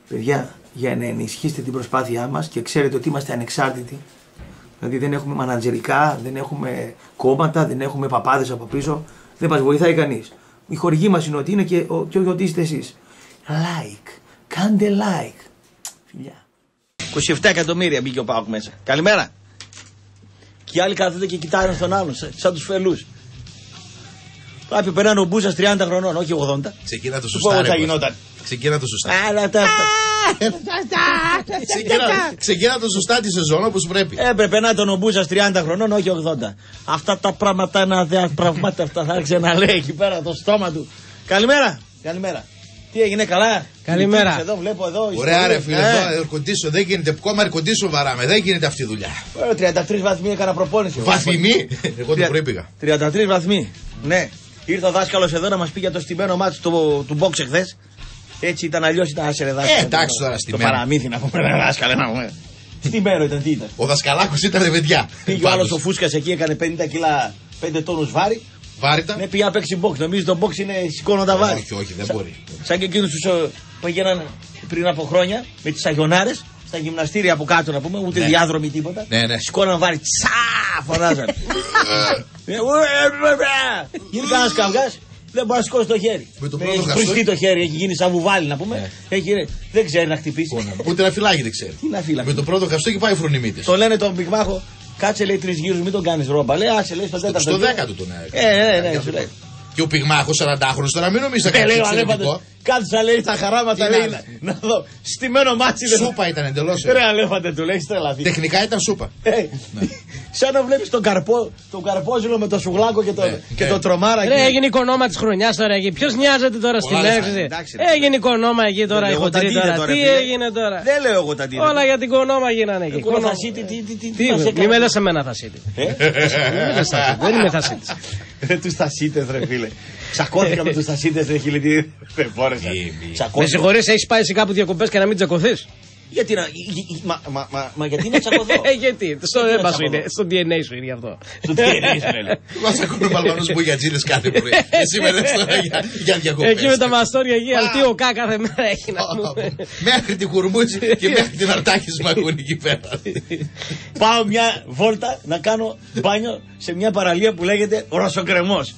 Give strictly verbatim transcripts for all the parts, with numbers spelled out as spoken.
Παιδιά, για να ενισχύσετε την προσπάθειά μας και ξέρετε ότι είμαστε ανεξάρτητοι. Δηλαδή δεν έχουμε μανατζερικά, δεν έχουμε κόμματα, δεν έχουμε παπάδες από πίσω. Δεν μας βοηθάει κανείς. Η χορηγή μας είναι ότι είναι και, ο, και ότι είστε εσείς. Like. Κάντε like. Φιλιά. είκοσι επτά εκατομμύρια μπήκε ο ΠΑΟΚ μέσα. Καλημέρα. Και οι άλλοι κάθονται και κοιτάνε στον άλλον, σαν τους φελούς. Κάποιοι περνάνε ο Μπούζας τριάντα χρονών, όχι ογδόντα. Ξεκίνα το σωστά. Πώς θα γινόταν. Ξεκίνα το σωστά. Άλλα τα. Ξεκίνα το σωστά τη σεζόν όπως πρέπει. Έπρεπε να ήταν ο Μπούζας τριάντα χρονών, όχι ογδόντα. Αυτά τα πράγματα είναι αδιαπραγμάτευτα. Θα άρχισε να λέει εκεί πέρα το στόμα του. Καλημέρα. Καλημέρα. Τι έγινε, καλά. Καλημέρα. Εδώ βλέπω εδώ. Ωραία, ρε φίλε, εδώ ερκοντήσιο. Δεν γίνεται. Κόμμα ερκοντήσιο βαράμε. Δεν γίνεται αυτή η δουλειά. τριάντα τρεις βαθμοί έκανα προπόνηση. Βαθμοί. Εγώ το πρωί πήγα. τριάντα τρεις βαθμοί. Ναι. Ήρθε ο δάσκαλος εδώ να μας πει για το στημένο μάτι του, του box εχθές. Έτσι ήταν, αλλιώς ήταν άσερε δάσκαλο. Ε, εντάξει τώρα στημένο. Το παραμύθι να πούμε, δάσκαλε να πούμε. Στημένο ήταν, τι ήταν. Ο δασκαλάκος ήταν παιδιά. Πήγε ο άλλος ο Φούσκας εκεί, έκανε πενήντα κιλά, πέντε τόνους βάρη. Βάρητα. Ναι, πήγε να παίξει box. Νομίζει το box είναι σηκώνοντα βάρη. Όχι, όχι, δεν μπορεί. Σαν και εκείνους τους πήγαιναν πριν από χρόνια με τις αγιονάρες στα γυμναστήρια από κάτω να πούμε, ούτε ναι. διάδρομοι τίποτα. Ναι, ναι. Σηκώναν βάρη, τσα, φωνάζαν. Γίνει κανένας καυγάς, δεν μπορεί να σηκώσει το χέρι. Έχει χρηστεί το χέρι, έχει γίνει σαν βουβάλι να πούμε. Ναι. Έχει, δεν ξέρει να χτυπήσει. Ούτε να φυλάγει δεν ξέρει. Τι να φυλάγει. Με το πρώτο χαστό και πάει φρονιμίτης. Το λένε τον πυγμάχο, κάτσε λέει τρεις γύρους, μην τον κάνεις ρόμπα. Λέει, άσε λέει στο τέταρτο. Στο δέκατο τον έκανε. Ε, ναι, ναι, σου λέει. Και ο πυγμάχος σαραντάχρονος τώρα μην νομίζει να κάνει εξαιρετικό. Κάτσε λέει τα χαράματα λέει να δω. Στημένο μάτσι. Σούπα ήταν εντελώς. Ρε αλέφατε του λέει τρελαθεί. Τεχνικά ήταν σούπα. Σαν να βλέπεις τον καρπό, τον καρπόζηλο με το σουγλάκο και το, ναι, και ναι. το τρομάρα. Ρε, έγινε οικονόμα της χρονιάς τώρα εκεί. Ποιος νοιάζεται τώρα στη μέση. Έγινε οικονόμα εκεί τώρα η χοντρή τώρα. Τι έγινε τώρα. Δεν λέω εγώ τα τύρα. Όλα για την οικονόμα γίνανε εκεί. Μη με λες εμένα θασίτη. Δεν είμαι θασίτης. Τους θασίτες ρε φίλε. Τσακώθηκα με τους θασίτες ρε φίλε. Δεν μπόρεσα. Με συγχωρείς, έχεις πάει σε κάπου διακοπές και να μην τσακωθείς. Γιατί να. Μα, μα, μα, μα γιατί να τσακωθώ. Ε, γιατί. Στο αίμα σου είναι. Στο ντι εν έι σου είναι αυτό. Στο ντι εν έι σου είναι. Μα ακούνε Αλβανούς μπουγιατζίδες κάθε πρωί. Εσύ με λες τώρα για διακοπές. Εκεί με τα μαστόρια εκεί, αλτίωκα κάθε μέρα έχει να πούμε. Μέχρι την Κουρμούτση και μέχρι την Αρτάκης μ' ακούνε εκεί πέρα. Πάω μια βόλτα να κάνω μπάνιο σε μια παραλία που λέγεται Ρωσοκρεμός.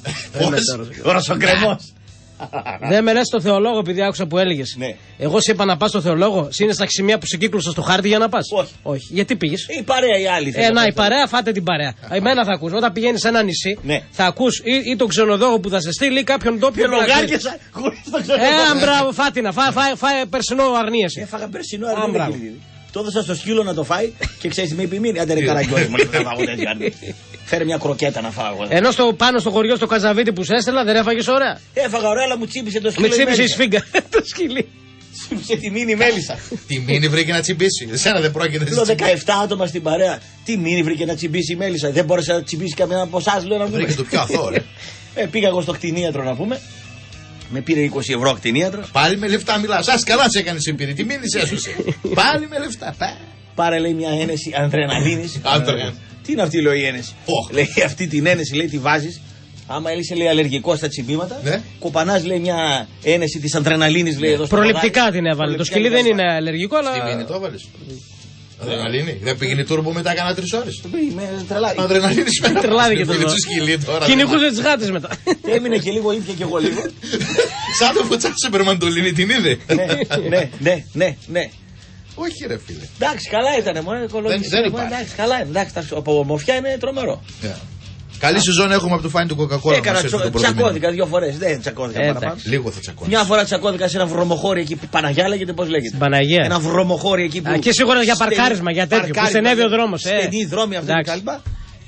Ρωσοκρεμός. Δεν με λες στο θεολόγο επειδή άκουσα που έλεγες. Ναι. Εγώ σε είπα να πας στο θεολόγο. Είναι στα σημεία που σε κύκλωσα στο χάρτη για να πας. Όχι. Όχι. Γιατί πήγες. Η παρέα η άλλη. Ε, να, η παρέα, φάτε την παρέα. Εμένα θα ακούς. Όταν πηγαίνεις σε ένα νησί, ναι. θα ακούς ή, ή τον ξενοδόχο που θα σε στείλει ή κάποιον τόπιο. Και λογάριασα χωρίς τον ξενοδόχο. Ε, μπράβο, φάτινα. Φάε φά, φά, περσινό αρνίαση. Έφαγα περσινό αρνίαση. Το έδωσα στο σκύλο να το φάει και ξέρεις με επιμείνει. Άντε ρε καραγκιόζη μου, λέει, θα φάω τέτοια. Φέρε μια κροκέτα να φάω. Ενώ στο, πάνω στο χωριό στο Καζαβίτι που σε έστελα δεν έφαγες ωραία. Έφαγα ωραία, αλλά μου τσίπησε το σκύλο. Με τσίπησε η σφίγγα. Το σκυλί. Τσίπησε τη μήνυ μέλισσα. Τη μήνυ βρήκε να τσιμπήσει. Εσένα δεν πρόκειται να τσιμπήσει. δεκαεπτά άτομα στην παρέα. Τι μήνυ βρήκε να τσιμπήσει η μέλισσα. Δεν μπόρεσε να τσιμπήσει καμιά από εσάς, λέω να μου. Βρήκε το πιο αθώο, ρε. Ε, πήγα εγώ στο κτηνίατρο να πούμε. Με πήρε είκοσι ευρώ κτηνίατρο. Πάλι με λεφτά μιλά. Σα καλά σε έκανε συμπήρη. Τη μήνυ σε έσωσε. Πάλι με λεφτά. Πάρε λέει μια ένεση αδρεναλίνης. Τι είναι αυτή λέει η ένεση. Oh. Λέει αυτή την ένεση λέει τη βάζεις. Άμα είσαι λέει αλλεργικό στα τσιμπήματα, ναι. Κοπανάς λέει μια ένεση της αδρεναλίνης λέει εδώ στο προληπτικά ποδάρι. Την έβαλε. Το σκυλί δεν είναι αλλεργικό, αλλά. Στη μήνυ το έβαλες. Αδρεναλίνη. Δεν πήγαινε τούρμπο μετά κάνα τρεις ώρες. Με τρελάδι. Αδρεναλίνη μετά. Τρελάδι και το σκυλί τώρα. Κυνηγούσε τις γάτες μετά. Έμεινε και λίγο ήπια και εγώ λίγο. Σαν το φωτσά Σούπερ Μαντολίνη την είδε. Ναι, ναι, ναι, ναι. Όχι ρε φίλε. Εντάξει, καλά ήταν. Δεν υπάρχει. Εντάξει, καλά είναι. Εντάξει, από ομορφιά είναι τρομερό. Καλή σεζόν έχουμε από το φάνη του Coca-Cola. Έκανα τσακώθηκα δύο φορές. Δεν τσακώθηκα παραπάνω. Λίγο θα τσακώθηκα. Μια φορά τσακώθηκα σε ένα βρωμοχώρι εκεί που Παναγιά λέγεται, πώς λέγεται. Παναγιά. Ένα βρωμοχώρι εκεί που. Και σίγουρα για παρκάρισμα, για τέτοιο. Που στενεύει ο δρόμος. Στενή δρόμοι αυτό και τα λοιπά.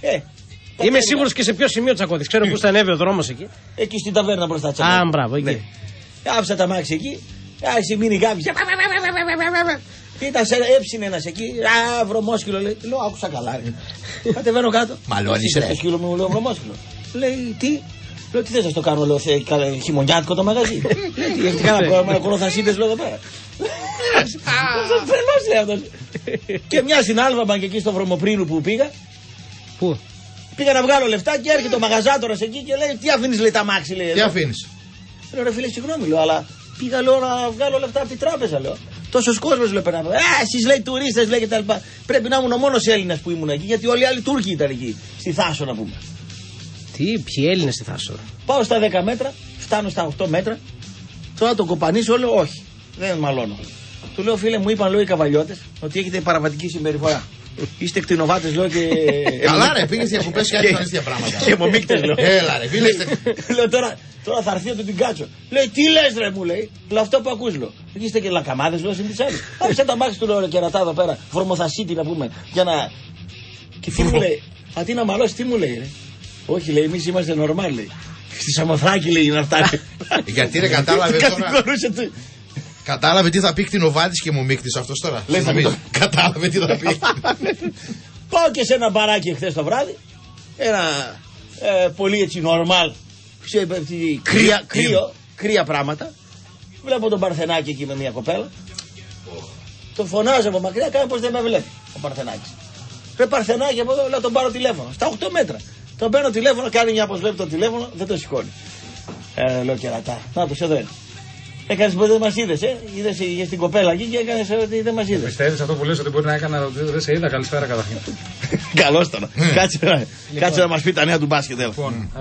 Είμαι σίγουρος και σε ποιο σημείο τσακώθηκες. Ξέρω που στενεύει ο δρόμος εκεί. Εκεί στην ταβέρνα μπροστά τσακώθηκα. Α, μπράβο, εκεί. Άφησα τα μάξι εκεί. Άρχισε μείνει κάποιο. Κοίτα, έψινε ένας εκεί. Α, βρωμόσκυλο λέει. Λέω, άκουσα καλά. Κατεβαίνω κάτω. Μαλώνεις ρε. Το σκύλο μου λέω βρωμόσκυλο. Λέει, τι. Λέω, τι θες να το κάνω, λέω, χειμωνιάτικο το μαγαζί. Λέει, τι, έχει κανένα πρόβλημα, κολοθασίτες, λέω εδώ πέρα. Τρελός λέει αυτός. Και μια στην Άλβαμπανκ εκεί στο Βρωμοπρίνου που πήγα. Πού? Πήγα να βγάλω λεφτά και έρχεται ο μαγαζάτορας εκεί και λέει, τι αφήνεις λέει τα μάξι, λέει. Τι αφήνεις? Λέω, ρε φίλε, συγγνώμη, λέω, αλλά πήγα λέω να βγάλω λεφτά από την τράπεζα, λέω. Τόσος κόσμος λέει περνάμε. Ε, εσείς λέει τουρίστες λέει και τα λοιπά. Πρέπει να ήμουν ο μόνος Έλληνας που ήμουν εκεί, γιατί όλοι οι άλλοι Τούρκοι ήταν εκεί. Στη Θάσο να πούμε. Τι, ποιοι Έλληνες στη Θάσο? Πάω στα δέκα μέτρα, φτάνω στα οκτώ μέτρα. Τώρα τον κοπανίσω, λέω όχι. Δεν μαλώνω. Του λέω φίλε μου, είπαν λέω οι καβαλιώτες ότι έχετε παραβατική συμπεριφορά. Είστε κτηνοβάτες λέω και. Καλά, ρε, πήγες διακοπές και άρχισαν τέτοια πράγματα. Και αιμομίκτες λέω. Έλα, ρε, φίλε. Λέω τώρα, τώρα θα έρθει να την κάτσω. Λέει τι λες ρε μου λέει. Λέω αυτό που ακούς λέω. Είστε και λακαμάδες λέω στην άλλη. Άφησε τα μάξι του λέω ρε κερατά εδώ πέρα. Βρωμοθασίτη να πούμε. Για να. Και τι μου λέει. Αντί να μαλώσει τι μου λέει ρε. Όχι λέει, εμείς είμαστε normal λέει. Στη Σαμοθράκη λέει να φτάσει. Γιατί ρε κατάλαβε τώρα. Κατάλαβε τι θα πει κτηνοβάτης και μου μίκτης αυτός τώρα. Λέει, θα το... Κατάλαβε τι θα πει. Πάω και σε ένα μπαράκι χθες το βράδυ. Ένα ε, πολύ έτσι normal. Κρύα, κρύο, κρύα πράγματα. Βλέπω τον Παρθενάκη εκεί με μια κοπέλα. Τον φωνάζω από μακριά, κάνει πως δεν με βλέπει ο Παρθενάκης. Ρε Παρθενάκη από εδώ, λέω τον πάρω τηλέφωνο. Στα οκτώ μέτρα. Τον παίρνω τηλέφωνο, κάνει μια πως βλέπει το τηλέφωνο, δεν το σηκώνει. Ε, λέω κερατά. Να το εδώ είναι. Έκανες που δεν μας είδες, ε. Είδες για στην κοπέλα εκεί και έκανες ότι δεν μας είδες. Πιστεύεις αυτό που λες ότι μπορεί να έκανα ότι δεν σε είδα. Καλησπέρα καταρχήν. Καλώς τώρα. Κάτσε να μας πει τα νέα του μπάσκετ. Λοιπόν,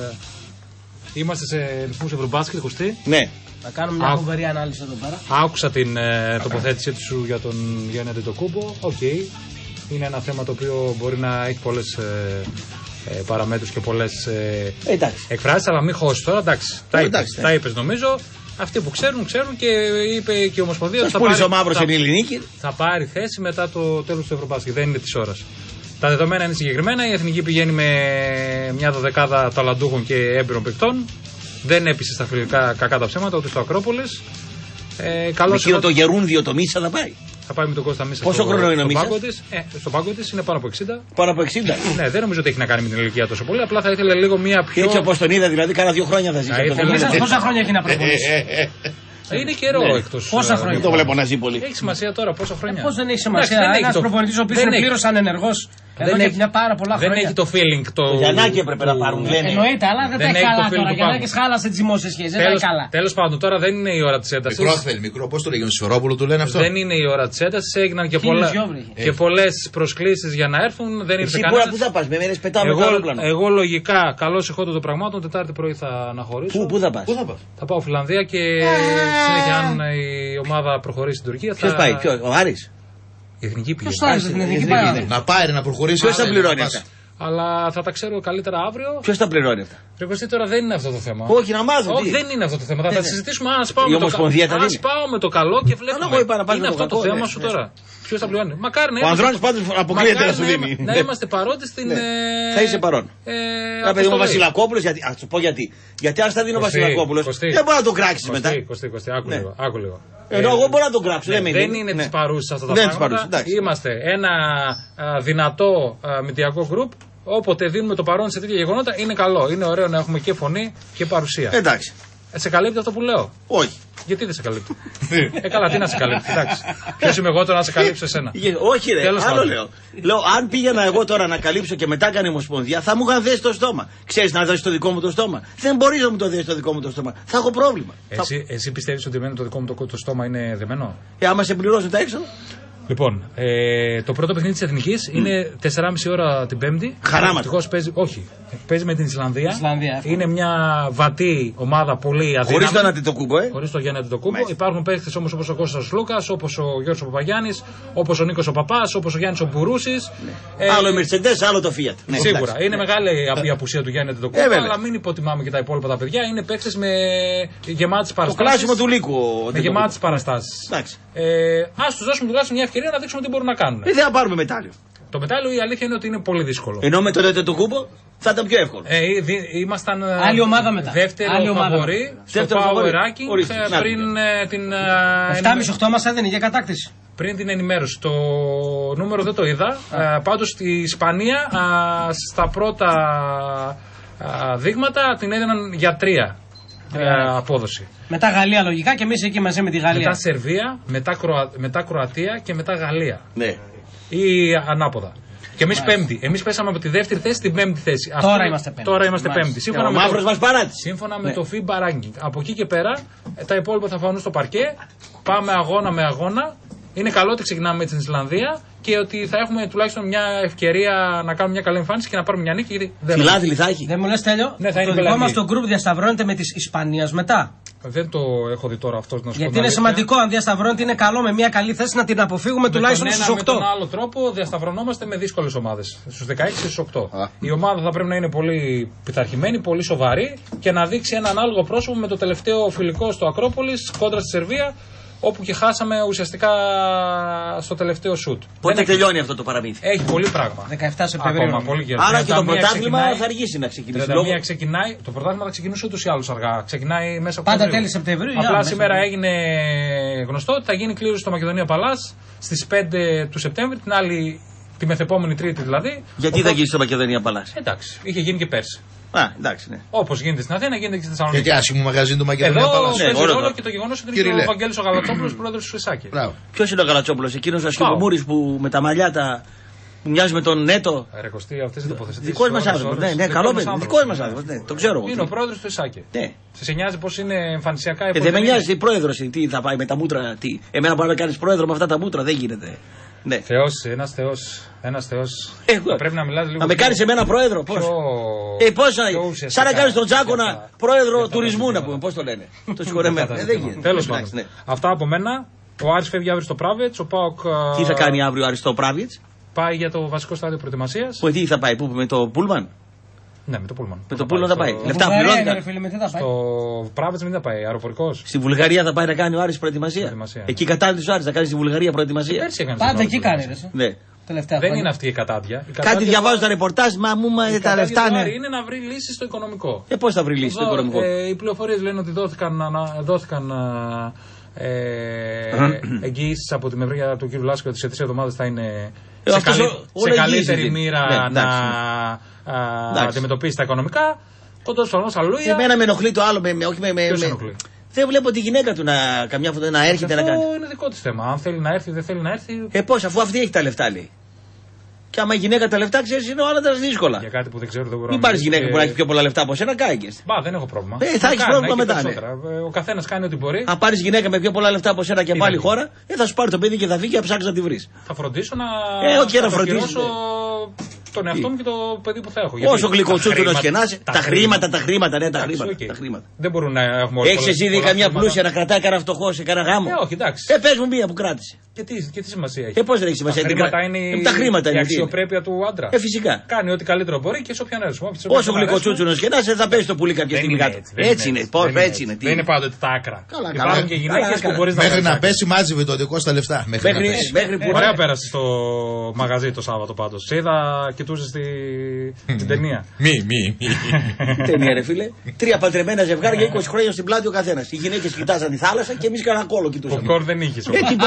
είμαστε σε ρυθμούς Ευρωμπάσκετ, είκοσι. Ναι. Να κάνουμε μια φοβερή ανάλυση εδώ πέρα. Άκουσα την τοποθέτησή σου για τον Γιάννη Αντετοκούμπο. Οκ. Είναι ένα θέμα το οποίο μπορεί να έχει πολλές παραμέτρους και πολλές εκφράσεις, αλλά μην χώσεις τώρα. Εντάξει, τα είπες νομίζω. Αυτοί που ξέρουν, ξέρουν και είπε και η Ομοσπονδία ότι θα, πάρει, θα, θα πάρει θέση μετά το τέλος του Ευρωμπάσκετ. Δεν είναι της ώρας. Τα δεδομένα είναι συγκεκριμένα. Η Εθνική πηγαίνει με μια δωδεκάδα ταλαντούχων και έμπειρων παικτών. Δεν έπεισε στα φιλικά κακά τα ψέματα, ούτε στο Ακρόπολης. Ε, καλώς εγώ... το Γερούντιο το Μίσα θα πάει. Θα πάει με τον Κώστα Μίσα. Πόσο χρόνο είναι ο Μίσας? Ε, στον πάγκο της είναι πάνω από εξήντα. Πάνω από εξήντα. Ναι, δεν νομίζω ότι έχει να κάνει με την ηλικία τόσο πολύ. Απλά θα ήθελε λίγο μια πιο. Έτσι όπως τον είδα, δηλαδή, κάνα δύο χρόνια θα ζήσει. Πόσα χρόνια έχει να προπονήσει? Είναι καιρό ναι. Εκτός. Πόσα χρόνια? Δεν το βλέπω να ζει πολύ. Έχει σημασία τώρα, πόσα χρόνια. Πώς δεν έχει σημασία? Ένας προπονητής ο οποίος είναι πλήρως ανενεργός. Εδώ και μια πάρα πολλά χρόνια. Δεν έχει το feeling. Το Γιαννάκη έπρεπε να πάρουν. Εννοείται, αλλά δεν τα έχει καλά τώρα. Γιαννάκης χάλασε τις δημόσιες σχέσεις. Δεν τα έχει καλά. Τέλος πάντων, τώρα δεν είναι η ώρα της έντασης. Μικρό θέλει, μικρό. Πώς το λέγει ο Σφερόπουλο, του λένε αυτό. Δεν είναι η ώρα της έντασης. Έγιναν και πολλές προσκλήσεις για να έρθουν. Δεν ήρθε κανένας. Πού θα πας, με μέρες πετάμε το αεροπλάνο. Εγώ λογικά, καλώς εχόντω των πραγμάτων, Τετάρτη πρωί θα αναχωρήσω. Πού θα πας? Θα πάω Φιλανδία και συνέχεια αν η ομάδα προχωρήσει στην Τουρκία. Ποιος πάει, ο Άρης? Η εθνική πηγαίνει. Να πάει να προχωρήσει. Ποιος θα πληρώνει αυτά? Αλλά θα τα ξέρω καλύτερα αύριο. Ποιος τα πληρώνει αυτά? Ρεκοστή, τώρα δεν είναι αυτό το θέμα. Όχι, να μάθω. Όχι, δεν είναι αυτό το θέμα. Θα τα συζητήσουμε. Ας πάω, με το, ας πάω με το καλό και βλέπουμε. Είναι αυτό το θέμα σου τώρα. Ποιος θα πληρώνει? Μακάρι να ο Ανδρώνης πάντως αποκλείεται να σου δίνει. Να είμαστε παρόντες στην. Θα είσαι παρόν. Να παιδί μου ο Βασιλακόπουλος, α σου πω γιατί. Γιατί αν θα δίνει ο Βασιλακόπουλος δεν μπορεί να το κράξεις μετά. Άκου λίγο. Ενώ εγώ μπορώ να τον κράξω. Δεν είναι της παρούσης αυτά τα πράγματα. Είμαστε ένα δυνατό μηντιακό γκρουπ. Όποτε δίνουμε το παρόν σε τέτοια γεγονότα είναι καλό. Είναι ωραίο να έχουμε και φωνή και παρουσία. Εντάξει. Σε καλύπτει αυτό που λέω? Όχι. Γιατί δεν σε καλύπτει? Ε, καλά, τι να σε καλύπτει. Εντάξει. Ποιος είμαι εγώ τώρα να σε καλύψω εσένα? Όχι, ρε. Τέλος άλλο λέω. Λέω, αν πήγαινα εγώ τώρα να καλύψω και μετά κάνει Ομοσπονδία, θα μου είχαν δέσει το στόμα. Ξέρεις να δώσει το δικό μου το στόμα? Δεν μπορείς να μου το δώσει το δικό μου το στόμα. Θα έχω πρόβλημα. Εσύ, θα... εσύ πιστεύεις ότι εμένα το δικό μου το, το στόμα είναι δεμένο? Ε, άμα σε πληρώσουν τα έξοδα. Λοιπόν, ε, το πρώτο παιχνίδι της Εθνικής mm. είναι τεσσεράμιση ώρα την Πέμπτη. Χαράματα. Παίζει, όχι, παίζει με την Ισλανδία. Ισλανδία. Είναι μια βατή ομάδα, πολύ αδύναμη. Χωρίς τον Αντετοκούμπο, ε. Χωρίς τον Γιάννη Αντετοκούμπο. Υπάρχουν παίκτες όμως όπως ο Κώστας Λούκας, όπως ο Γιώργος ο Παπαγιάννης, όπως ο Νίκος ο Παπάς, όπως ο Γιάννης ο Μπουρούσης. Ναι. Ε, άλλο Mercedes, άλλο το Fiat. Ναι, σίγουρα. Εντάξει. Είναι μεγάλη η απουσία του Γιάννη Αντετοκούμπο, ε, αλλά μην υποτιμάμε και τα υπόλοιπα τα παιδιά. Είναι παίκτες με γεμάτες παραστάσεις. Το κλάσιμο του Λύκου. Με γεμάτες παραστάσεις. Ε, ας τους δώσουμε τουλάχιστον μια ευκαιρία να δείξουμε τι μπορούν να κάνουν. Δεν θα πάρουμε μετάλλιο. Το μετάλλιο η αλήθεια είναι ότι είναι πολύ δύσκολο. Ενώ με το Αντετοκούμπο θα ήταν πιο εύκολο. Ε, δι, ήμασταν άλλη ομάδα μετά. Δεύτερο φαβορί στο Power Ranking πριν ε, την. επτά κόμμα οκτώ μας έδινε για κατάκτηση. Πριν την ενημέρωση. Το νούμερο δεν το είδα. Ε, πάντως στη Ισπανία α, στα πρώτα α, δείγματα την έδιναν για τρία. Ε, απόδοση. Μετά Γαλλία λογικά και εμείς εκεί μαζί με τη Γαλλία. Μετά Σερβία, μετά, Κροα... μετά Κροατία και μετά Γαλλία. Ναι. Ή ανάποδα. Και εμείς πέμπτη. Εμείς πέσαμε από τη δεύτερη θέση στην πέμπτη θέση. Τώρα Αυτό... είμαστε πέμπτη. Τώρα είμαστε πέμπτη. Σύμφωνα, με, το... Σύμφωνα ναι. με το FIBA Ranking. Από εκεί και πέρα τα υπόλοιπα θα φανούν στο παρκέ. πάμε αγώνα με αγώνα. Είναι καλό ότι ξεκινάμε με την Ισλανδία και ότι θα έχουμε τουλάχιστον μια ευκαιρία να κάνουμε μια καλή εμφάνιση και να πάρουμε μια νίκη. Γιατί δεν Φιλάδηλη θα έχει. Δεν μου λες Τέλειο, ναι, θα το δικό μας το γκρουπ διασταυρώνεται με της Ισπανίας μετά. Δεν το έχω δει τώρα αυτό να σου Γιατί είναι σημαντικό, αν διασταυρώνεται, είναι καλό με μια καλή θέση να την αποφύγουμε με τουλάχιστον στους οκτώ. Με τον άλλο τρόπο διασταυρωνόμαστε με δύσκολες ομάδες. Στους δεκαέξι και στους οκτώ. Α. Η ομάδα θα πρέπει να είναι πολύ πειθαρχημένη, πολύ σοβαρή και να δείξει έναν άλογο πρόσωπο με το τελευταίο φιλικό στο Ακρόπολης κόντρα στη Σερβία. Όπου και χάσαμε ουσιαστικά στο τελευταίο σουτ. Πότε έχει... τελειώνει αυτό το παραμύθι? Έχει πολύ πράγμα. δεκαεφτά Σεπτεμβρίου. Ακόμα, πολύ γερό. Άρα και το πρωτάθλημα θα αργήσει να ξεκινήσει. τριάντα μία ξεκινάει, το πρωτάθλημα θα ξεκινήσει ούτως ή άλλως αργά. Ξεκινάει μέσα από πάντα τέλη Σεπτεμβρίου. Απλά σήμερα έγινε γνωστό ότι θα γίνει κλήρωση στο Μακεδονία Παλάς στις πέντε του Σεπτέμβρη, την άλλη, τη μεθεπόμενη Τρίτη δηλαδή. Γιατί θα γίνει στο Μακεδονία Παλάς? Εντάξει, είχε γίνει και πέρσι. Α, εντάξει, ναι. Όπως γίνεται στην Αθήνα, γίνεται και στη Θεσσαλονίκη. Γιατί άσχημο μαγαζί του Μακεδονία Παλάς. Εδώ παίζει ρόλο και το γεγονός ότι είναι ο Βαγγέλης ο Γαλατσόπουλος, πρόεδρος του Φυσάκη. Ποιος είναι ο Γαλατσόπουλος? Εκείνος ο ασκημομούρης που με τα μαλλιά τα. Που μοιάζει με τον Νέτο. Ρεκοστή, αυτές οι τοποθετήσεις. Δικός μας άνθρωπος. Ναι, ναι, καλό παιδί. Δικός μας άνθρωπος. Ναι, το ξέρω. Είναι ο πρόεδρος του Φυσάκη. Ναι. Σε νοιάζει πως είναι εμφανισιακά υπόλοιπα. Δεν με νοιάζει, πρόεδρος. Τι θα πάει με τα μούτρα. Τι. Εμένα μπορεί να κάνει πρόεδρο με αυτά τα μούτρα. Δεν γίνεται. Ναι. Θεός, ένας Θεός, ένας Θεός. Εγώ. Πρέπει να μιλάς λίγο. Να με κάνεις εμένα πρόεδρο, πώς. Πιο... Ε, πώς να... Σαν να κάνεις τον Τζάκονα πρόεδρο τουρισμού να πούμε, πώς το λένε. Το συγχωρεμένο. Ε, δεν γίνεται. Τέλος πάντων. Ναι. Αυτά από μένα. Ο Άρης φεύγει αύριο στο Πράβετς. Ο ΠΑΟΚ. Τι θα κάνει αύριο ο Άρης στο Πράβετς? Πάει για το βασικό στάδιο προετοιμασίας. Πού, τι θα πάει, πού, με το Πούλμαν? Ναι, με το Πούλμαν. Με το Πούλμαν θα πάει. Στο... Λεφτά πληρώνει. Στο Πράβετς μην θα πάει, αεροπορικός. Στη Βουλγαρία θα πάει να κάνει ο Άρης προετοιμασία. προετοιμασία. Εκεί κατάρτισε ο Άρης, θα κάνει στη Βουλγαρία προετοιμασία. Πάντα εκεί κάνει. Ναι. Δεν είναι αυτή η κατάδια. Η κάτι διαβάζω τα ρεπορτάζ, μα μου μα τα λεφτά είναι. Είναι να βρει λύσει στο οικονομικό. Ε, πώς θα βρει λύση στο οικονομικό? Ε, οι πληροφορίες λένε ότι δόθηκαν, δόθηκαν ε, εγγυήσεις από τη μεριά του κ. Λάσκου ότι σε τρεις εβδομάδες θα είναι ε, σε, καλύ, σε καλύτερη μοίρα ναι, να ναι. αντιμετωπίσει τα οικονομικά. Κοντός φαλμός, αλλούια. Εμένα με ενοχλεί το άλλο. Με, με, όχι με, με, με, δεν βλέπω τη γυναίκα του να, καμιά φορά να έρχεται αυτό να κάνει. Αυτό είναι δικό της θέμα. Αν θέλει να έρθει, δεν θέλει να έρθει. Ε, πώς, αφού αυτή έχει τα λεφτά, λέει. Και άμα η γυναίκα τα λεφτά, ξέρει, είναι όλα τα δύσκολα. Για κάτι που δεν ξέρω, δεν μπορώ. Μην πάρει γυναίκα που να έχει πιο πολλά λεφτά από σένα, κάηκες. Μπα, δεν έχω πρόβλημα. Ε, θα έχει πρόβλημα μετά. Ναι. Ο καθένας κάνει ό,τι μπορεί. Αν πάρει γυναίκα με πιο πολλά λεφτά από σένα και από άλλη χώρα, ε, θα σου πάρει το παιδί και θα φύγει και θα ψάξει να τη βρει. Θα φροντίσω να. Ε, όχι να φροντίσω. Τον εαυτό μου και το παιδί που θα έχω. Όσο γλυκοτσούτουνο και να είσαι. Τα χρήματα, τα χρήματα, ναι, τα χρήματα. Δεν μπορούν να έχουμε όλα. Έχει εσύ δει καμιά πλούσια να κρατάει κανένα φτωχό σε κανένα γάμο? Ε, όχι, εντάξει. Ε, πες μου μία που κράτησε. Και τι, και τι σημασία έχει? Ε, πώς δεν έχει σημασία? Τα χρήματα είναι η, τα χρήματα η είναι αξιοπρέπεια του άντρα. Ε, φυσικά. Κάνει ό,τι καλύτερο μπορεί και σε όποιον αρέσουν. Όσο γλυκοτσούτσουνο και να είσαι, θα πέσει το πουλί κάποια στιγμή κάτω. Έτσι είναι. Πώ έτσι είναι. Δεν είναι πάντοτε τα άκρα. Υπάρχουν και γυναίκες που μπορεί να. Μέχρι να πέσει μάζει με το δικό στα λεφτά. Μέχρι που. Ωραία πέρασε στο μαγαζί το Σάββατο πάντω. Είδα, κοιτούσε την ταινία. Μη, μη, μη. Ταινία, ρε φίλε. Τρία παντρεμένα ζευγάρια, είκοσι χρόνια στην πλάτη ο καθένα. Οι γυναίκες κοιτάζαν τη θάλασσα και εμεί κανένα κόλλο κοιτούσαμε. Popcorn δεν είχε.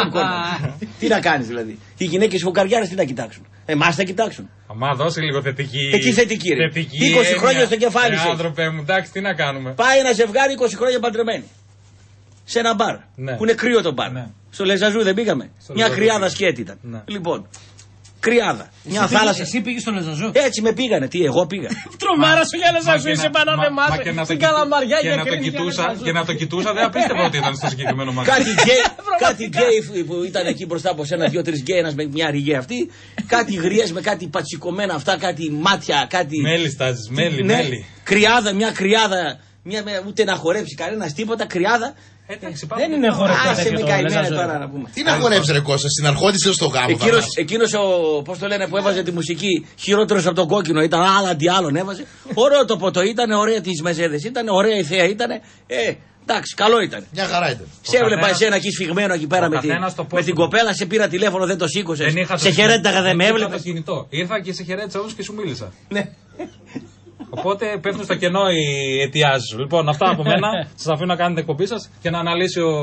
Τι να κάνει δηλαδή. Οι γυναίκες φουκαριάρες τι να κοιτάξουν? Εμάς θα κοιτάξουν. Αμά δώσει λίγο θετική. Ε, τι θετική, ρε. Θετική είκοσι έννοια. Χρόνια στο κεφάλι σου. Άνθρωπε μου, εντάξει, τι να κάνουμε. Πάει ένα ζευγάρι είκοσι χρόνια παντρεμένοι. Σε ένα μπαρ. Ναι. Που είναι κρύο το μπαρ. Ναι. Στο Λεζαζού δεν πήγαμε. Στο Μια κρυάδα σκέτη ήταν. Ναι. Λοιπόν. Κρυάδα. Εσύ Μια θάλασσα. Εσύ πήγες στο Λεζαζού? Έτσι με πήγανε. Τι, εγώ πήγα. Τρομάρα σου για Λεζαζού, είσαι πανανεμάτο. Στην Καλαμαριά και να το κοιτούσα. Και να το κοιτούσα, δεν απίστευα ότι ήταν στο συγκεκριμένο μαγαζί. Κάτι γκέι που ήταν εκεί μπροστά από σένα, δύο-τρει γκέι, ένα με μια ριγέ αυτή. Κάτι γριές με κάτι πατσικωμένα αυτά, κάτι μάτια, κάτι. Μέλι στάζει, μέλι, μέλι. Κρυάδα, μια κρυάδα. Μια, ούτε να χορέψει κανένα τίποτα, κρυάδα. Εντάξει, δεν είναι χορευτή. Άσε με καημένα τώρα να πούμε. Τι να χορέψει, ρε Κώστα, συναρχόντησε στο γάμο. Εκείνος ο, πώς το λένε, που έβαζε τη μουσική, χειρότερος από τον κόκκινο, ήταν άλλα τι άλλον έβαζε. Ωραίο το ποτό ήταν, ωραία τις μεζέδες ήταν, ωραία η θέα ήταν. Ε, εντάξει, καλό ήταν. Μια χαρά ήταν. Σε έβλεπα εσένα εκεί σφιγμένο εκεί πέρα με, τη, με την κοπέλα, σε πήρα τηλέφωνο, δεν το σήκωσε. Σε χαιρέταγα, δεν με έβλεπε. Ήρθα και σε χαιρέτησα όμως και σου μίλησα. Ναι. Οπότε πέφτουν στο κενό οι αιτιάσεις σου. Λοιπόν, αυτά από μένα. Σας αφήνω να κάνετε εκπομπή σας και να αναλύσει ο,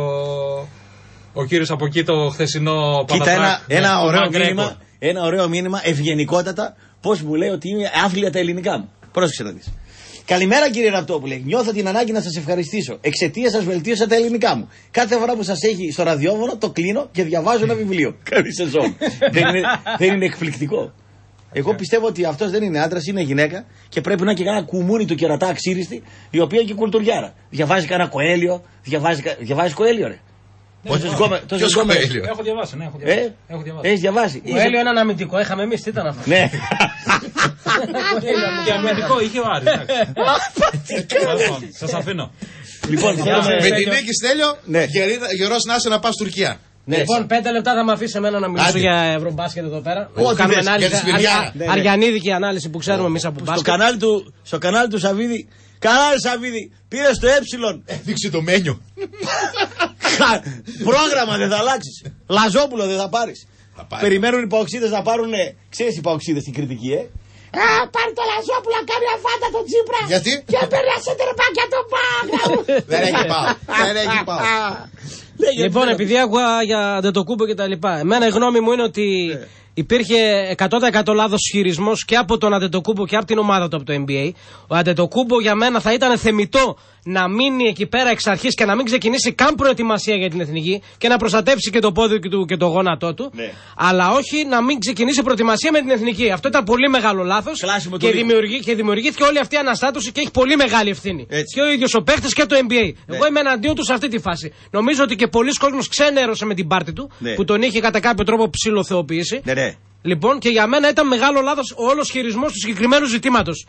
ο κύριος από εκεί το χθεσινό Κοίτα, ένα, ένα, ωραίο μήνυμα, ένα ωραίο μήνυμα, ευγενικότατα, πώς μου λέει ότι είμαι άθλια τα ελληνικά μου. Πρόσεξε να δεις. Καλημέρα κύριε Ραπτόπουλε. Νιώθω την ανάγκη να σας ευχαριστήσω. Εξαιτίας σας βελτίωσα τα ελληνικά μου. Κάθε φορά που σας έχει στο ραδιόφωνο το κλείνω και διαβάζω ένα βιβλίο. Καλή σεζόν. δεν, είναι, δεν είναι εκπληκτικό? Εγώ πιστεύω ότι αυτός δεν είναι άντρας, είναι γυναίκα και πρέπει να έχει κανένα κουμούνι του κερατά αξίριστη, η οποία και κουλτουριάρα. Διαβάζει κανένα Κοέλιο, διαβάζει, διαβάζει Κοέλιο, ρε. Τόσο Κοέλιο. Έχω διαβάσει, ναι, έχω διαβάσει. Έχεις διαβάσει. Ο Έλιο είναι ένα αμυντικό, είχαμε εμείς, τι ήταν αυτό. Ναι. Και αμυντικό είχε ο Άρης. Σας αφήνω. Λοιπόν, με την νίκη Στέλιο, γερός να είσαι να πας Τουρκία. Λοιπόν, πέντε λεπτά θα με αφήσει εμένα να μιλήσω για Ευρωμπάσκετ εδώ πέρα. Κάνουμε ανάλυση. Αργιανίδικη ανάλυση που ξέρουμε εμείς από μπάσκετ. Στο κανάλι του Σαββίδη. Κανάλι Σαββίδη, πήρε στο ε. Έδειξε το μένιο. Πρόγραμμα δεν θα αλλάξεις. Λαζόπουλο δεν θα πάρεις. Περιμένουν οι παοξίδες να πάρουν. Ξέρεις οι παοξίδες στην κριτική, ε. Α, πάρει το Λαζόπουλο να κάνει αφάντα τον Τσίπρα. Γιατί? Και παίρνει ασέντερπακια τον Πάο. Δεν έχει πάω. Δεν έχει πάω. Λοιπόν, επειδή άκουγα για Αντετοκούμπο και τα λοιπά, εμένα η γνώμη μου είναι ότι υπήρχε εκατό τοις εκατό λάθος χειρισμός και από τον Αντετοκούμπο και από την ομάδα του από το N B A. Ο Αντετοκούμπο για μένα θα ήταν θεμιτό να μείνει εκεί πέρα εξ αρχής και να μην ξεκινήσει καν προετοιμασία για την εθνική και να προστατεύσει και το πόδι του και το γόνατό του. Ναι. Αλλά όχι να μην ξεκινήσει προετοιμασία με την εθνική. Αυτό ήταν πολύ μεγάλο λάθος και, δημιουργεί, και δημιουργήθηκε όλη αυτή η αναστάτωση και έχει πολύ μεγάλη ευθύνη. Έτσι. Και ο ίδιος ο παίχτης και το N B A. Ναι. Εγώ είμαι εναντίον του σε αυτή τη φάση. Νομίζω ότι και πολλοί κόσμος ξένερωσε με την πάρτη του, ναι, που τον είχε κατά κάποιο τρόπο ψηλοθεοποιήσει. Ναι, ναι. Λοιπόν, και για μένα ήταν μεγάλο λάθος ο όλος χειρισμός του συγκεκριμένου ζητήματος.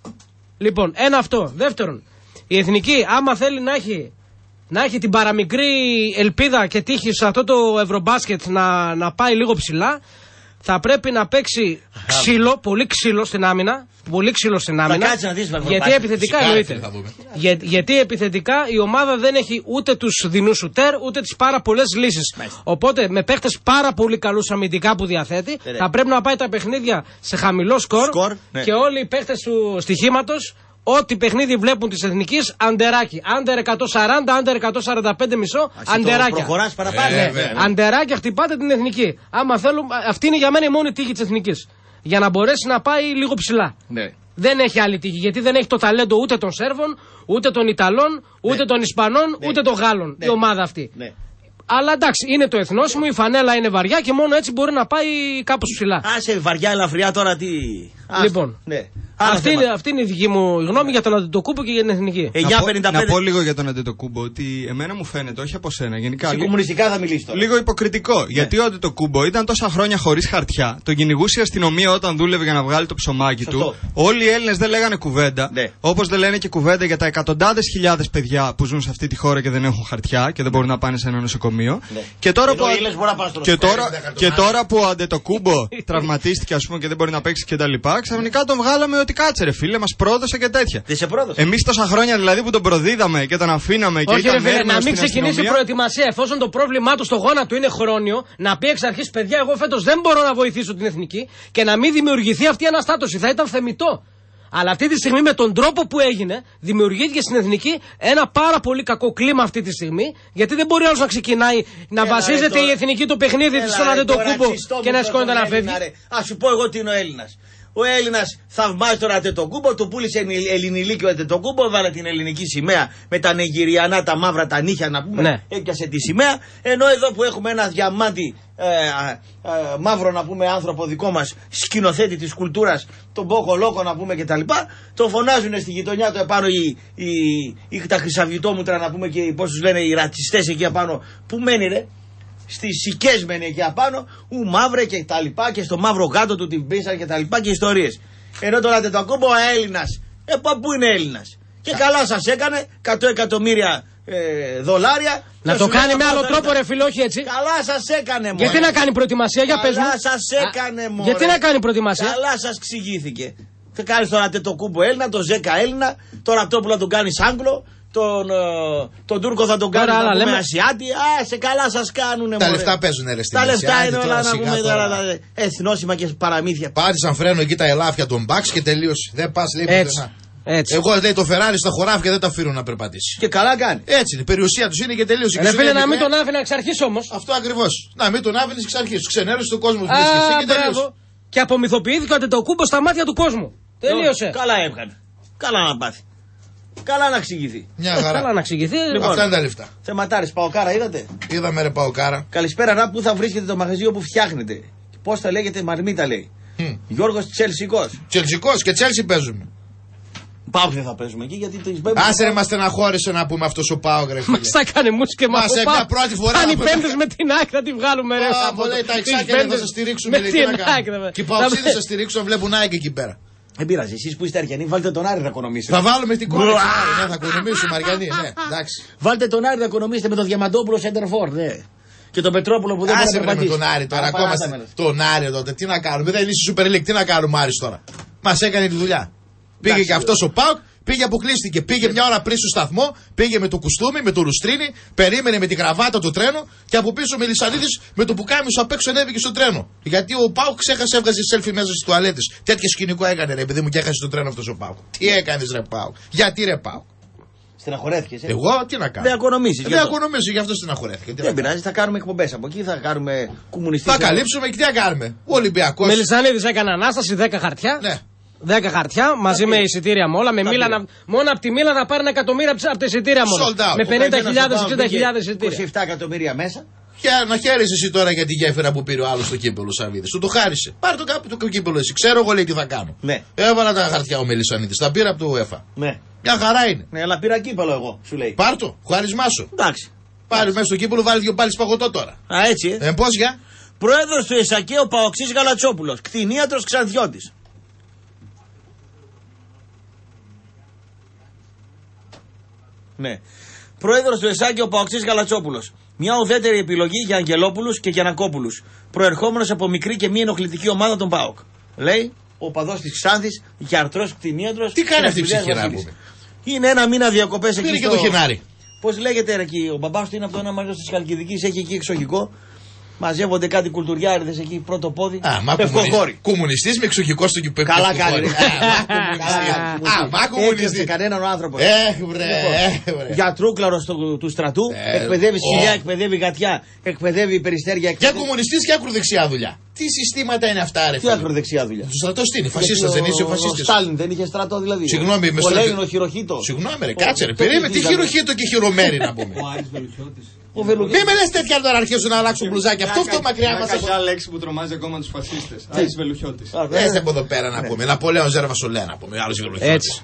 Λοιπόν, ένα αυτό. Δεύτερον, η εθνική, άμα θέλει να έχει, να έχει την παραμικρή ελπίδα και τύχη σε αυτό το Ευρωμπάσκετ να, να πάει λίγο ψηλά, θα πρέπει να παίξει ξύλο, πολύ ξύλο στην άμυνα. Πολύ ξύλο στην άμυνα. Γιατί επιθετικά εννοείται. Για, γιατί επιθετικά η ομάδα δεν έχει ούτε τους δεινούς σουτέρ, ούτε τις πάρα πολλές λύσεις. Οπότε με παίχτες πάρα πολύ καλούς αμυντικά που διαθέτει, ναι, θα πρέπει να πάει τα παιχνίδια σε χαμηλό σκορ, σκορ ναι, και όλοι οι παίχτες του στοιχήματος, ό,τι παιχνίδι βλέπουν της εθνικής, αντεράκι. Άντερ εκατόν σαράντα, άντερ εκατόν σαράντα πέντε μισό, αντεράκια. Προχωράς παραπάνω. Ε, ναι, αντεράκια, χτυπάτε την εθνική. Άμα θέλουν, αυτή είναι για μένα η μόνη τύχη της εθνικής. Για να μπορέσει να πάει λίγο ψηλά. Ναι. Δεν έχει άλλη τύχη, γιατί δεν έχει το ταλέντο ούτε των Σέρβων, ούτε των Ιταλών, ούτε ναι, των Ισπανών, ναι, ούτε των Γάλλων, ναι, η ομάδα αυτή. Ναι. Αλλά εντάξει, είναι το εθνόσημο, η φανέλα είναι βαριά και μόνο έτσι μπορεί να πάει κάπως ψηλά. Άσε βαριά, ελαφριά τώρα τι. Λοιπόν, ναι. Αυτή είναι, αυτή είναι η δική μου γνώμη για τον Αντετοκούμπο και για την εθνική. Ε, να, πω, να πω λίγο για τον Αντετοκούμπο ότι εμένα μου φαίνεται, όχι από σένα, γενικά. Σε κομμουνιστικά θα μιλήσει τώρα. Λίγο υποκριτικό. Ναι. Γιατί ο Αντετοκούμπο ήταν τόσα χρόνια χωρίς χαρτιά. Τον κυνηγούσε η αστυνομία όταν δούλευε για να βγάλει το ψωμάκι Σωστό. του. Όλοι οι Έλληνες δεν λέγανε κουβέντα. Ναι. Όπως δεν λένε και κουβέντα για τα εκατοντάδες χιλιάδες παιδιά που ζουν σε αυτή τη χώρα και δεν έχουν χαρτιά και δεν μπορούν να πάνε σε ένα νοσοκομείο. Ναι. Και τώρα που, και τώρα, και τώρα που ο Αντετοκούμπο τραυματίστηκε, ας πούμε, και δεν μπορεί να παίξει κτλ. Ξαφνικά τον βγάλαμε ότι κάτσε ρε φίλε, μας πρόδωσε και τέτοια. Δεν σε πρόδωσε. Εμείς τόσα χρόνια δηλαδή που τον προδίδαμε και τον αφήναμε και όχι, ήταν ρε φίλε, να μην ξεκινήσει προετοιμασία εφόσον το πρόβλημά του στο γόνατο είναι χρόνιο, να πει εξ αρχής παιδιά, εγώ φέτος δεν μπορώ να βοηθήσω την εθνική και να μην δημιουργηθεί αυτή η αναστάτωση. Θα ήταν θεμιτό. Αλλά αυτή τη στιγμή με τον τρόπο που έγινε, δημιουργήθηκε στην εθνική ένα πάρα πολύ κακό κλίμα αυτή τη στιγμή. Γιατί δεν μπορεί άλλος να ξεκινάει να Έλα, βασίζεται ρε, η εθνική το παιχνίδι της στον Αντετοκούμπο και να σηκώνεται να φεύγει. Α σου πω εγώ τι είναι ο Έλληνας. Ο Έλληνας θαυμάζει τον Αντετοκούμπο, του πούλησε ελληνιλίκη ο Αντετοκούμπο, βάλε την ελληνική σημαία με τα νεγηριανά, τα μαύρα, τα νύχια να πούμε. Ναι. Έπιασε τη σημαία. Ενώ εδώ που έχουμε ένα διαμάντι ε, ε, ε, μαύρο να πούμε άνθρωπο δικό μας, σκηνοθέτη της κουλτούρας, τον Μπόκο Λόκο να πούμε κτλ. Το φωνάζουν στη γειτονιά του επάνω οι, οι, οι, τα χρυσαυγητόμουτρα να πούμε και πώς τους λένε οι ρατσιστές εκεί απάνω. Πού μένει ρε? Στις σικές μένει εκεί απάνω, ου μαύρε και τα λοιπά, και στο μαύρο γάτο του την πίσαν και τα λοιπά και ιστορίες. Ενώ τώρα δεν το ακούω, ο Έλληνας, ε πού είναι Έλληνας? Και καλά σας έκανε, εκατό εκατομμύρια ε, δολάρια. Να το κάνει με άλλο τρόπο ρε φίλε, όχι έτσι. Καλά σας έκανε μωρέ. Γιατί να κάνει προετοιμασία, για πες μου. Καλά σας έκανε μωρέ. Γιατί να κάνει προετοιμασία. Καλά σας εξηγήθηκε. Θα κάνεις τώρα Αντετοκούμπο Έλληνα, τον Ζέκα Έλληνα, τώρα αυτό που να τον κάνεις Άγγλο. Τον, τον Τούρκο θα τον κάνει να πούμε Ασιάτη. Α, σε καλά σας κάνουνε. Τα λεφτά παίζουν ρε στην Τα λεφτά είναι όλα να πούμε τώρα εθνόσημα και παραμύθια. Πάτησαν φρένο εκεί τα ελάφια των Μπαξ και τελείωσε. Δεν πας λέει πουθενά. Έτσι. Εγώ λέει το Φεράρι στα χωράφια δεν τα αφήνω να περπατήσει. Και καλά κάνει. Έτσι είναι. Η περιουσία του είναι και τελείωσε. Ρε φίλε, να μην τον άφηνα εξ αρχής όμως. Αυτό ακριβώς. Να μην τον άφηνε εξ αρχής. Του ξενέρωσε τον κόσμο που βρίσκεσαι και τελείωσε. Και απομυθοποιήθηκε ο Αντετοκούμπο στα μάτια του κόσμου. Τελείωσε. Καλά έβγανε. Καλά να πάθει. Καλά να εξηγηθεί. Μια χαρά. Καλά να εξηγηθεί. Λοιπόν, αυτά είναι τα λεφτά. Θεματάρης, Παοκάρα, είδατε. Είδαμε ρε Παοκάρα. Καλησπέρα, να πού θα βρίσκεται το μαγαζί που φτιάχνετε. Πώς θα λέγεται, Μαρμίτα λέει. Mm. Γιώργος Τσελσικός. Τσελσικός και Τσέλσι παίζουμε. Πάοκ δεν θα παίζουμε εκεί γιατί το Ισπέμπη. Άσε ρε, μα στεναχώρησε να πούμε αυτό ο Πάοκ. Μα θα κάνει μουσική και μα σε μια πρώτη φορά. Αν οι πέμπτες με την άκρη θα τη βγάλουμε ρε. Από λέει τα εξάκια θα σα στηρίξουμε. Και οι Παοξίδες θα στηρίξουν, βλέπουν ΑΕΚ εκεί πέρα. Δεν πειράζει, εσείς που είστε Αριανοί, βάλτε τον Άρη να οικονομήσετε. Θα βάλουμε την κόρη. Ναι, θα οικονομήσουμε Αριανοί, ναι, εντάξει. Βάλτε τον Άρη να οικονομήσετε με τον Διαμαντόπουλο Σέντερφορ, ναι. Και τον Πετρόπουλο που δεν μπορεί να περπατήσει. Τον Άρη τώρα, ακόμα τον Άρη τότε, τι να κάνουμε. Δεν είσαι Super League, τι να κάνουμε Άρης τώρα. Μας έκανε τη δουλειά. Πήγε και αυτός ο Πάοκ. Πήγε, αποκλείστηκε. Πήγε μια ώρα πριν στο σταθμό, πήγε με το κουστούμι, με το λουστρίνι, περίμενε με τη γραβάτα το τρένο και από πίσω με Λυσανίδης με το πουκάμισο απ' έξω ανέβηκε στο τρένο. Γιατί ο Πάουκ ξέχασε, έβγαζε selfie μέσα στις τουαλέτες. Τέτοιο σκηνικό έκανε ρε, επειδή μου και έχασε το τρένο αυτός ο Πάουκ. Τι έκανες ρε Πάουκ, γιατί ρε Πάουκ. Στεναχωρέθηκες. Ε? Εγώ τι να κάνω. Δεν ακονομήσεις. Δεν ακονομήσω, γι' αυτό στεναχωρέθηκα. Δεν πειράζει, θα κάνουμε εκπομπές από εκεί, θα κάνουμε κομμουνιστές. Θα καλύψουμε και τι θα κάνουμε. Ο Ολυμπιακός. Με Λυσανίδης έκανε ανάσταση δέκα χαρτιά. Ναι. δέκα χαρτιά μαζί με εισιτήρια με όλα. Με Μίλαν, μόνο από τη Μίλαν θα πάρει ένα εκατομμύριο από τα εισιτήρια μόνο. Με πενήντα χιλιάδες εξήντα χιλιάδες εισιτήρια. είκοσι επτά εκατομμύρια μέσα. Να χαίρεσαι εσύ τώρα για τη γέφυρα που πήρε ο άλλο στο κύπελο Σαββίδη. Του το χάρισε. Πάρε το κάπου το κύπελο εσύ. Ξέρω εγώ λέει τι θα κάνω. Ναι. Έβαλα τα χαρτιά ο Μελισσανίδης. Τα πήρα από το UEFA. Ναι. Μια χαρά είναι. Ναι, αλλά πήρα κύπελο εγώ, σου λέει. Πάρ' το, χάρισμά σου. Εντάξει. Πάρε μέσα στο κύπελο, βάλει δύο πάλι παγωτό τώρα. Α, έτσι. Ε, πώς για. Πρόεδρος του ΕΣΑΚΕ ο Παοξής Γαλατσόπουλος. Κτηνίατρος Ξανθιώτης. Ναι. Πρόεδρος του ΕΣΑΚΕ ο Παοξής Γαλατσόπουλος. Μια ουδέτερη επιλογή για Αγγελόπουλους και Γιαννακόπουλους. Προερχόμενος από μικρή και μη ενοχλητική ομάδα των ΠΑΟΚ. Λέει ο παδός της Ξάνθης, γιατρός, κτηνίατρος. Τι κάνει αυτή η ψυχή να πούμε. Είναι ένα μήνα διακοπές εκεί. Είναι και το Χινάρι. Πώς λέγεται ρε, εκεί, ο μπαμπάς του είναι από το ένα μέρος της Χαλκιδικής, έχει εκεί εξοχικό. Μαζεύονται κάτι κουλτουριάριδες εκεί, πρώτο πόδι. Α, μα κομμουνιστής. Κομμουνιστής με εξοχικό στο κυπέκο. Καλά κάνει. Α, μα κομμουνιστής. Σε κανέναν άνθρωπο. Έχ, βρε. Γιατρούκλαρος του στρατού, εκπαιδεύει σκυλιά, εκπαιδεύει γατιά, εκπαιδεύει περιστέρια. Και κομμουνιστής και ακροδεξιά δουλειά. Τι συστήματα είναι αυτά, ρε φίλε. Τι ακροδεξιά δουλειά. Του στρατό τι είναι, φασίστας δεν είσαι, ο φασίστας. Ο Στάλιν δεν είχε στρατό δηλαδή. Συγγνώμη, με στρατό. Ο Λένιν, ο Χειροχίτο. Συγγνώμη, ρε, κάτσε ρε. Περίμενε, τι Χειροχίτο και Χειρομέρι να πούμε. Ο Βελουχιώτης. Μην με λες τέτοια τώρα αρχίζουν να αλλάξουν μπλουζάκια. Αυτό αυτό μακριά μας. Κάποια λέξη που τρομάζει ακόμα τους φασίστες. Άρης Βελουχιώτης. Έστε από εδώ πέρα να πούμε. Ναπολέον Ζέρβα Σολέ να πούμε. Άλλος Βελουχιώτης. Έτσι.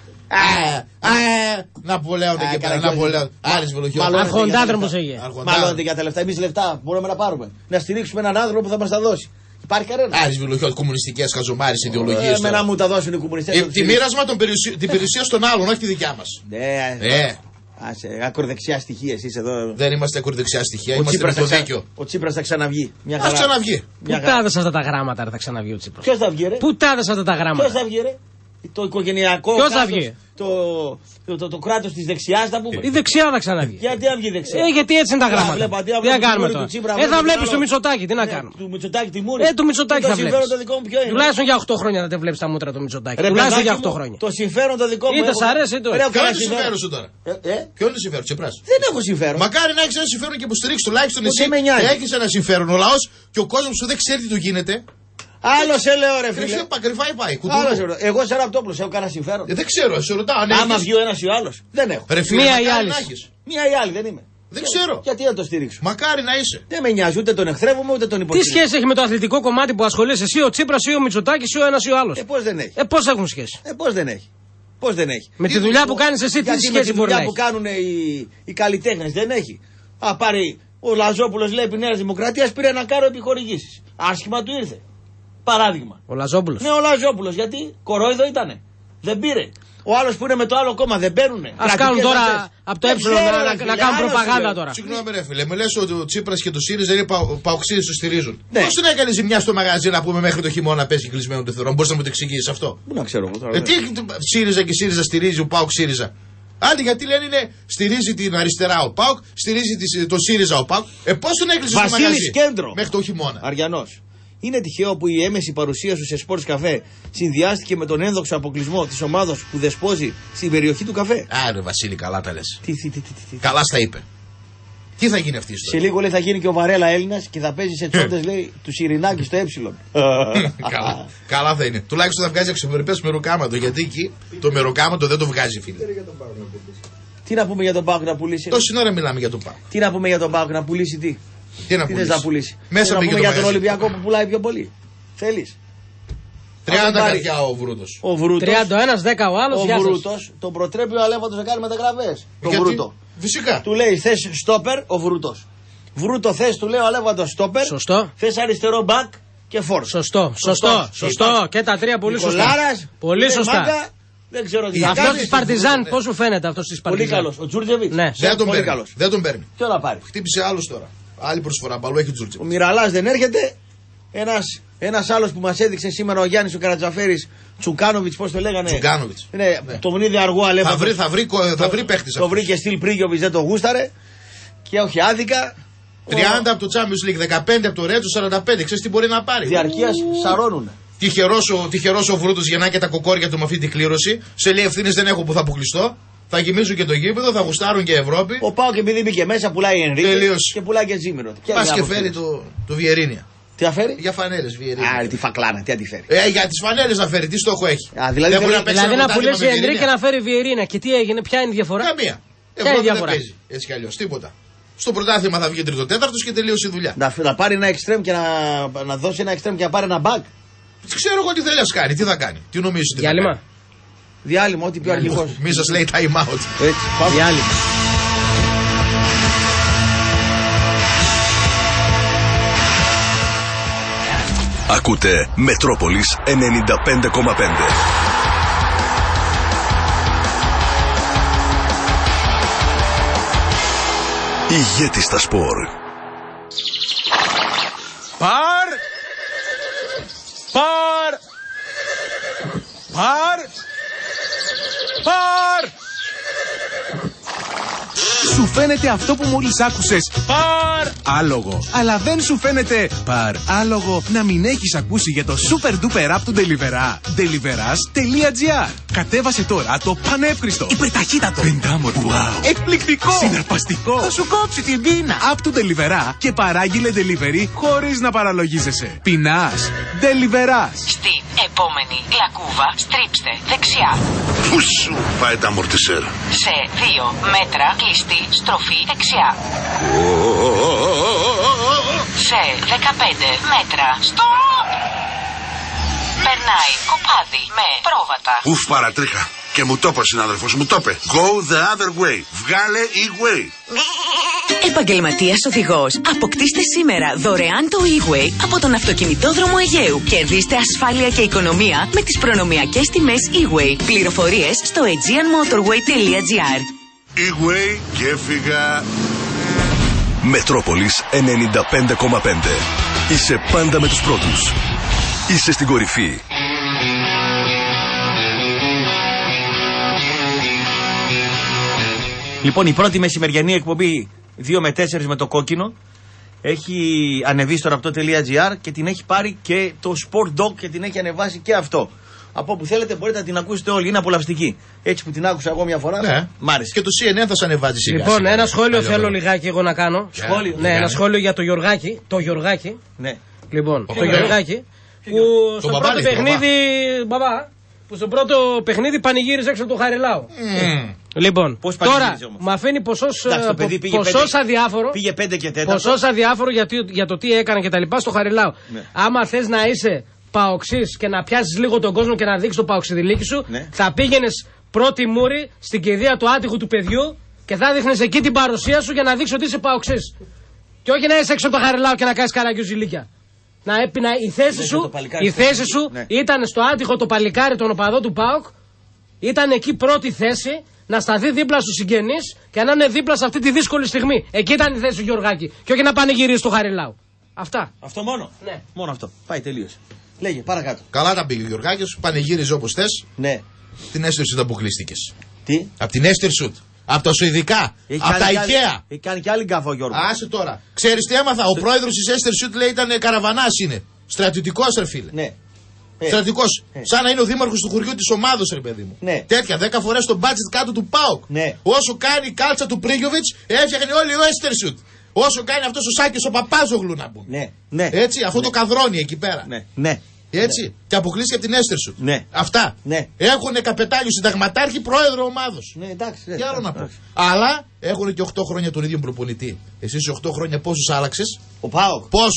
Ναπολέον εκεί πέρα. Ναπολέον. Άρης Βελουχιώτης. Αρχοντάδρομος έγινε. Μάλλον για τα λεφτά. Εμείς λεφτά μπορούμε να πάρουμε. Να στηρίξουμε έναν άνθρωπο που θα μας τα δώσει. Υπάρχει κανένα. Άρης Βελουχιώτης, κομμουνιστικές χαζομάρες ιδεολογίες. Εμένα μου τα δώσουν οι κομμουνιστές. Τη μοίρασμα την περιουσία των άλλων, όχι τη δικιά μας. Ναι. Άσε, ακροδεξιά στοιχεία εσείς εδώ. Δεν είμαστε ακροδεξιά στοιχεία, είμαστε με το δίκιο. Ο Τσίπρας θα ξαναβγεί. Μια χαρά. Θα ξαναβγεί. Πού τάδες αυτά τα γράμματα ρε, θα ξαναβγεί ο Τσίπρας. Ποιος θα βγει ρε. Πού τάδες αυτά τα γράμματα. Ποιος θα βγει ρε. Το οικογενειακό. Ποιος θα βγει. Το, το, το, το κράτος της δεξιάς θα πούμε. Η δεξιά θα ξαναβγεί. Γιατί να βγει δεξιά. Ε, γιατί έτσι είναι τα γράμματα. Τι να κάνουμε τώρα. Ε, θα βλέπεις το Μητσοτάκη, τι να κάνουμε. Του Μητσοτάκη τη μούρη. Ε, του Μητσοτάκη θα βλέπεις. Τουλάχιστον για οκτώ χρόνια να δεν βλέπεις τα μούτρα του Μητσοτάκη. Τουλάχιστον για οκτώ χρόνια. Το συμφέρον το δικό μου. Είτε σ' αρέσει είτε όχι. Ποιο είναι το συμφέρον σου τώρα. Ποιο είναι το συμφέρον, Τσίπρας. Δεν έχω συμφέρον. Μακάρι να έχεις ένα συμφέρον και που στηρίξεις τουλάχιστον εσύ. Έχεις ένα συμφέρον. Ο λαός και ο κόσμος σου δεν ξέρει τι του γίνεται. Άλλο σε λέω ρε φίλε. Κρυφά πάει. Εγώ σε Ραπτόπουλος έχω κανένα συμφέρον. Ε, δεν ξέρω, σε ρωτάω. Άμα βγει ο ένας ή ο άλλος. Δεν έχω. Ρε φίλε, μία ή άλλη. Μία ή άλλη δεν είμαι. Δεν ξέρω. Γιατί να το στηρίξω. Μακάρι να είσαι. Δεν με νοιάζει ούτε τον εχθρεύομαι ούτε τον υποστηρίζω. Τι σχέση έχει με το αθλητικό κομμάτι που ασχολείσαι εσύ, ο Τσίπρας ή ο Μητσοτάκης ή ο ένας ή ο άλλος. Ε, πώς δεν έχει. Ε, πώς έχουν σχέση. Ε, πώς δεν έχει. Πώς δεν έχει. Με τη δουλειά που κάνεις εσύ, τι σχέση μπορεί να έχει. Με τη δουλειά που κάνουν οι, οι καλλιτέχνες δεν έχει. Α, πάρει ο Λαζόπουλος λέει επί Νέας Δημοκρατίας πήρε να κάνω επιχορηγήσεις. Άσχημα του ήρθε. Παράδειγμα. Ο Λαζόπουλος. Ναι, ο Λαζόπουλος. Γιατί κορόιδο ήτανε. Δεν πήρε. Ο άλλος που είναι με το άλλο κόμμα δεν παίρνουνε. Ας κάνουν τώρα από το ε να κάνουν προπαγάνδα τώρα. Συγγνώμη, ρε φίλε, με λες ότι ο Τσίπρας και το ΣΥΡΙΖΑ είναι παοξίδες το στηρίζουν. Ναι. Πώς τον έκανε ζημιά στο μαγαζί να πούμε μέχρι το χειμώνα πέσει κλεισμένο το θερόν. Μπορείς να μου το εξηγήσεις αυτό. Πού να ξέρω εγώ τώρα. Ε, τι ΣΥΡΙΖΑ και ΣΥΡΙΖΑ στηρίζει ο ΠΑΟΚ ΣΥΡΙΖΑ. Άλλοι γιατί λένε είναι στηρίζει την αριστερά ο ΠΑΟΚ, στηρίζει το ΣΥΡΙΖΑ ο ΠΑΟΚ. Ε, πώς τον έκλεισε στο μαγαζί Κέντρο. μέχρι το χειμώνα. Αριανός. Είναι τυχαίο που η έμεση παρουσία σου σε Sports Café συνδυάστηκε με τον ένδοξο αποκλεισμό της ομάδας που δεσπόζει στην περιοχή του καφέ. Άρε Βασίλη, καλά τα λες. Τι, τι, τι, τι, τι. Καλά στα είπε. Τι θα γίνει αυτή η ιστορία. Σε λίγο λέει θα γίνει και ο Βαρέλα Έλληνας και θα παίζει σε τσόντες λέει του Σιρινάκη στο ε. καλά, καλά θα είναι. Τουλάχιστον θα βγάζει αξιοπρεπές μεροκάματο γιατί εκεί το μεροκάματο δεν το βγάζει φίλε. Τι να πούμε για τον Πάοκ να πουλήσει. Τόση ώρα μιλάμε για τον Πάοκ. Τι να πούμε για τον Πάοκ να πουλήσει τι. Τι να τι πουλήσει. να πουλήσει. Μέσα να πούμε το για τον Ολυμπιακό που πουλάει πιο πολύ. Θέλεις. τριάντα καρδιά ο Βρούτος. Ο Βρούτος. τριάντα ένα δέκα ο άλλος. Ο Βρούτος τον προτρέπει ο Αλέφαντος να κάνει μεταγραφές. Το Βρούτο. Φυσικά. Του λέει θες στόπερ ο Βρούτος. Βρούτο θες, του λέει ο Αλέφαντος στόπερ. Σωστό. Θες αριστερό μπακ και φόρ. Σωστό. Σωστό. Σωστό. Και τα τρία πολύ σωστά. Νικολάρας, πολύ σωστά. Μάγκα, δεν ξέρω τι. Αυτό τη Παρτιζάν, πώ σου φαίνεται αυτό τη Παρτιζάν. Πολύ καλό. Ο Τζούρτζεβιτ. Ναι. Δεν τον παίρνει. Δεν τον παίρνει. Ποιο να πάρει. Χτύπησε άλλου τώρα. Άλλη προσφορά. Παλού έχει ο Τζούρτζεβιτ. Ο Μιραλάς δεν έρχεται. Ένας, ένας άλλος που μας έδειξε σήμερα ο Γιάννης ο Καρατζαφέρης, Τσουκάνοβιτς, πώς το λέγανε. Τσουκάνοβιτς. Ναι, ναι. Τον είδε αργό Αλέφαντος. Θα βρει, θα βρει, θα βρει παίχτης. Το βρήκε στυλ Πρίγιοβιτς, δεν το γούσταρε. Και όχι άδικα. τριάντα ο... από το Champions League, δεκαπέντε από το Ρέτζο, σαράντα πέντε. Ξέρεις τι μπορεί να πάρει. Διαρκείας σαρώνουνε. Τυχερός ο, τυχερός ο Βρούτος γεννά και τα κοκόρια του με αυτή τη κλήρωση. Σε λέει ευθύνες δεν έχω που θα αποκλειστώ. Θα γεμίζουν και το γήπεδο, θα γουστάρουν και Ευρώπη. Ο Πάοκ επειδή μπήκε μέσα πουλάει Ενρίκε και πουλάει και Τζίμιρο. Πας και φέρει το, το Βιερίνια. Τι θα φέρει? Για φανέλες Βιερίνια. Α, τη φακλάνα, τι αντιφέρει. Ε, για τις φανέλες να φέρει, τι στόχο έχει. Α, δηλαδή δεν δηλαδή, να, δηλαδή να πουλήσει Ενρίκε και να φέρει Βιερίνα. Και τι έγινε, ποια είναι η διαφορά? Καμία. Ποια είναι η διαφορά? Δεν παίζει έτσι κι αλλιώς, τίποτα. Στο πρωτάθλημα θα βγει τρίτο τέταρτος και τελείωσε η δουλειά. Να, να πάρει ένα εξτρέμ και να, να δώσει ένα εξτρέμ και να πάρει ένα μπακ. Ξέρω εγώ τι θέλει να κάνει, τι θα κάνει, τι νομίζεις ότι Διάλειμμα. θα κάνει. Διάλειμμα, ό,τι πιο αρχηγός. Μη σας λέει time out. Έτσι, πάμε. Διάλειμμα. Ακούτε Μετρόπολης ενενήντα πέντε κόμμα πέντε. Ηγέτη στα σπορ. Παρ! Παρ! Παρ! Παρ! Σου φαίνεται αυτό που μόλις άκουσες παρ άλογο, αλλά δεν σου φαίνεται παρ άλογο να μην έχεις ακούσει για το super duper app του Deliverá. Deliverás τελεία gr. Κατέβασε τώρα το πανεύχριστο, υπερταχύτατο, πεντάμορφο, wow, εκπληκτικό, συναρπαστικό, θα σου κόψει την πείνα app του Deliverá και παράγγειλε delivery χωρίς να παραλογίζεσαι. Πεινάς, Deliverás. Στην επόμενη λακκούβα στρίψτε δεξιά. Πού σου πάει τα αμορτισέρ? Σε δύο μέτρα κλειστή στροφή δεξιά. Σε δεκαπέντε μέτρα stop. Περνάει κοπάδι με πρόβατα. Ουφ, παρατρίχα. Και μου το είπε ο συνάδελφος, μου το είπε. Go the other way. Βγάλε e-way. Επαγγελματίας οδηγός. Αποκτήστε σήμερα δωρεάν το e-way από τον αυτοκινητόδρομο Αιγαίου. Κερδίστε ασφάλεια και οικονομία με τις προνομιακές τιμές e-way. Πληροφορίες στο aegean motorway τελεία gr. E-way και έφυγα. Μετρόπολης ενενήντα πέντε κόμμα πέντε. Είσαι πάντα με τους πρώτους. Είσαι στην κορυφή. Λοιπόν, η πρώτη μεσημεριανή εκπομπή δύο με τέσσερα με το κόκκινο έχει ανεβεί στο ραπτό τελεία gr και την έχει πάρει και το Sport Dog και την έχει ανεβάσει και αυτό. Από όπου θέλετε μπορείτε να την ακούσετε όλοι, είναι απολαυστική. Έτσι που την άκουσα εγώ μια φορά, ναι. Μ' άρεσε. Και το σι εν εν θα σε ανεβάζει σιγά. Λοιπόν, σιγά. ένα σχόλιο Αλλιώς. θέλω λιγάκι εγώ να κάνω. Σχόλιο. Ναι, ένα σχόλιο για το Γιωργάκη. Το Γιωργάκη. Ναι. Λοιπόν, Ο το Γιωργάκη. Που στο μπαμπά πρώτο λέει, παιχνίδι. Μπαμπά. Που στο πρώτο παιχνίδι πανηγύριζε έξω από το Χαριλάου. Mm. Λοιπόν, Πώς τώρα πανηγύριζε όμως? με αφήνει ποσός, Εντάξει, το παιδί πήγε ποσός πέντε- αδιάφορο. Πήγε πέντε και τέταρτο. Ποσός αδιάφορο για, τι- για το τι έκανε και τα λοιπά στο Χαριλάου. Ναι. Άμα θες να είσαι παοξής και να πιάσεις λίγο τον κόσμο και να δείξεις το παοξιδιλίκι σου, Ναι. θα πήγαινες πρώτη μούρη στην κηδεία του άτυχου του παιδιού και θα δείχνεις εκεί την παρουσία σου για να δείξεις ότι είσαι παοξής. Και όχι να είσαι έξω από το Χαριλάου και να κάνεις καραγκιουζιλίκια. Να έπινα η θέση Μέσα σου, το παλικάρι η στο θέση παιδί. σου Ναι. ήταν στο άτυχο το παλικάρι τον οπαδό του ΠΑΟΚ. Ήταν εκεί πρώτη θέση να σταθεί δίπλα στους συγγενείς και να είναι δίπλα σε αυτή τη δύσκολη στιγμή. Εκεί ήταν η θέση του Γιωργάκη. Και όχι να πανηγυρίσει στο Χαριλάου. Αυτά. Αυτό μόνο. Ναι. Μόνο αυτό. Πάει, τελείωσε. Λέγε, παρακάτω. Καλά τα πήγε ο Γιωργάκης, πανηγύριζε όπως θες. Ναι. Την Έστερ Σουτ αποκλείστηκες. Τι? Από την Έστερ Σουτ. Από τα Σουηδικά. Έχει Από κάνει τα κι άλλη- IKEA. Έχει κάνει και άλλη γκάφα ο Γιώργος. Άσε τώρα. Ξέρεις τι έμαθα. Ο πρόεδρος της Έστερ Σουτ λέει ήταν καραβανάς είναι. Στρατιωτικός ρε φίλε. Ναι. Ε, Στρατιωτικός. ε. Σαν να είναι ο δήμαρχος του χωριού της ομάδος ρε παιδί μου. Ναι. Τέτοια. Δέκα φορές το μπάτζετ κάτω του ΠΑΟΚ. Ναι. Όσο κάνει η κάλτσα του Πρίγιοβιτς έφτιαχνε όλοι ο Έστερ Σουτ. Όσο κάνει αυτός ο Σάκης ο Παπάζογλου να πούμε. Ναι. Ναι. Έτσι, αυτό Ναι. το καδρόνι εκεί πέρα. Ναι. Ναι. Έτσι. Ναι. Και αποκλείστηκε από την Έστερ Σουτ. Ναι. Αυτά. Ναι. Έχουν καπετάνιο συνταγματάρχη πρόεδρο ομάδος. Ναι, εντάξει. Τι άλλο να πω. Αλλά έχουν και οκτώ χρόνια τον ίδιο προπονητή. Εσύ σε οκτώ χρόνια πόσους άλλαξες? Ο ΠΑΟΚ. Πόσους?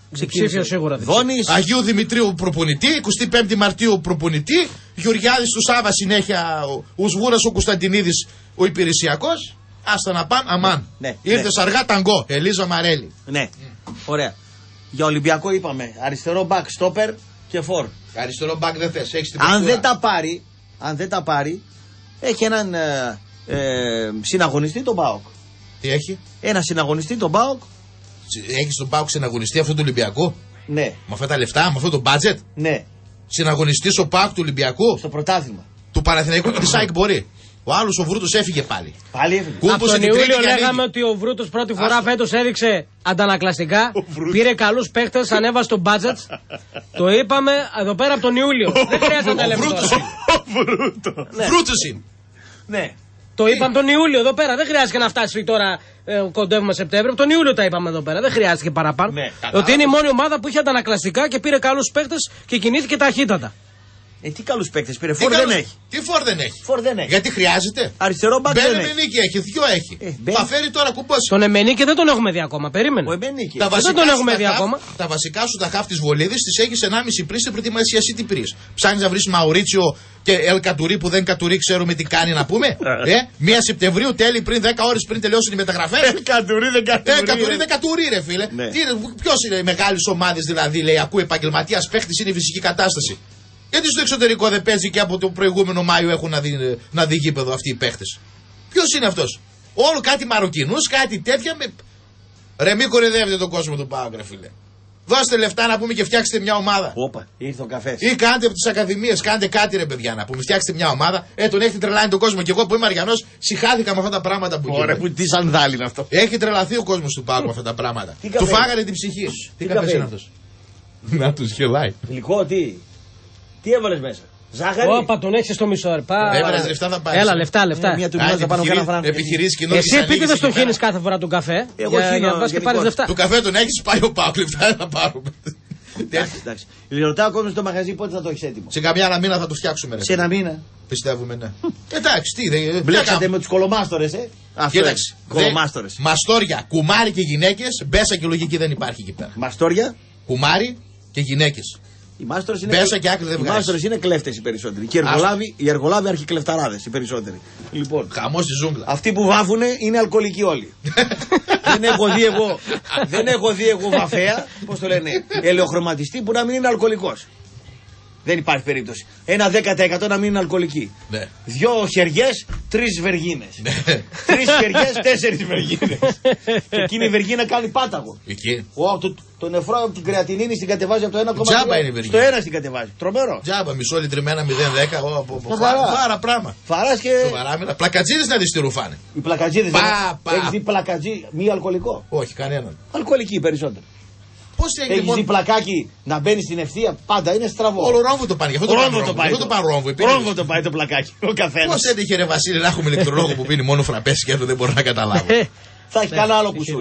Ψήφιο σίγουρα. Δόνης. Αγίου Δημητρίου προπονητή. εικοστή πέμπτη Μαρτίου προπονητή. Γεωργιάδης του Σάβα συνέχεια. Ο Σβούρας ο Κωνσταντινίδης ο υπηρεσιακός. Άστα να πάνε, αμάν. Ναι, Ήρθε ναι. αργά ταγκό. Ελίζα Μαρέλη. Ναι, mm. ωραία. Για Ολυμπιακό είπαμε αριστερό μπακ, στόπερ και φορ. Αριστερό μπακ δεν θες, έχεις την αν πεστούρα. δεν τα πάρει, αν δεν τα πάρει, έχει έναν ε, ε, συναγωνιστή τον ΠΑΟΚ. Τι έχει? Ένα συναγωνιστή τον ΠΑΟΚ. Έχεις τον ΠΑΟΚ συναγωνιστή αυτού του Ολυμπιακού? Ναι. Με αυτά τα λεφτά, με αυτό το budget? Ναι. Συναγωνιστής ο ΠΑΟΚ του Ολυμπιακού? Στο πρωτάθλημα. Του Παναθηναϊκού και της ΑΕΚ μπορεί. Ο άλλος ο Βρούτος έφυγε πάλι. Πάλι έφυγε. Από τον Ιούλιο λέγαμε ότι ο Βρούτος πρώτη φορά Άστο. φέτος έριξε αντανακλαστικά. Πήρε καλούς παίχτες, ανέβασε το budget. Το είπαμε εδώ πέρα από τον Ιούλιο. Δεν χρειάζεται να τα λέμε τώρα. Βρούτος είναι. Ναι. Το είπαμε τον Ιούλιο εδώ πέρα. Δεν χρειάζεται να φτάσει τώρα ε, κοντεύουμε Σεπτέμβριο. Τον Ιούλιο τα είπαμε εδώ πέρα. Δεν χρειάστηκε παραπάνω. Ναι, ότι είναι η μόνη ομάδα που είχε αντανακλαστικά και πήρε καλούς παίχτες και κινήθηκε ταχύτατα. Ε, τι καλούς παίκτες πήρε, φορ δεν έχει. Τι φορ δεν έχει. Φορ δεν έχει. Γιατί χρειάζεται. Αριστερό μπακ δεν έχει. Εμενίκη έχει, δυο έχει. Ε, θα φέρει τώρα κουμπός. Τον Εμενίκη δεν τον έχουμε δει ακόμα, περίμενε. Ο Εμενίκη. Δεν τον έχουμε δει ακόμα. Τα βασικά σου τα χαφ της Βολίδης τις έχεις ενάμιση πριν στην προετοιμασία City Priest. Ψάχνεις να βρεις Μαουρίτσιο και Ελ Κατουρί που δεν Κατουρί ξέρουμε τι κάνει να πούμε. ε, μία Σεπτεμβρίου τέλει πριν δέκα ώρες πριν τελειώσουν οι μεταγραφές. Ελ Κατουρί δεν Κατουρί. Ε, Κατουρί δεν Κατουρί ρε φίλε. Ναι. Ποιος είναι μεγάλης ομάδες δηλαδή λέει ακούει επαγγελματίας παίχτης είναι η φυσική κατάσταση. Γιατί στο εξωτερικό δεν παίζει και από το προηγούμενο Μάιο έχουν να δει, να δει γήπεδο αυτοί οι παίχτες. Ποιος είναι αυτός? Όλο κάτι Μαροκινούς, κάτι τέτοια με... Ρε μη κορυδεύετε τον κόσμο του ΠΑΟΚ ρε φίλε. Δώστε λεφτά να πούμε και φτιάξτε μια ομάδα. Όπα, ήρθε ο καφές. Ή κάντε από τις ακαδημίες, κάντε κάτι ρε παιδιά να πούμε. Φτιάξτε μια ομάδα. Ε, τον έχετε τρελάνει τον κόσμο. Και εγώ που είμαι Αριανός, συχάθηκα με αυτά τα πράγματα που Ωραία, που τι σανδάλι είναι αυτό. Έχει τρελαθεί ο κόσμος του ΠΑΟΚ με αυτά τα πράγματα. Του φάγανε την ψυχή. Τι καφές είναι αυτός? Να τους γελάει. Γλυκό, τι. Τι έβαλες μέσα? Ζάχαρη. Όπα, τον έχεις στο μισό. Έβαλες λεφτά θα πάρεις. Έλα, λεφτά, λεφτά. Μια του θα πάνω κάνα φράγκα. Επιχειρήσεις Εσύ επίτηδε τον χύνεις κάθε φορά τον καφέ. Εγώ για, για να πας και πάρεις λεφτά. Του καφέ τον έχεις, πάει ο ΠΑΟΚ λεφτά να πάρουμε. Εντάξει. Ρωτάω ο κόσμος στο μαγαζί πότε θα το έχεις έτοιμο. Σε καμιά ένα μήνα θα το φτιάξουμε. Σε ένα μήνα. Πιστεύουμε, ναι. Εντάξει, τι δεν. Μπλέξατε με τους κολομάστορες, ε. Κοίταξε. Κολομάστορες. Μαστόρια, κουμάρι και γυναίκες, μπέσα και λογική δεν υπάρχει εκεί πέρα. Μαστόρια. Κουμάρι και γυναίκες. Οι μάστορες είναι, Μπέσα και άκρη δεν βγάζει. οι μάστορες είναι κλέφτες οι περισσότεροι. Και οι εργολάβοι, οι εργολάβοι αρχικλεφταράδες οι περισσότεροι. Λοιπόν, χαμός στη ζούγκλα. Αυτοί που βάφουνε είναι αλκοολικοί όλοι. δεν, έχω δει εγώ, δεν έχω δει εγώ βαφέα, πώς το λένε, ελαιοχρωματιστή που να μην είναι αλκοολικός. Δεν υπάρχει περίπτωση. Ένα δέκα τοις εκατό να μην είναι αλκοολικοί. Ναι. Δυο χεριές, τρεις βεργίνες. Τρεις χεριές, τέσσερις βεργίνες. Και εκείνη η βεργίνα κάνει πάταγο. Εκεί. Ο, το, το νεφρό από την κρεατινίνη στην κατεβάζει από το ένα κόμμα τρία στο ένα στην κατεβάζει. Τρομερό. Τζάμπα, μισό λιτριμένα μηδέν δέκα. Πάρα πράγμα. Φαράς και. Πλακατζίδες να δεις τι ρουφάνε. Οι πλακατζίδες. Πα, πα. Έχεις δει πλακατζί μη αλκοολικό? Όχι, κανέναν. Αλκοολική περισσότερο. Πώς έγινε Έχεις δει πλακάκι να μπαίνει στην ευθεία? Πάντα είναι στραβό. Όλο ρόμβο το πάνε. Γι' αυτό το πάει. Αυτό το πάει ρόμβο. Ρόμβο το πάει το πλακάκι. Ο καθένας. Πώς έτυχε ρε Βασίλη να έχουμε ηλεκτρολόγο που πίνει μόνο φραπές και αυτό δεν μπορώ να καταλάβω. Θα έχει κανένα άλλο κουσούρι.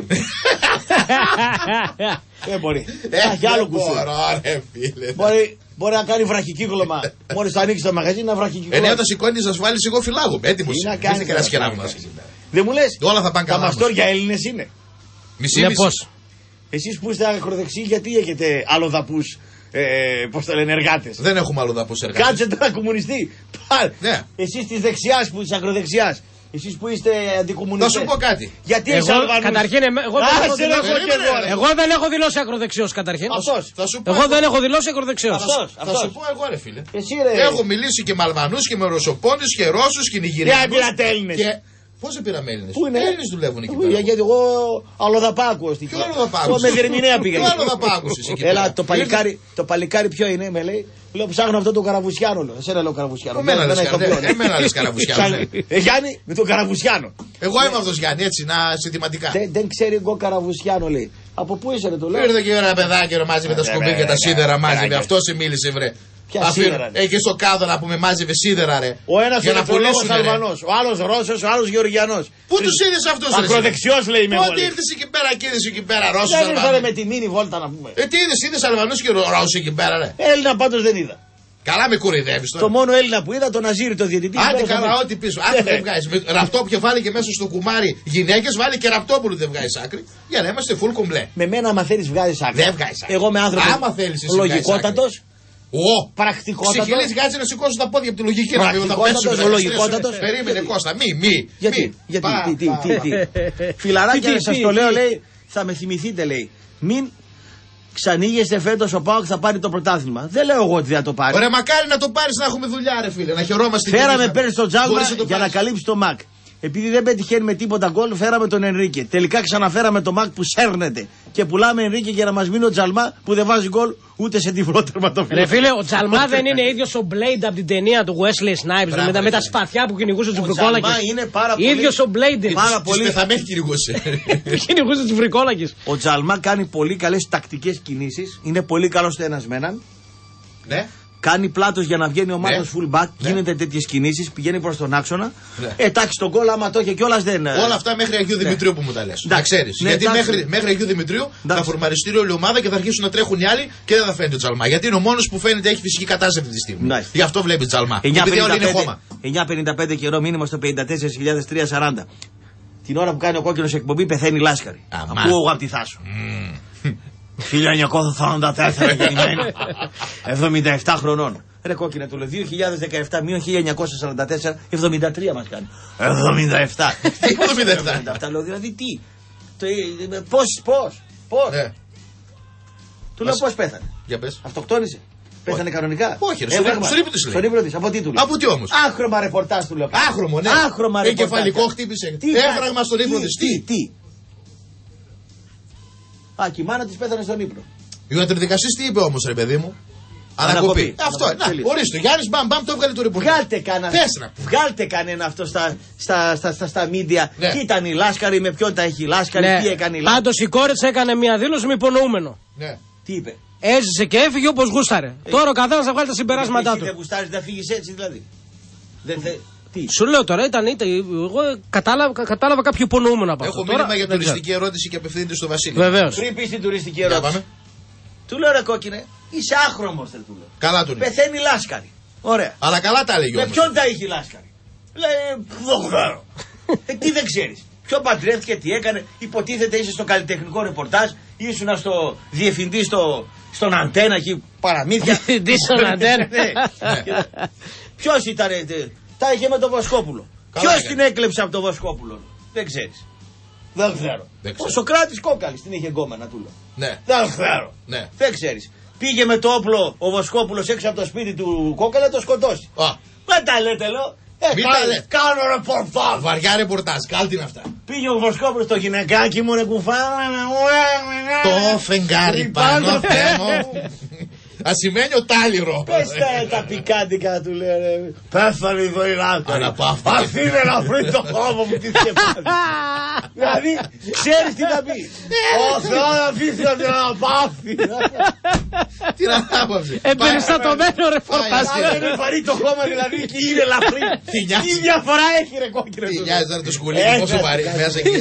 Δεν μπορεί. Θα έχει άλλο κουσούρι. Μπορεί να κάνει βραχικύκλωμα. Μόλις θα ανοίξει το μαγαζί να βραχικύκλωμα. Ε, ναι, όταν σηκώνει τι ασφάλειες, εγώ φυλάγω. Έτοιμο. Τι να κάνει και να σκεράβουν. Δεν μου λες. Όλα θα πάνε καλά. Τα μαστόρια Έλληνες είναι. Μισή μισή. Εσείς που είστε ακροδεξιοί, γιατί έχετε αλλοδαπούς, ε, πώς το λένε, εργάτες? Δεν έχουμε αλλοδαπούς εργάτες. Κάτσε τώρα κομμουνιστή. Ναι. Εσείς της δεξιάς που της ακροδεξιάς. Εσείς που είστε αντικομμουνιστές. Θα σου πω κάτι. Γιατί έχεις Αλβανούς? Καταρχήν, εγώ, δεν έχω δηλώσει, εγώ δεν έχω δηλώσει ακροδεξιός καταρχήν. Αυτός. Εγώ δεν έχω δηλώσει ακροδεξιός. Αυτός. Θα σου πω εγώ ρε φίλε. Εσύ, ρε. Έχω μιλήσει και με Αλβανούς και με Ρωσοπόνους και Ρώσους και Νιγηριανούς. Και Αντιρατέλινες. Πώς δεν πήραμε Έλληνες? Πού είναι? Έλληνες δουλεύουν εκεί πέρα. Γιατί εγώ αλλοδαπά ακούω. Ποιο αλλοδαπά άκουσες? Εγώ με διερμηνέα πήγα. Ποιο αλλοδαπά άκουσες εκεί πέρα? Έλα, το παλικάρι, το παλικάρι ποιο είναι, με λέει. Λέω ψάχνω αυτό το Καραβουσιάνο. Εσένα λέω Καραβουσιάνο. Εμένα λες Καραβουσιάνο. Ε, Γιάννη, με τον Καραβουσιάνο. Εγώ είμαι αυτός Γιάννη, έτσι, να συνθηματικά. Δεν ξέρει εγώ Καραβουσιάνο, λέει. Από πού είσαι, ρε, το λέω. Ήρθε και ένα παιδάκι μαζί με τα σκουπίδια, τα σίδερα μαζί. Αυτό σε μίλησε, βρε. Εκεί στο κάδο να πούμε μάζευε σίδερα ρε. Ο ένας είναι πολέμος Αλβανός, ο άλλος Ρώσος, ο άλλος Γεωργιανός. Πού τους είδες αυτούς ρε? Ακροδεξιός λέει με εγώ. Πότε ήρθες εκεί πέρα και είδες εκεί πέρα Ρώσος Αλβανούς? Δεν ήρθανε με τη μίνι βόλτα να πούμε. Ε τι είδες, είδες Αλβανούς και Ρώσους εκεί πέρα ρε? Έλληνα πάντως δεν είδα. Καλά με κοροϊδεύεις τώρα. Το μόνο Έλληνα που είδα, τον Αζίρι, το διαιτητή. Άντε καλά, ό,τι πίσω. Άντε δεν βγάζει. Ραπτόπουλο βάλει και μέσα στο κουμάρι γυναίκες, βάλει και Ραπτόπουλο δεν βγάζει άκρη. Για να είμαστε full κομπλέ. Με μένα, άμα θέλει, βγάζει άκρη. Δεν βγάζει άκρη. Εγώ με άνθρωπο. Άμα θέλει, λογικότατο. Ω! Πρακτικότατο. Ψυχηλής κάτσε να σηκώσω τα πόδια από τη λογική να μην τα πέσουμε. Λογικότατο. Περίμενε Κώστα, μη, μη. Γιατί, γιατί, τι, τι, τι. Φιλαράκια, σας το λέω, λέει, θα με θυμηθείτε, λέει. Μην ξανήγεστε φέτος ο ΠΑΟΚ θα πάρει το πρωτάθλημα. Δεν λέω εγώ ότι δεν θα το πάρει. Ωραία, μακάρι να το πάρει να έχουμε δουλειά, ρε φίλε, να χαιρόμαστε. Φέραμε πέρυσι το Τζάλμα για να καλύψει το ΜΑΚ. Επειδή δεν πετυχαίνει με τίποτα γκολ, φέραμε τον Ενρίκε. Τελικά ξαναφέραμε το ΜΑΚ που σέρνεται. Και πουλάμε Ενρίκε για να μας μείνει ο Τζαλμά που δεν βάζει γκολ ούτε σε τυφλό τερματοφύλακα. Ρε φίλε, ο Τζαλμά δεν είναι ίδιος ο Μπλέιντ από την ταινία του Wesley Snipes με, τα, με τα σπαθιά που κυνηγούσε τους βρικόλακες. είναι πάρα πολύ. Ίδιος ο Μπλέιντ. Πάρα πολύ. Πεθαμένη κυνηγούσε. Κυνηγούσε τους βρικόλακες. Ο Τζαλμά κάνει πολύ καλές τακτικές κινήσεις. Είναι πολύ καλός στο ένας με έναν. Ναι. Κάνει πλάτος για να βγαίνει ο Μάρκος full back, ναι. Γίνεται τέτοιες κινήσεις, πηγαίνει προς τον άξονα. Ναι. Εντάξει, τον γκολ άμα το είχε κιόλας δεν. Όλα αυτά μέχρι Αγίου Δημητρίου ναι. που μου τα λες. Να ξέρεις. Ναι, γιατί μέχρι, μέχρι Αγίου Δημητρίου θα φορμαριστεί όλη η ομάδα και θα αρχίσουν να τρέχουν οι άλλοι και δεν θα φαίνεται ο Τζαλμά. Γιατί είναι ο μόνος που φαίνεται έχει φυσική κατάσταση αυτή τη στιγμή. Ναι. Γι' αυτό βλέπει Τζαλμά. Επειδή όλοι είναι χώμα. εννιά πενήντα πέντε καιρό μήνυμα στο πενήντα τέσσερα χιλιάδες τριακόσια σαράντα. Την ώρα που κάνει ο κόκκινος εκπομπή πεθαίνει λάσκαρη. Ακούω εγώ από τη Θάσο. χίλια εννιακόσια σαράντα τέσσερα γεννημένο. εβδομήντα επτά χρονών. Ρε κόκκινα του λέω δύο χιλιάδες δεκαεπτά μείον χίλια εννιακόσια σαράντα τέσσερα, εβδομήντα τρία μας κάνει. εβδομήντα επτά. Τι εβδομήντα επτά. Λέω δηλαδή τι. Πώς, πώς, πώς. Του λέω πώς πέθανε. Για πες. Αυτοκτόνησε. Πέθανε κανονικά. Όχι, ρε, στον ύπνο της λέει. Στον ύπνο της, από τι του λέει. Από τι όμως. Άχρωμα ρεπορτάζ του λέω. Άχρωμο, ναι. Άχρωμα ρεπορτάζ. Εγκεφαλικό χτύπησε. Έφραγμα στον ύπνο της. Τι, τι. Α, και η μάνα της πέθανε στον ύπνο. Ο ιατροδικαστής τι είπε όμως, ρε παιδί μου. Ανακοπή. Αυτό, να, ορίστε. Γιάννης μπαμ μπαμ το έβγαλε το ρεπορτάζ. Βγάλτε κανένα. Βγάλτε κανένα αυτό στα, στα, στα, στα, στα media. Ναι. Τι ήταν η Λάσκαρη, με ποιον τα έχει η Λάσκαρη, ναι. Τι έκανε η Λάσκαρη. Πάντως η κόρη της έκανε μια δήλωση με υπονοούμενο. Ναι. Τι είπε. Έζησε και έφυγε όπως γούσταρε. Ε, Τώρα ο καθένας θα βγάλει τα συμπεράσματά του. Δεν γουστάρεις να φύγεις έτσι δηλαδή. Δεν θε... Τι. Σου λέω τώρα, ήταν, ήταν εγώ κατάλαβα, κατάλαβα κάποιο υπονοούμενο από αυτό. Έχω μήνυμα για τουριστική ερώτηση και απευθύνεται στο Βασίλη. Βεβαίως. Πριν πει την τουριστική ερώτηση. Του λέω ρε κόκκινε, είσαι άχρωμος του λέω. Καλά του λέει. Πεθαίνει Λάσκαρη. Ωραία. Αλλά καλά τα έλεγε όμως. Με ποιον τα είχε η Λάσκαρη. Λέει, δεν ξέρω. ε, τι δεν ξέρεις. Ποιο παντρεύτηκε, τι έκανε. Υποτίθεται είσαι στο καλλιτεχνικό ρεπορτάζ, ήσουν στο διευθυντή στο, στον Αντένα εκεί παραμύθια. Διευθυντή στον Αντένα. Ποιος ήταν, τα είχε με τον Βοσκόπουλο. Ποιος την έκλεψε από τον Βοσκόπουλο. Δεν ξέρεις. Δεν ξέρω. Ο Σοκράτης Κόκαλης την είχε γκόμενα του λέω. Ναι. Δεν ξέρω. Ναι. Δεν ξέρεις. Πήγε με το όπλο ο Βοσκόπουλος έξω από το σπίτι του Κόκαλα να το σκοτώσει. Α. Δεν τα λέτε λέω. Ε, Μην κάνε, τα λέτε. Κάνω ρεπορτάζ. Βαριά ρεπορτάζ. Κάλτη είναι αυτά. Πήγε ο Βοσκόπουλος το γυναικάκι μου, ρε κουφάλα. Το φεγγάρι πάνω θέμω. Ασημένιο τάλιρο. Πες τα, τα πικάντικα του λέει ρε. Πέθανε η Δοϊλάκαρη. Ας είναι να βρει το χώμα μου τι σκεφάζει. Δηλαδή ξέρεις τι θα πει. Ο Θεός να αφήσει να την αναπαύσει. Την ανάπαυση. Εμπεριστατωμένο ρεπορτάζ. Αλλά είναι βαρύ το χώμα δηλαδή και είναι ελαφρύ. Τι διαφορά έχει ρε κόκκινο. Τι νοιάζει να το σκουλίκι πόσο βαρύ. Μέσα και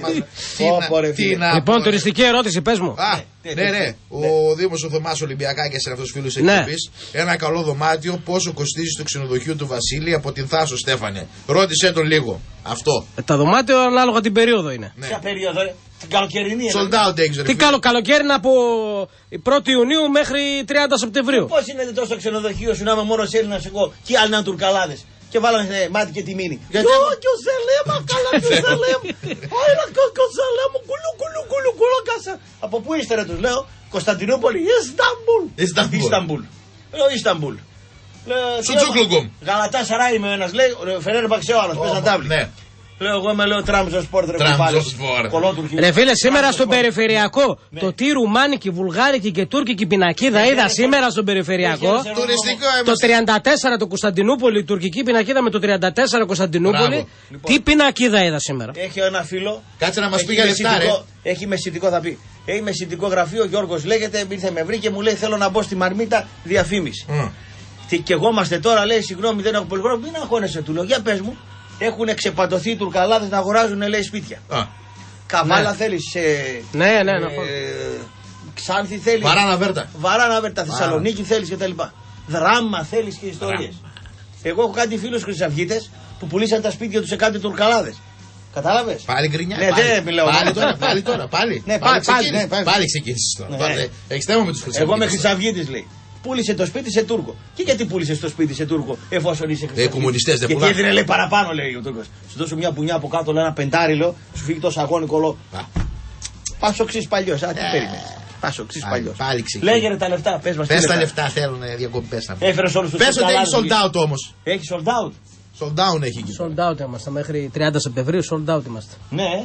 Λοιπόν τουριστική ερώτηση πες μου. Ναι, ναι. Ο Δήμος ο Θωμάς Ολυμπιακάκης είναι αυτός φίλος εκπομπής. Ένα καλό δωμάτιο πόσο κοστίζει στο ξενοδοχείο του Βασίλη από την Θάσο Στέφανε. Ρώτησε τον λίγο. Αυτό. Ε, τα δωμάτια ανάλογα την περίοδο είναι. Ναι. Ποια περίοδο, ρε. Την καλοκαιρινή. Sold out έχεις, ρε. Τι καλό, καλοκαίρι από πρώτη Ιουνίου μέχρι τριάντα Σεπτεμβρίου. Πώς είναι τόσο ξενοδοχείο σου να είμαι μόνος Έλληνας εγώ και άλλοι να είναι Τουρκαλάδες. Και βάλανε μάτι και τη μήνυ. Γιατί... Yo, yo Selema, καλά yo Selema. Άρα κόκκο Selema, κουλου κουλου κουλου κουλου κάσα. Από πού είστε ρε τους λέω, Κωνσταντινούπολη, Ισταμπούλ. Ισταμπούλ. Λέω Ισταμπούλ. Σουτσούκλουγκουμ. Γαλατά Σαράι είμαι ο ένας λέει, Φεραίρ Μπαξέ ο άλλος, παίζαν τάβλη. Λέω εγώ είμαι λέω Τραμζο Σπορτ ρε κουμπάλες. Ρε φίλε σήμερα στον περιφερειακό το τι ρουμάνικη, βουλγάρικη και τουρκική πινακίδα είδα σήμερα στον περιφερειακό. Το τριάντα τέσσερα το Κωνσταντινούπολη, τουρκική πινακίδα με το τριάντα τέσσερα Κωνσταντινούπολη. Τι πινακίδα είδα σήμερα. Έχει ένα φίλο. Κάτσε να μας πει για λεφτά ρε. Έχει μεσητικό θα πει. Έχει μεσητικό γραφείο, Γιώργος λέγεται, ήρθε με βρήκε μου λέει θέλω να μπω στη Μαρμίτα διαφήμιση. Και εγώ είμαστε τώρα λέει συγγνώμη δεν έχω πολύ χρόνο, μην αγχώνεσαι του λέω για πες μου. Έχουν ξεπατωθεί οι Τουρκαλάδες να αγοράζουν λέει σπίτια. Α. Καβάλα ναι. θέλεις. Ε, ναι, ναι, ναι. Ε, Ξάνθη θέλεις. Βαράνα Βέρτα. Βαράνα Βέρτα, Θεσσαλονίκη θέλεις κτλ. Δράμα θέλει και ιστορίες. Εγώ έχω κάτι φίλους χρυσαυγίτες που πουλήσαν τα σπίτια τους σε κάτι τουρκαλάδες. Κατάλαβες. Πάλι γκρινιά. Ναι, πάλι, δεν μιλάω. πάλι τώρα, πάλι τώρα. Πάλι, ναι, πάλι, πάλι, ναι, πάλι. πάλι ξεκίνησες τώρα. Ναι. Τώρα, έχεις θέμα με τους χρυσαυγίτες. Εγώ είμαι χρυσαυγίτης, λέει. Πούλησε το σπίτι σε Τούρκο. Και γιατί πούλησε το σπίτι σε Τούρκο, εφόσον είσαι χρυσαυγίτης. Οι κομμουνιστές δεν πουλάνε. πουλάνε. Γιατί έδινε, λέει, παραπάνω, λέει ο Τούρκος. Σου δώσω μια πουνιά από κάτω, λέει, ένα πεντάριλο, σου φύγει το σαγόνι κολό. Πάσο ξύ παλιό, α τι περιμένεις. Πάσο ξύ παλιό. Λέγε τα λεφτά, πες μας. Πες τα λεφτά, θέλουν διακοπές. Έφερε όλους τους. Πες ότι έχει sold out όμως. Έχει sold out. Sold down έχει εκεί. Sold out είμαστε μέχρι τριάντα Σεπτεμβρίου, sold out είμαστε. Ναι.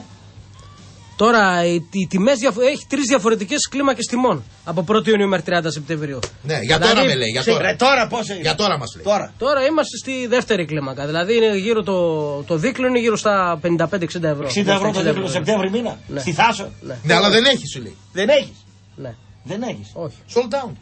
Τώρα οι, οι τιμές διαφο- έχει τρεις διαφορετικές κλίμακες τιμών από πρώτη Ιουνίου μέχρι τριάντα Σεπτεμβρίου. Ναι, για τώρα δηλαδή, με λέει. Για τώρα, ρε, τώρα πώς είναι. Για τώρα μας λέει. Τώρα. Τώρα είμαστε στη δεύτερη κλίμακα. Δηλαδή είναι γύρω το, το δίκλο είναι γύρω στα πενήντα πέντε εξήντα ευρώ. εξήντα ευρώ το δίκλο Σεπτέμβρη μήνα. Ναι. Στη Θάσο. Ναι. Ναι, αλλά δεν έχει, σου λέει. Δεν έχεις. Ναι. Δεν έχεις. Όχι. Sold down.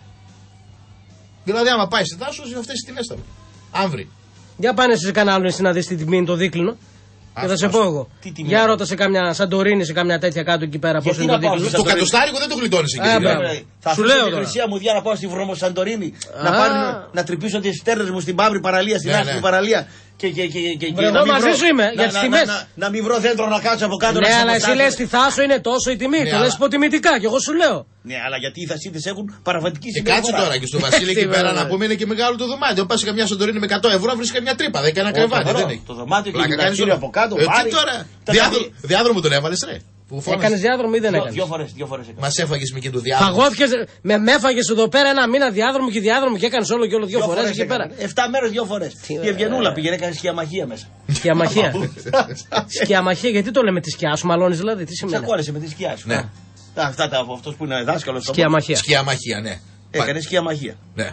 Δηλαδή, άμα πάει στη Θάσο, είναι αυτές τις τιμές θα βρει. Αν βρει. Για πάνε σε κανένα άλλο να δεις τι τιμή είναι το δίκλινο. Και θα σε πω εγώ. Για ρώτα σε κάμια Σαντορίνη, σε κάμια τέτοια κάτω εκεί πέρα πώς είναι το δίκλινο. Το κατοστάρικο δεν το γλιτώνεις εκεί. Θα σου λέω. Στην Χρυσία μου διά να πάω στη βρώμο Σαντορίνη να, πάρουν, να τρυπήσω τις στέρνες μου στην Παύρη παραλία, στην άσπρη παραλία. Και, και, και, και, και εγώ μαζί σου είμαι, για τις τιμές. Να, να, να μην βρω δέντρο να κάτσω από κάτω. Ναι, αλλά εσύ λες στη Θάσο είναι τόσο η τιμή. Το λες υποτιμητικά και εγώ σου λέω. Ναι, αλλά γιατί οι Θασίτες έχουν παραβατική συμπεριφορά. Και κάτσε τώρα και στο Βασίλη εκεί πέρα να πούμε είναι και μεγάλο το δωμάτιο. Πα σε καμιά Σαντορίνη με εκατό ευρώ βρίσκει καμιά τρύπα. Δεν κάνει κρεβάτι. Δεν έχει. Το δωμάτιο και το γυμναστήριο από κάτω. Τι τώρα. Διάδρομο τον έβαλε, ρε. Έκανε διάδρομο ή δεν έκανε. Δύο φορές, δύο φορές. Μα έφαγε με και το διάδρομο. Φαγώθηκε, με έφαγε εδώ πέρα ένα μήνα διάδρομο και διάδρομο και έκανε όλο και όλο δύο φορές εκεί πέρα. Εφτά μέρες δύο φορές. Η Ευγενούλα πήγαινε, έκανε σκιαμαχία μέσα. Σκιαμαχία. Σκιαμαχία, γιατί το λέμε τη σκιά σου, μαλώνει δηλαδή, τι σημαίνει. Τσακώνεσαι με τη σκιά σου. Ναι. Αυτά τα αυτό που είναι δάσκαλο. Σκιαμαχία. Σκιαμαχία, ναι. Έκανε σκιαμαχία. Ναι.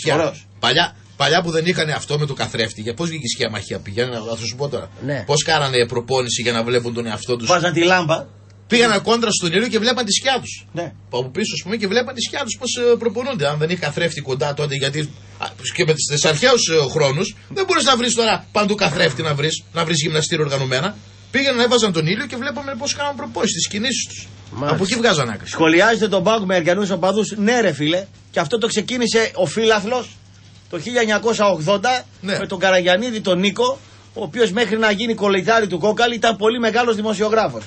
Παλιά. Παλιά που δεν είχαν αυτό με το καθρέφτη, για πώς βγήκε η σκιαμαχία, πηγαίνανε, θα σου πω τώρα. Ναι. Πώς κάνανε προπόνηση για να βλέπουν τον εαυτό τους. Βάζαν τη λάμπα. Πήγανε κόντρα στον ήλιο και βλέπαν τη σκιά τους. Ναι. Από πίσω, α πούμε, και βλέπαν τη σκιά τους πώς προπονούνται. Αν δεν είχε καθρέφτη κοντά τότε, γιατί και με τις αρχαίους χρόνους δεν μπορείς να βρεις τώρα παντού καθρέφτη να βρεις, να βρεις γυμναστήριο οργανωμένα. Πήγαιναν, έβαζαν τον ήλιο και βλέπαμε πώς κάναν προπόνηση, τις κινήσεις τους. Από εκεί βγάζαν άκρη. Σχολιάζεται τον Πάοκ με αργιανούς οπαδούς. Ναι, ρε φίλε, και αυτό το ξεκίνησε ο Φίλαθλος το χίλια εννιακόσια ογδόντα ναι. με τον Καραγιαννίδη τον Νίκο, ο οποίος μέχρι να γίνει κολεϊτάρι του Κόκαλη ήταν πολύ μεγάλος δημοσιογράφος.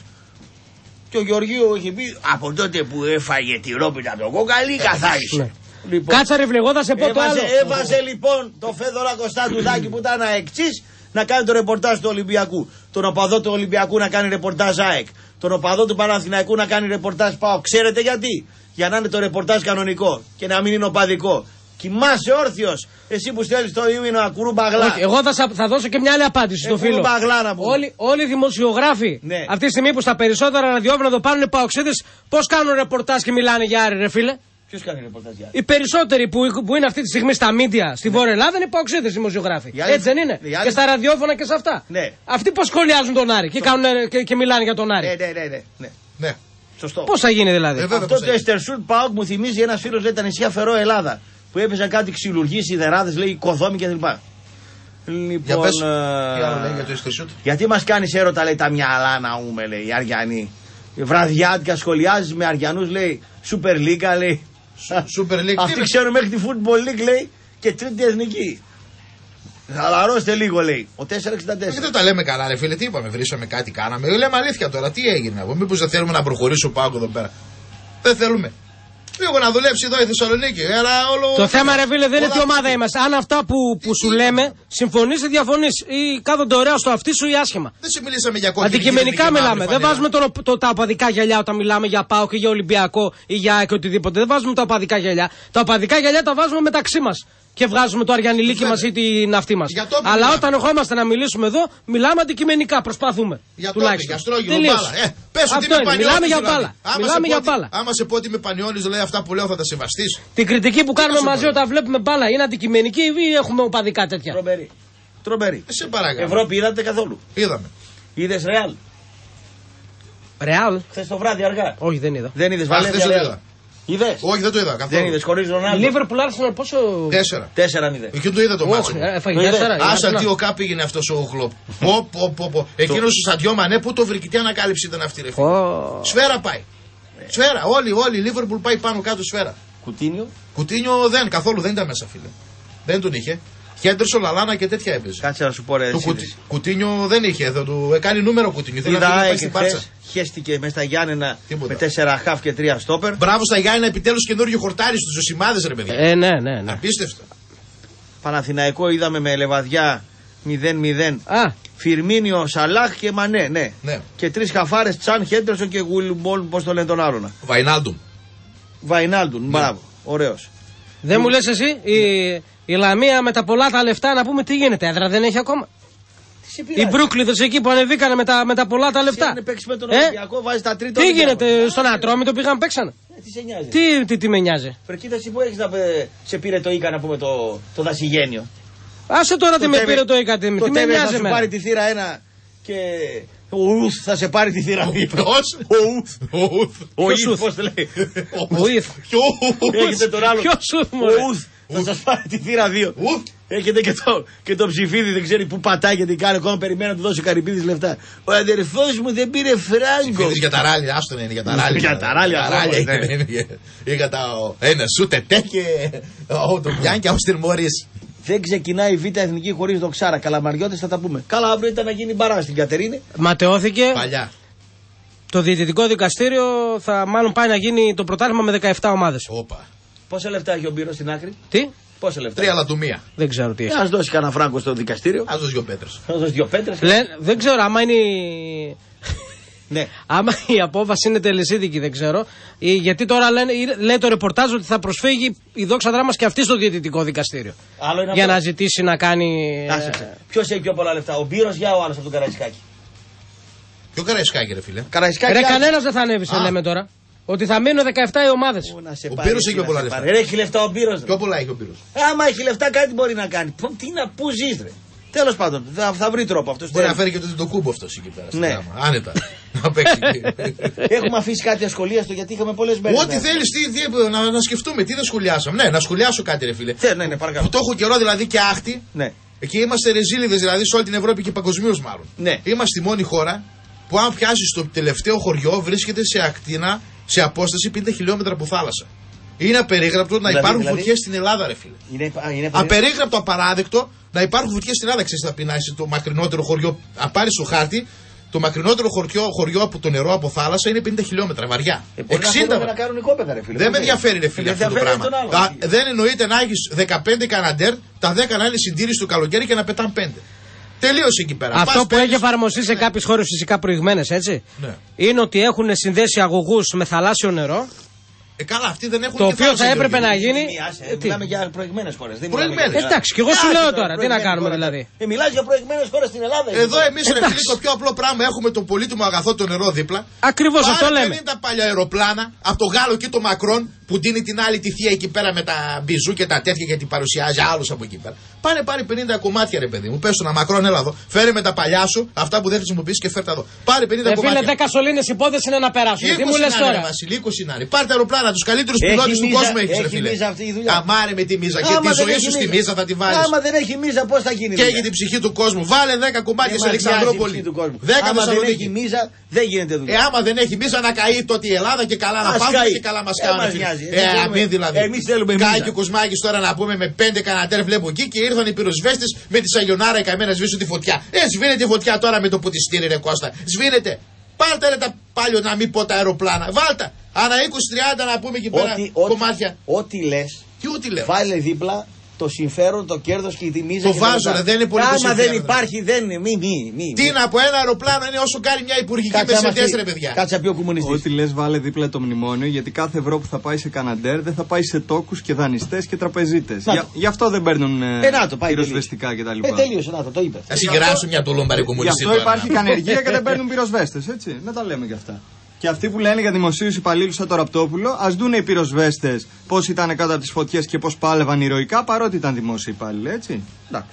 Και ο Γεωργίου έχει πει από τότε που έφαγε τη ρόπιτα τον Κόκαλη καθάρισε. Ναι. Λοιπόν, κάτσα ρε βλεγό, θα σε πω το άλλο. Έβαζε λοιπόν το Φέδωρα Κωνσταντουδάκη που ήταν αεξής να κάνει το ρεπορτάζ του Ολυμπιακού. Τον οπαδό του Ολυμπιακού να κάνει ρεπορτάζ ΑΕΚ. Τον οπαδό του Παναθηναϊκού να κάνει ρεπορτάζ ΠΑΟΚ. Ξέρετε γιατί? Για να είναι το ρεπορτάζ κανονικό και να μην είναι οπαδικό. Κοιμάσαι όρθιος. Εσύ που στέλνεις το Ιούινο ακουρού μπαγλά. Όχι, εγώ θα, θα δώσω και μια άλλη απάντηση στο φίλο. Όλοι, όλοι οι δημοσιογράφοι ναι. αυτή τη στιγμή που στα περισσότερα ραδιόφωνα εδώ πάρουν παοξίδες, πώς κάνουν ρεπορτάζ και μιλάνε για Άρη, ρε φίλε. Ποιος κάνει ρεπορτάζ για Άρη? Οι περισσότεροι που, που είναι αυτή τη στιγμή στα μίντια στη ναι. Βόρεια Ελλάδα είναι παοξίδες δημοσιογράφοι. Άλλη... Έτσι δεν είναι? Άλλη... Και στα ραδιόφωνα και σε αυτά. Ναι. Αυτοί πώς σχολιάζουν τον Άρη και, κάνουν, και, και μιλάνε για τον Άρη. Ναι, ναι, ναι. ναι. ναι. Σωστό. Πώς θα γίνει δηλαδή? Ε, αυτό το Εστερσούλτ Πάοκ μου θυμίζει ένας φίλος, λέει, τα νησιά Φερό Ελλάδα. Που έπαιζαν κάτι ξυλουργοί, σιδεράδες, λέει, οικοδόμοι κτλ. Λοιπόν, για πες, ε... τι άλλο λέει για το Εστερσούλτ. Γιατί μας κάνεις έρωτα, λέει, τα μυαλά να ούμε, λέει, οι Αριανοί. Βραδιάτικα σχολιάζεις με Αριανούς, λέει, Super League, λέει. Super League. Αυτοί ξέρουν μέχρι τη Football League, λέει, και τρίτη εθνική. Χαλαρώστε λίγο, λέει. Ο τετρακόσια εξήντα τέσσερα. Και δεν τα λέμε καλά, ρε φίλε, τι είπαμε, βρήσαμε κάτι, κάναμε. Λέμε αλήθεια τώρα, τι έγινε. Μήπως δεν θέλουμε να προχωρήσει ο Πάοκ εδώ πέρα. Δεν θέλουμε. Λίγο να δουλέψει εδώ η Θεσσαλονίκη. Όλο... Το θέμα, ρε φίλε, δεν είναι τι ομάδα είμαστε. Αν αυτά που, που σου λέμε συμφωνείς ή διαφωνείς, ή κάθονται ωραία στο αυτί σου ή άσχημα. Δεν σε μιλήσαμε για κόκκινη. Αντικειμενικά μιλάμε. Δεν βάζουμε το, το, τα οπαδικά γυαλιά όταν μιλάμε για ΠΑΟΚ ή για Ολυμπιακό ή για και οτιδήποτε. Δεν βάζουμε τα οπαδικά γυαλιά. Τα οπαδικά γυαλιά τα βάζουμε μεταξύ μας. Και βγάζουμε το αριανιλίκι μας ή την αυτή μας. Αλλά μιλάμε. Όταν ερχόμαστε να μιλήσουμε εδώ, μιλάμε αντικειμενικά. Προσπαθούμε. Για τόπι, για στρόγγυλο μπάλα. Ε, πες ότι είμαι πανιώνης. Μιλάμε για μπάλα. Μιλάμε για μπάλα. Άμα σε πω ότι είμαι πανιώνης, λέει αυτά που λέω θα τα σεβαστείς. Την κριτική που κάνουμε μαζί όταν βλέπουμε μπάλα είναι αντικειμενική ή έχουμε οπαδικά τέτοια? Τρομπερή. Τρομπερή. Σε παρακαλώ. Ευρώπη είδατε καθόλου? Είδαμε. Είδες Ρεάλ? Ρεάλ. Χθες το βράδυ αργά. Όχι, δεν είδα. Δεν είδες Βαλένθια? Είδες? Όχι, δεν το είδα καθόλου. Δεν είδες χωρίς Ρονάλντο? Λίβερπουλ Άρσεναλ πόσο? Τέσσερα. Τέσσερα είδε. Εκεί το είδα το μάτσο. Άσα τι ο Κάπ πήγαινε αυτός ο Χλόπ. Πω, πω, πω, πω. Εκείνος ο Σαντιό Μανέ, πού το βρήκε, τι ανακάλυψη ήταν αυτή, ρε φίλε. Σφαίρα πάει. Σφαίρα, όλοι, όλοι. Λίβερπουλ πάει πάνω κάτω σφαίρα. Κουτίνιο. Κουτίνιο δεν, καθόλου δεν ήταν μέσα, φίλε. Δεν τον είχε. Χέντερσον, Λαλάνα και τέτοια έπαιζε. Κάτσε να σου πω ρε. Το κουτι... Κουτίνιο δεν είχε. Θα του κάνει νούμερο Κουτίνιο. Θέλει να πάει στην Πάρτσα. Χέστηκε με στα Γιάννενα με τέσσερα χαφ και τρία στόπερ. Μπράβο στα Γιάννενα, επιτέλους καινούριο χορτάρι στους Ζωσιμάδες, ρε παιδιά. Ε, ναι, ναι, ναι. Απίστευτο. Παναθηναϊκό είδαμε με Λεβαδιά μηδέν μηδέν. Α. Φιρμίνιο, Σαλάχ και Μανέ, ναι. ναι. Και τρεις χαφάρες, Τσάν, Χέντερσον και Γουλμπόλ, πώς το λένε τον άλλον. Βαϊνάλντουμ. Βαϊνάλντουμ, ναι. Μπράβο. Ωραίος. Δεν μου λες εσύ, η, η Λαμία με τα πολλά τα λεφτά να πούμε τι γίνεται, έδρα δεν έχει ακόμα. Οι Μπρούκλιδες εκεί που ανεβήκανε με τα, με τα πολλά τα λεφτά. Αν παίξει με τον Ολυμπιακό, ε? Βάζει τα τρίτα. Τι γίνεται, στον Ατρόμητο πήγαν παίξανε. Ε, τι σε νοιάζει. Τι, τι, τι με νοιάζει. Προκοίτα εσύ που έχεις να σε πήρε το Ίκα να πούμε το, το δασιγένιο. Άσε τώρα τι με πήρε το Ίκα, τι με νοιάζει. Θα σου πάρει τη θύρα ένα και ο Ουθ θα σε πάρει τη θύρα δύο. Ποιος? Ο Ουθ. Ο Ουθ. Πώς το λέει. Ο Ουθ. Έχετε τον άλλο. Ποιος Ουθ. Ο Ουθ. Θα σας πάρει τη θύρα δύο. Έχετε και το, και το ψηφίδι, δεν ξέρει πού πατάει και τι κάνει. Ακόμα περιμένει να του δώσει ο Καρυπίδης λεφτά. Ο αδερφός μου δεν πήρε φράγκο. Ψηφίδης για τα ράλι, άστον είναι για τα ράλι. Για τα ράλι, για τα ένα σου τετέ και ο το πιάνει και ο Στυρμόρης. Δεν ξεκινάει η Β' Εθνική χωρίς δοξάρα. Καλαμαριώτες θα τα πούμε. Καλά, αύριο ήταν να γίνει μπαρά στην Κατερίνη. Ματαιώθηκε. Παλιά. Το διαιτητικό δικαστήριο θα μάλλον πάει να γίνει το πρωτάθλημα με δεκαεπτά ομάδες. Όπα. Πόσα λεφτά έχει ο Μπύρος στην άκρη? Τι? Πόσα λεφτά? Τρία λατουμία. Δεν ξέρω τι έχει. Ας δώσει κανένα φράγκο στο δικαστήριο. Ας δώσει δύο πέτρες. Ας δώσει δύο πέτρες. Λέ, δεν ξέρω άμα είναι. Ναι. Άμα η απόφαση είναι τελεσίδικη, δεν ξέρω. Γιατί τώρα λένε, λέει το ρεπορτάζ ότι θα προσφύγει η Δόξα Δράμας και αυτή στο διαιτητικό δικαστήριο. Για να ζητήσει να κάνει. Ποιος έχει πιο πολλά λεφτά, ο Μπύρος ή ο άλλος από τον Καραϊσκάκη? Ποιο Καραϊσκάκη, ρε φίλε? Καραϊσκάκη. Ρε, κανένας δεν θα ανέβει, σε λέμε τώρα. Ότι θα μείνουν δεκαεπτά οι ομάδες. Ο Μπύρος έχει πιο πολλά λεφτά. Ρε, έχει λεφτά ο Μπύρος. Πιο πολλά έχει ο Μπύρος. Άμα έχει λεφτά, κάτι μπορεί να κάνει. Τι να, πού ζεις, ρε. Τέλος πάντων, θα, θα βρει τρόπο αυτός. Μπορεί να φέρει και το κούμπο αυτός εκεί πέρα. Ναι. Άνετα. Να παίξει. Έχουμε αφήσει κάτι ασχολίαστο γιατί είχαμε πολλές μέρες. Ό,τι θέλεις, να, να σκεφτούμε, τι δεν σχολιάσαμε. Ναι, να σχολιάσω κάτι, ρε φίλε. Ναι, ναι, παρακαλώ. Που το έχω καιρό δηλαδή και άχτη. Ναι. Εκεί είμαστε ρεζίλιδες δηλαδή σε όλη την Ευρώπη και παγκοσμίως μάλλον. Ναι. Είμαστε η μόνη χώρα που αν πιάσεις το τελευταίο χωριό βρίσκεται σε ακτίνα, σε απόσταση πενήντα χιλιόμετρα από θάλασσα. Είναι απερίγραπτο να δηλαδή, υπάρχουν δηλαδή... φωτιές στην Ελλάδα, ρε φίλε. Είναι, είναι απερίγραπτο, απαράδεκτο να υπάρχουν φωτιές στην Ελλάδα. Ξέρεις, θα πει να είσαι το μακρινότερο χωριό. Αν πάρεις το χάρτη, το μακρινότερο χωριό, χωριό από το νερό από θάλασσα είναι πενήντα χιλιόμετρα βαριά. Ε, εξήντα να κάνουν οικόπεδα, ρε φίλε. Δεν με ενδιαφέρει, ρε φίλε, αυτό το πράγμα. Α, δεν εννοείται να έχεις δεκαπέντε καναντέρ, τα δέκα να είναι συντήρηση το καλοκαίρι και να πετάνε πέντε. Τελείωσε εκεί πέρα. Αυτό Πας, που έχει εφαρμοστεί σε κάποιες χώρες φυσικά προηγμένες, έτσι. Ναι. Είναι ότι έχουν συνδέσει αγωγούς με θαλάσσιο νερό. Ε, καλά, αυτοί δεν έχουν. Το οποίο θα έπρεπε να γίνει. Ε, μιλάμε για προηγμένες χώρες. Προηγμένες. Εντάξει, και εγώ σου λέω τώρα, τι να κάνουμε δηλαδή. Ε, μιλάς για προηγμένες χώρες στην Ελλάδα. Εδώ εμείς ρε φίλοι το πιο απλό πράγμα έχουμε το πολύτιμο αγαθό το νερό δίπλα. Ακριβώς αυτό λέμε. πενήντα παλιά αεροπλάνα από το Γάλλο και το Μακρόν που δίνει την άλλη τη θεία εκεί πέρα με τα μπιζού και τα τέτοια γιατί παρουσιάζει άλλους από εκεί πέρα. Πάνε πάρει πενήντα κομμάτια, ρε παιδί μου. Πες του να Μακρόν, έλα εδώ. Φέρε με τα παλιά σου αυτά που δεν χρησιμοποιείς και φέρτε εδώ. Πάρε πενήντα κομμάτια. Φίλε, δέκα σωλήνες υπόθεση είναι να περάσουν. Τι μου λες τώρα. Βασιλίκο Σινάρη. Πάρτε αεροπλάνα, τους καλύτερους πιλότες του κόσμου έχεις, ρε φίλε. Αμάρε με τη μίζα και τη ζωή σου στη μίζα θα τη βάλεις. Άμα δεν έχει μίζα, πώς θα γίνει. Και έχει την ψυχή του κόσμου. Βάλε δέκα κομμάτια σε Αλεξανδρόπολη. Άμα δεν έχει μίζα, δεν γίνεται δουλειά. Ε, άμα δεν έχει μίζα να καεί τότε η Ελλάδα και καλά να πάμε και καλά μας κάνουν. Ε, αμήν δηλαδή. Εμείς θέλουμε μίζα. Κάει και ο Κοσμάκης τώρα να πούμε με πέντε κανατέρ βλέπω εκεί και ήρθαν οι πυροσβέστες με τη σαγιονάρα καμένα σβήσουν τη φωτιά. Ε, σβήνεται η φωτιά τώρα με το ποτιστήρι, ρε Κώστα. Σβήνεται. Πάρτε ρε τα πάλιο να μην πω τα αεροπλάνα. Βάλτα. Ανά είκοσι τριάντα να πούμε εκεί πέρα κομμάτια. Ό,τι λες. Τι ό,τι λέω. Βάλε δίπλα το συμφέρον, το κέρδος και τη μίζα. Το βάζω, ρε, δεν είναι πολύ Άμα δεν υπάρχει, δεν είναι. Μη, μη, μη. Τι είναι από ένα αεροπλάνο είναι όσο κάνει μια υπουργική μεσεντές, ρε παιδιά. Κάτσε πιο κομμουνιστής. Ό,τι λες, βάλε δίπλα το μνημόνιο, γιατί κάθε ευρώ που θα πάει σε καναντέρ δεν θα πάει σε τόκους και δανειστές και τραπεζίτες. Για, γι' αυτό δεν παίρνουν πυροσβεστικά κτλ. Ε, τελείωσε, να το, το είπε. Θα συγκεράσουν μια τολόμπαρη κομμουνιστή. Γι' αυτό υπάρχει κανεργία και δεν παίρνουν πυροσβέστες, έτσι. Να τα λέμε κι αυτά. Και αυτοί που λένε για δημοσίους υπαλλήλους σαν το Ραπτόπουλο, ας δούνε οι πυροσβέστες πώς ήταν κάτω από τις φωτιές και πώς πάλευαν ηρωικά παρότι ήταν δημόσιοι υπάλληλοι, έτσι. Εντάξει.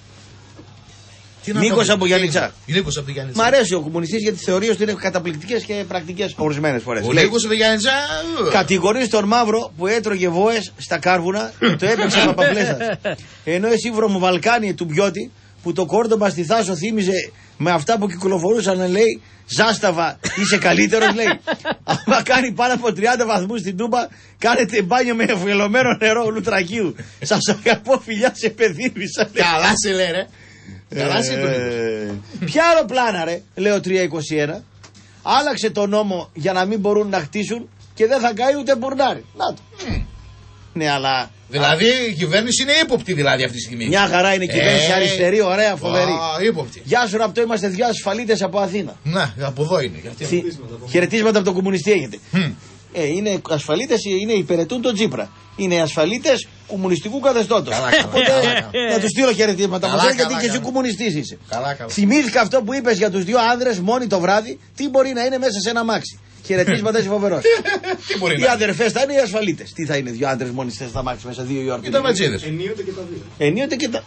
Νίκος από Γιάννητσα. Νίκος από Γιάννητσα. Μ' αρέσει ο κομμουνιστής γιατί θεωρεί ότι είναι καταπληκτικές και πρακτικές ορισμένες φορές. Ο Νίκος από Γιάννητσα. Κατηγορείς τον Μαύρο που έτρωγε βόες στα κάρβουνα και το έπαιξε παπαπλέστας. Ενώ εσύ βρωμοβαλκάνι του Μπιώτη που το κόρδομα στη Θάσο θύμιζε με αυτά που κυκλοφορούσαν, λέει, Ζάσταβα, είσαι καλύτερος, λέει. Άμα κάνει πάνω από τριάντα βαθμούς στην Τούμπα, κάνετε μπάνιο με ευελωμένο νερό λουτρακίου. Σας αγαπώ, φιλιά, σε παιδίβησα. Καλά σε λέει, ρε. Καλά σε τον Ποια αεροπλάνα, ρε, λέω τριακόσια είκοσι ένα. Άλλαξε το νόμο για να μην μπορούν να χτίσουν και δεν θα καεί ούτε μπουρνάρι. Να το. Mm. Ναι, αλλά. Δηλαδή η κυβέρνηση είναι ύποπτη, δηλαδή αυτή τη στιγμή. Μια χαρά είναι η κυβέρνηση, ε, αριστερή, ωραία, φοβερή. Α, ύποπτη. Γεια σου, Ραπτό, είμαστε δυο ασφαλίτες από Αθήνα. Να, από εδώ είναι. Θυ... Χαιρετίσματα από τον κομμουνιστή έχετε. Mm. Ε, είναι ασφαλίτες, είναι υπηρετούν τον Τσίπρα. Είναι ασφαλίτες κομμουνιστικού καθεστώτος. Οπότε να του στείλω χαιρετίσματα από εσένα, γιατί και εσύ κομμουνιστής είσαι. Καλά, καλά. Θυμήθηκα αυτό που είπες για τους δύο άνδρες μόνοι το βράδυ, τι μπορεί να είναι μέσα σε ένα μάξι. Χαιρετίσματα, είσαι φοβερός. Οι αδερφές θα είναι οι ασφαλίτες. Τι θα είναι, δύο άντρες μόνοι σε ένα μάξι μέσα δύο η ώρα. Και τα ματσίδες. Ενίοτε και τα δύο. Ενίοτε και τα.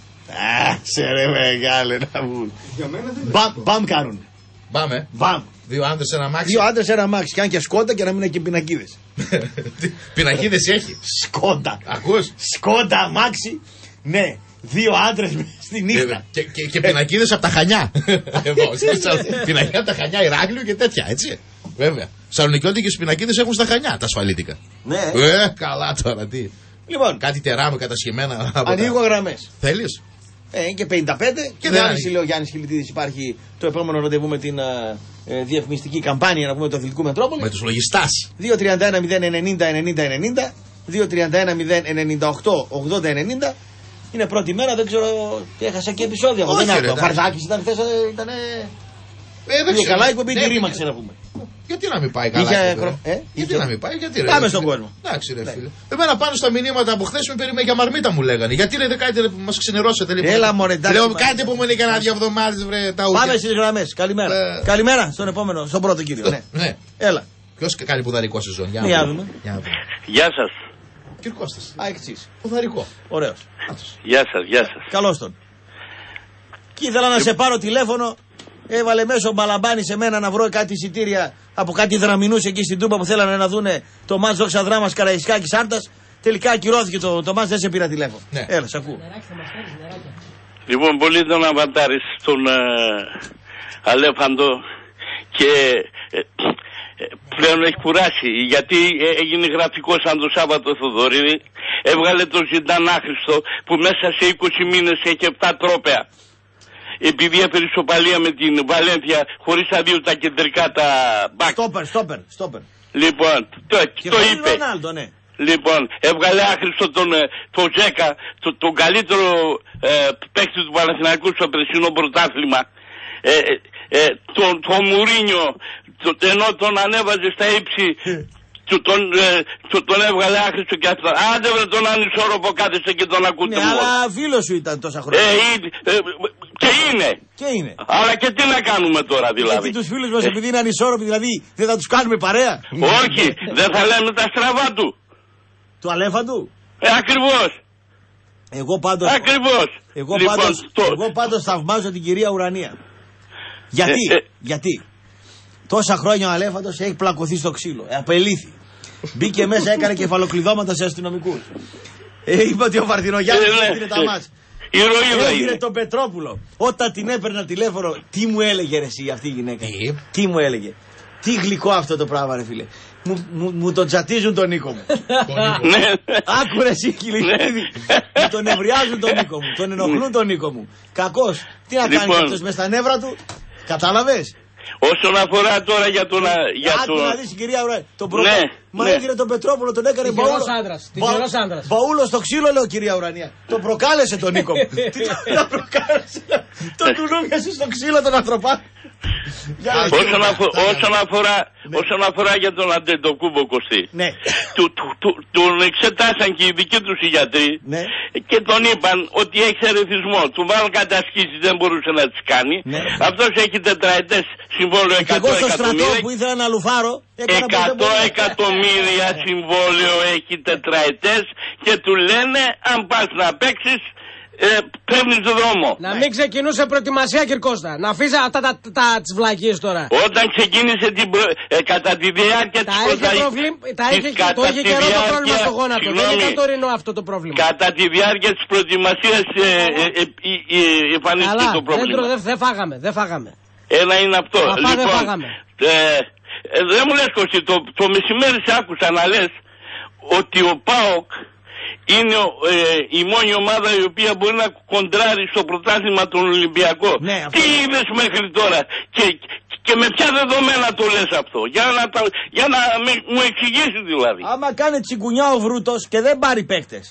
Α, σε ρε μεγάλε να βγουν. Μπαμ κάνουν. Μπαμ, Μπαμ. Δύο άντρες σε ένα μάξι. Δύο άντρες σε ένα μάξι. Και αν και σκόντα και να μην έχει και πινακίδες. Πινακίδες έχει. Σκόντα. Ακούς. Σκόντα μάξι. Ναι. Δύο άντρες στη νύχτα. Και, και, και πινακίδες από τα Χανιά. Εδώ. Πινακίδες από τα Χανιά, Ηράκλειο και τέτοια, έτσι. Βέβαια. Σαλονικιώτικες πινακίδες έχουν στα Χανιά, τα ασφαλίτικα. Ναι. Ε, καλά τώρα, τι. Λοιπόν. Κάτι τεράμε κατασχεμένα. Ανοίγω γραμμές. Θέλεις. Ε, είναι και πενήντα πέντε. Και δεν άνοιξε, λέει ο Γιάννης Χιλιτίδης, υπάρχει το επόμενο ραντεβού με την ε, διαφημιστική καμπάνια, να πούμε, του Αθλητικού Μετρόπολη. Με τους λογιστάς. δύο τριάντα ένα μηδέν ενενήντα ενενήντα ενενήντα, δύο τριάντα ένα μηδέν ενενήντα οκτώ ογδόντα ενενήντα. Είναι πρώτη μέρα, δεν ξέρω, έχασα και επεισόδια. Όχι, δεν ρε, ο Βαρδάκης ήταν χθες, ήταν. Ε, δεν καλά, η κομπή τη ρήμαξε να πούμε. Γιατί να μην πάει καλά. Είχε, αυτό, ε, γιατί να μην πάει, γιατί ρε. Πάμε στον κόσμο. Εντάξει, ρε φίλε. Εμένα πάνω στα μηνύματα από χθες με περίμενε για μαρμίτα μου λέγανε. Γιατί ρε, δεν κάνετε που μας ξενερώσετε λίγο. Έλα, μωρέ, εντάξει. Λέω, κάντε που μου είναι κανένα δύο εβδομάδες, βρε τα ουριά. Πάμε στις γραμμές. Καλημέρα. Ε... Καλημέρα στον επόμενο, στον πρώτο κύριο. Ναι. ναι. Έλα. Ποιος κάνει πουδαρικό σεζόν. Για να δούμε. Γεια σας. Κύριε Κώστας. Α, εξής. Πουδαρικό. Ωραίος. Γεια σας, γεια σας. Καλώς τον. Και ήθελα να σε πάρω τηλέφωνο. Έβαλε μέσω ο Μπαλαμπάνη σε μένα να βρω κάτι εισιτήρια από κάτι δραμινούς εκεί στην Τούμπα που θέλανε να δούνε το μάτς Δόξα Δράμας Καραϊσκάκης Άρτας. Τελικά ακυρώθηκε το, το μάτς, δεν σε πήρα τηλέφωνο. Ναι. Έλα, σ' ακούω. Λοιπόν, πολύ τον αβαντάρεις στον ε, Αλέφαντο και ε, ε, πλέον έχει κουράσει, γιατί έγινε γραφικό σαν το Σάββατο Θοδωρίδη. Έβγαλε τον Ζιντάν άχρηστο που μέσα σε είκοσι μήνες έχει επτά τρόπαια. Επειδή έφερε ισοπαλία με την Βαλένθια χωρίς αδείου τα κεντρικά τα μπακ. Στόπερ, στόπερ, στόπερ. Λοιπόν, το, το είπε. Ρονάλντο, ναι. Λοιπόν, έβγαλε άχρηστο τον, τον Τζέκα, το, τον καλύτερο ε, παίκτη του Παναθηναϊκού στο περσινό πρωτάθλημα. Ε, ε, τον, τον Μουρίνιο, το, ενώ τον ανέβαζε στα ύψη, του τον, ε, του τον έβγαλε άχρηστο και αυτά. Άντε βρε τον ανισόρροπο κάθεσε και τον ακούτε ναι, μόνο. Αλλά φίλος σου ήταν τόσα χρόνια. Ε, ε, ε, και είναι. Και είναι. Αλλά και τι να κάνουμε τώρα δηλαδή. Γιατί τους φίλους μας επειδή είναι ανισόρροποι, δηλαδή δεν θα τους κάνουμε παρέα. Όχι, δεν θα λέμε τα στραβά του. Του Αλέφαντου. Ε, ακριβώς. Εγώ πάντως. Ακριβώς. Εγώ, λοιπόν, πάντως, το... εγώ πάντως θαυμάζω την κυρία Ουρανία. Γιατί, ε, ε... γιατί. Τόσα χρόνια ο Αλέφαντος έχει πλακωθεί στο ξύλο. Ε, απελήθη. Μπήκε μέσα, έκανε κεφαλοκλειδώματα σε αστυνομικούς. Ε, είπε ότι ο Βαρδινογιάννης ε, έδινε τα μάτς. Έδινε τον Πετρόπουλο. Όταν την έπαιρνα τηλέφωνο, τι μου έλεγε ρε εσύ αυτή η γυναίκα. Τι, τι μου έλεγε. Τι γλυκό αυτό το πράγμα ρε φίλε. Μου, μου, μου τον τσατίζουν τον Νίκο μου. Άκουρε εσύ Κιλικίδη. Μου τον ευριάζουν τον Νίκο μου. Τον ενοχλούν τον Νίκο μου. Κακός. Τι να κάνει αυτός μες στα νεύρα του. Κατάλαβες. Όσον αφορά τώρα για τον. Άκου να δεις η κυρία Ουρανία. Τον πρώτο. Μα έγινε τον Πετρόπουλο, τον έκανε μπαούλο. Τυχερός άντρας. Μπαούλο στο ξύλο, λέω κυρία Ουρανία. Τον προκάλεσε τον Νίκο μου. Τι τον προκάλεσε. Τον τουλούγιασε στο ξύλο τον ανθρωπά. Όσον, αφο, όσον, αφορά, ναι. όσον αφορά για τον Αντετοκούμπο Κωστή, ναι. του, του, του, τον εξετάσαν και οι δικοί τους οι γιατροί ναι. και τον είπαν ότι έχει ερεθισμό. Του βάλουν κατασκήσεις, δεν μπορούσε να τις κάνει. Ναι. Αυτός έχει τετραετές συμβόλαιο εκατό εκατομμύρια. Και εγώ στο στρατό που ήθελα να λουφάρω εκατό εκατομμύρια συμβόλαιο έχει τετραετές και του λένε αν πας να παίξεις ε, παίρνει το δρόμο. Να μην ξεκινούσε προετοιμασία, κύριε Κώστα. Να αφήσει αυτά τα, τα, τα τις βλακίες τώρα. Όταν ξεκίνησε την προ... ε, κατά τη διάρκεια της πρωταθλήτριας. Τα είχε, το είχε καιρό το πρόβλημα στο γόνατο. Δεν ήταν τωρινό αυτό το πρόβλημα. Κατά τη διάρκεια της προετοιμασίας ε, ε, ε, ε, ε, εμφανίστηκε το πρόβλημα. Δεν, δεν φάγαμε, δεν φάγαμε. Ένα είναι αυτό. Παπά, λοιπόν, δεν φάγαμε. Ε, ε, δεν μου λες Κωστή, το, το μεσημέρι σε άκουσα να λες ότι ο ΠΑΟΚ είναι ε, η μόνη ομάδα η οποία μπορεί να κοντράρει στο πρωτάθλημα τον Ολυμπιακό. Ναι, τι είδες μέχρι τώρα και, και με ποια δεδομένα το λες αυτό? Για να, τα, για να με, μου εξηγήσει δηλαδή. Άμα κάνει τσιγκουνιά ο Βρούτος και δεν πάρει παίκτες,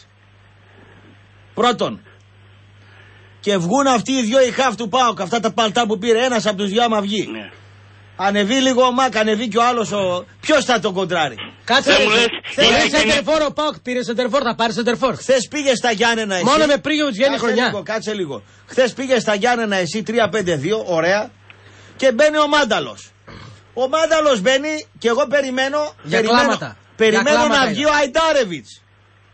πρώτον, και βγουν αυτοί οι δυο οι χαφ του ΠΑΟΚ, αυτά τα παλτά που πήρε ένας από τους δυο άμα βγει. Ναι. Ανεβεί λίγο ο Μάκ, ανεβεί και ο άλλος ο... Ποιος θα τον κοντράρει? Κάτσε, πήρε σεντερφόρ ο ΠΑΟΚ, πήρε σεντερφόρ, θα πάρει σεντερφόρ. Χθες πήγε στα Γιάννενα εσύ. Μόνο με πρίγιο της βγαίνει χρονιά. Λίγο, κάτσε λίγο. Χθες πήγε στα Γιάννενα εσύ τρία πέντε δύο, ωραία. Και μπαίνει ο Μάνταλος. Ο Μάνταλος μπαίνει και εγώ περιμένω, για περιμένω, κλάματα. περιμένω για να βγει ο Αϊντάρεβιτς.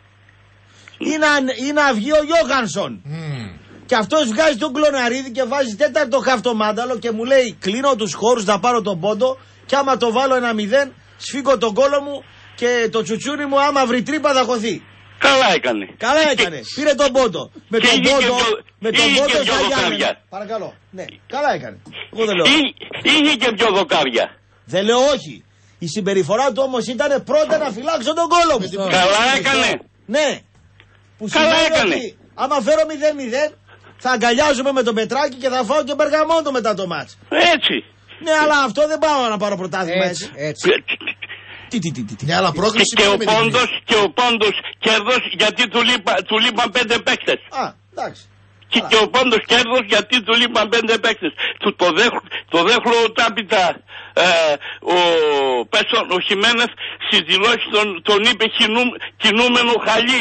Ή να, ή να βγει ο Γιώχανσον. Mm. Και αυτός βγάζει τον Κλωναρίδη και βάζει τέταρτο χάφτο Μάνταλο και μου λέει κλείνω τους χώρους να πάρω τον πόντο και άμα το βάλω ένα μηδέν σφίγγω τον κόλο μου και το τσουτσούρι μου άμα βρει τρύπα θα χωθεί. Καλά έκανε. Καλά έκανε. Πήρε τον πόντο. Με τον πόντο, με τον πόντο στα Γιάννενα. Παρακαλώ. Ναι, καλά έκανε. Εγώ δεν λέω. Είχε και πιο δοκάρια. Δεν λέω όχι. Η συμπεριφορά του όμως ήταν πρώτα να φυλάξω τον κόλο μου. Καλά έκανε. Ναι. Που καλά έκανε. Ότι, άμα φέρω μηδέν μηδέν θα αγκαλιάζουμε με τον Πετράκη και θα φάω και μπεργαμόντο μετά το μάτς. Έτσι. Ναι, αλλά αυτό δεν πάω να πάρω πρωτάθλημα έτσι. έτσι. Τι, τι, τι, τι, τι. Ναι, αλλά πρόκληση και, και, ο πόντος, και ο πόντος κέρδος γιατί του, λείπα, του λείπαν πέντε παίκτες. Α, εντάξει. Και, και ο πόντος κέρδος γιατί του λείπαν πέντε παίκτες. Το, το, δέχλο, το δέχλο τάπητα ε, ο, Πέσον, ο Χιμένεθ στις δηλώσεις τον, τον είπε κινού, κινούμενο χαλί.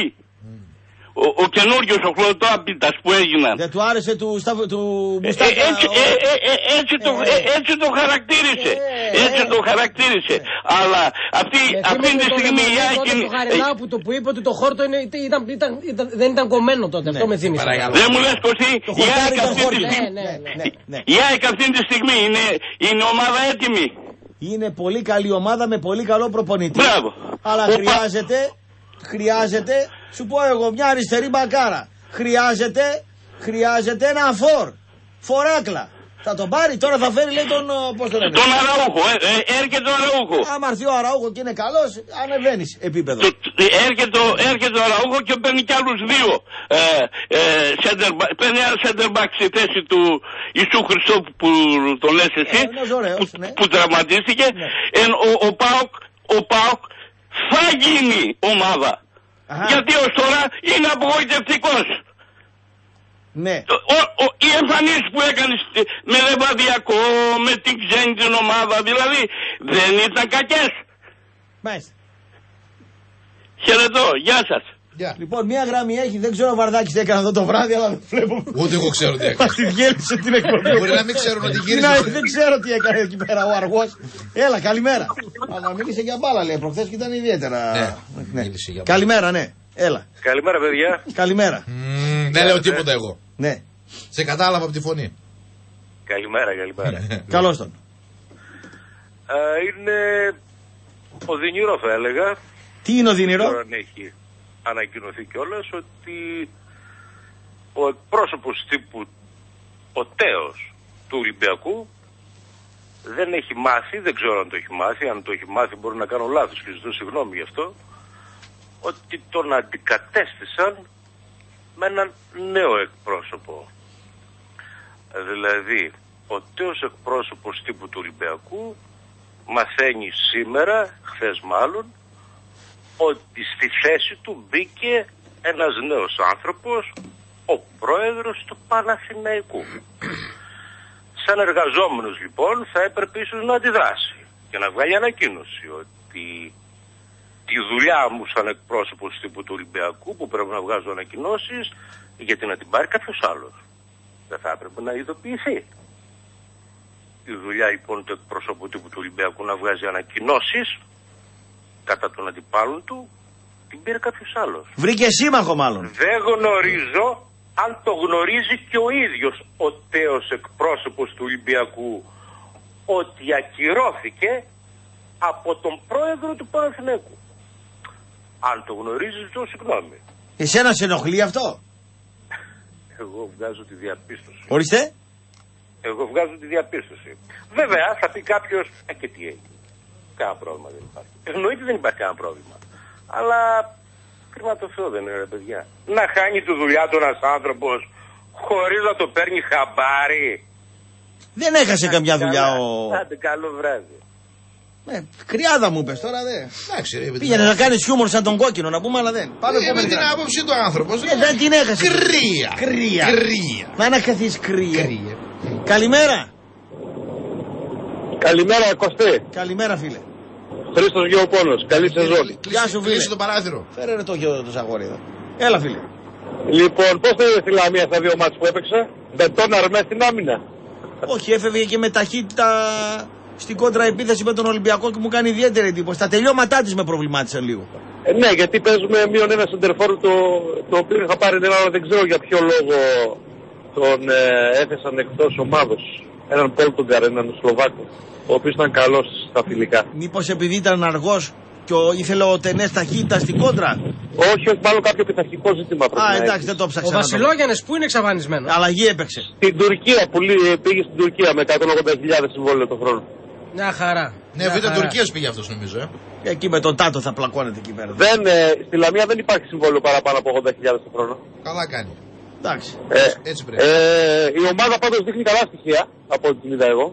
Ο, ο καινούριος ο χλωτάπιτας που έγιναν. Δεν του άρεσε του, του Μουστάκα. Ε, έτσι, ε, ε, ε, έτσι, το, ε, έτσι το χαρακτήρισε. Ε, έτσι το χαρακτήρισε. Ε, Αλλά αυτή, αυτή τη στιγμή η Άκη. Το Χαριλάου που, το, που είπε ότι το χόρτο είναι, ήταν, ήταν, ήταν, δεν ήταν κομμένο τότε. Ναι, αυτό με θύμισε. Δεν μου λες Κωστή, η Άκη αυτή τη στιγμή. Ναι, ναι, ναι, ναι. Η Άκη αυτή τη στιγμή είναι, είναι ομάδα έτοιμη. Είναι πολύ καλή ομάδα με πολύ καλό προπονητή. Μπράβο. Αλλά ο χρειάζεται, πα... χρειάζεται, σου πω εγώ, μια αριστερή μπακάρα. Χρειάζεται, χρειάζεται ένα φορ. Φοράκλα. Θα τον πάρει, τώρα θα φέρει λέει τον. Πώς το λένε. Τον Αραούχο, ε, ε, έρχεται ο Αραούχο. Άμα έρθει ο Αραούχο και είναι καλός, ανεβαίνει επίπεδο. Το, έρχεται, έρχεται ο Αραούχο και παίρνει κι άλλους δύο. Ε, ε, center, παίρνει ένα center back στη θέση του Ιησού Χριστό που το λες εσύ. Ε, ωραίος, που, ναι. που τραυματίστηκε. Ναι. Ε, ο, ο, Πάοκ, ο Πάοκ θα γίνει ομάδα. Αχα. Γιατί ως τώρα είναι απογοητευτικός. Ναι. Ο, ο, οι εμφανίσεις που έκανες με Λεβαδιακό, με την ξένη την ομάδα, δηλαδή δεν ήταν κακές. Μάλιστα. Χαιρετώ, γεια σας. Yeah. Λοιπόν, μία γραμμή έχει, δεν ξέρω ο Βαρδάκης τι έκανε αυτό το βράδυ, αλλά δεν βλέπω. Ούτε εγώ ξέρω τι έκανε. Μας τη διέλυσε την εκπομπή. Μπορεί να μην ξέρουν ότι γύρισε. Δεν ξέρω τι έκανε εκεί πέρα ο αργός. Έλα, καλημέρα. Αλλά μίλησε για μπάλα, λέει προχθές και ήταν ιδιαίτερα. Ναι, μίλησε για μπάλα. Καλημέρα, ναι. Έλα. Καλημέρα, παιδιά. Καλημέρα. Δεν λέω τίποτα εγώ. Ναι. Σε κατάλαβα από τη φωνή. Καλημέρα, καλημέρα. Καλώς τον. Είναι οδυνηρό, θα έλεγα. Τι είναι οδυνηρό? Τώρα έχει ανακοινωθεί κιόλας ότι ο εκπρόσωπος τύπου, ο τέος του Ολυμπιακού, δεν έχει μάθει, δεν ξέρω αν το έχει μάθει, αν το έχει μάθει μπορεί να κάνω λάθος και ζητώ συγγνώμη γι' αυτό, ότι τον αντικατέστησαν με έναν νέο εκπρόσωπο. Δηλαδή, ο τέος εκπρόσωπος τύπου του Ολυμπιακού μαθαίνει σήμερα, χθες μάλλον, ότι στη θέση του μπήκε ένας νέος άνθρωπος, ο πρόεδρος του Παναθηναϊκού. Σαν εργαζόμενος λοιπόν θα έπρεπε ίσως να αντιδράσει και να βγάλει ανακοίνωση ότι τη δουλειά μου σαν εκπρόσωπος τύπου του Ολυμπιακού που πρέπει να βγάζω ανακοινώσεις, γιατί να την πάρει κάποιος άλλος. Δεν θα έπρεπε να ειδοποιηθεί. Η δουλειά λοιπόν του εκπροσώπου τύπου του Ολυμπιακού να βγάζει ανακοινώσεις κατά των αντιπάλων του, την πήρε κάποιος άλλος. Βρήκε σύμμαχο μάλλον. Δεν γνωρίζω, αν το γνωρίζει και ο ίδιος ο τέος εκπρόσωπος του Ολυμπιακού, ότι ακυρώθηκε από τον πρόεδρο του Παναθηναίκου. Αν το γνωρίζει, ζητώ συγγνώμη. Εσένα σε ενοχλεί αυτό? Εγώ βγάζω τη διαπίστωση. Ορίστε. Εγώ βγάζω τη διαπίστωση. Βέβαια θα πει κάποιος, ε, και τι έγινε. Κάνα πρόβλημα δεν υπάρχει. Εννοείται δεν υπάρχει κανένα πρόβλημα. Αλλά κρίμα το Θεό δεν είναι, ρε παιδιά. Να χάνει τη δουλειά του ένας άνθρωπος χωρίς να το παίρνει χαμπάρι. Δεν έχασε καμιά δουλειά ο... Άντε, καλό βράδυ. Ε, κρυάδα μου είπες τώρα, δε. Εντάξει, ρε, πήγαινε να κάνεις χιούμορ σαν τον κόκκινο, να πούμε, αλλά δεν. Πάμε ε, με την άποψη του άνθρωπος. Ε, δεν την έχασε. Κρύα. Κρύα. Κρύα. Μα να καθείς κρύα. κρύα. Καλημέρα. Καλημέρα, Κωστή. Καλημέρα, φίλε. Χρήστος Γεωπόνος. Καλή σεζόν. Γεια σου, φίλε. Κλείσε το παράθυρο. Φέρε ρε το γιο του Ζαγόρι εδώ. Έλα, φίλε. Λοιπόν, πώς το είδε στη Λαμία στα δύο μάτς που έπαιξε? Μπετόναρ μέσα στην άμυνα. Όχι, έφευγε και με ταχύτητα στην κόντρα επίθεση με τον Ολυμπιακό και μου κάνει ιδιαίτερη εντύπωση. Τα τελειώματά της με προβλημάτισαν λίγο. Ε, ναι, γιατί παίζουμε μείον ένα σεντερφόρ, το, το οποίο είχα πάρει την αλλά δεν ξέρω για ποιο λόγο τον ε, έθεσαν εκτός ομάδος. Έναν Πόλτογκαρ, έναν Σλοβάκο, ο οποίος ήταν καλός στα φιλικά. Μήπως επειδή ήταν αργός και ο, ήθελε ο Τενές ταχύτητα στην κόντρα? Όχι, όχι, μάλλον κάποιο πειθαρχικό ζήτημα. Α, εντάξει, δεν το ψάξα. Ο Βασιλόγιαννης που είναι εξαφανισμένο? Αλλαγή έπαιξε. Στην Τουρκία, που πήγε στην Τουρκία με εκατόν ογδόντα χιλιάδες συμβόλαιο το χρόνο. Μια χαρά. Ναι, β' Τουρκίας πήγε αυτός νομίζω. Ε. Εκεί με τον Τάτο θα πλακώνεται εκεί πέρα. Δεν, ε, στη Λαμία δεν υπάρχει συμβόλαιο παραπάνω από ογδόντα χιλιάδες το χρόνο. Καλά κάνει. Εντάξει. Ε, έτσι πρέπει. Ε, η ομάδα πάντως δείχνει καλά στοιχεία από ό,τι την είδα εγώ.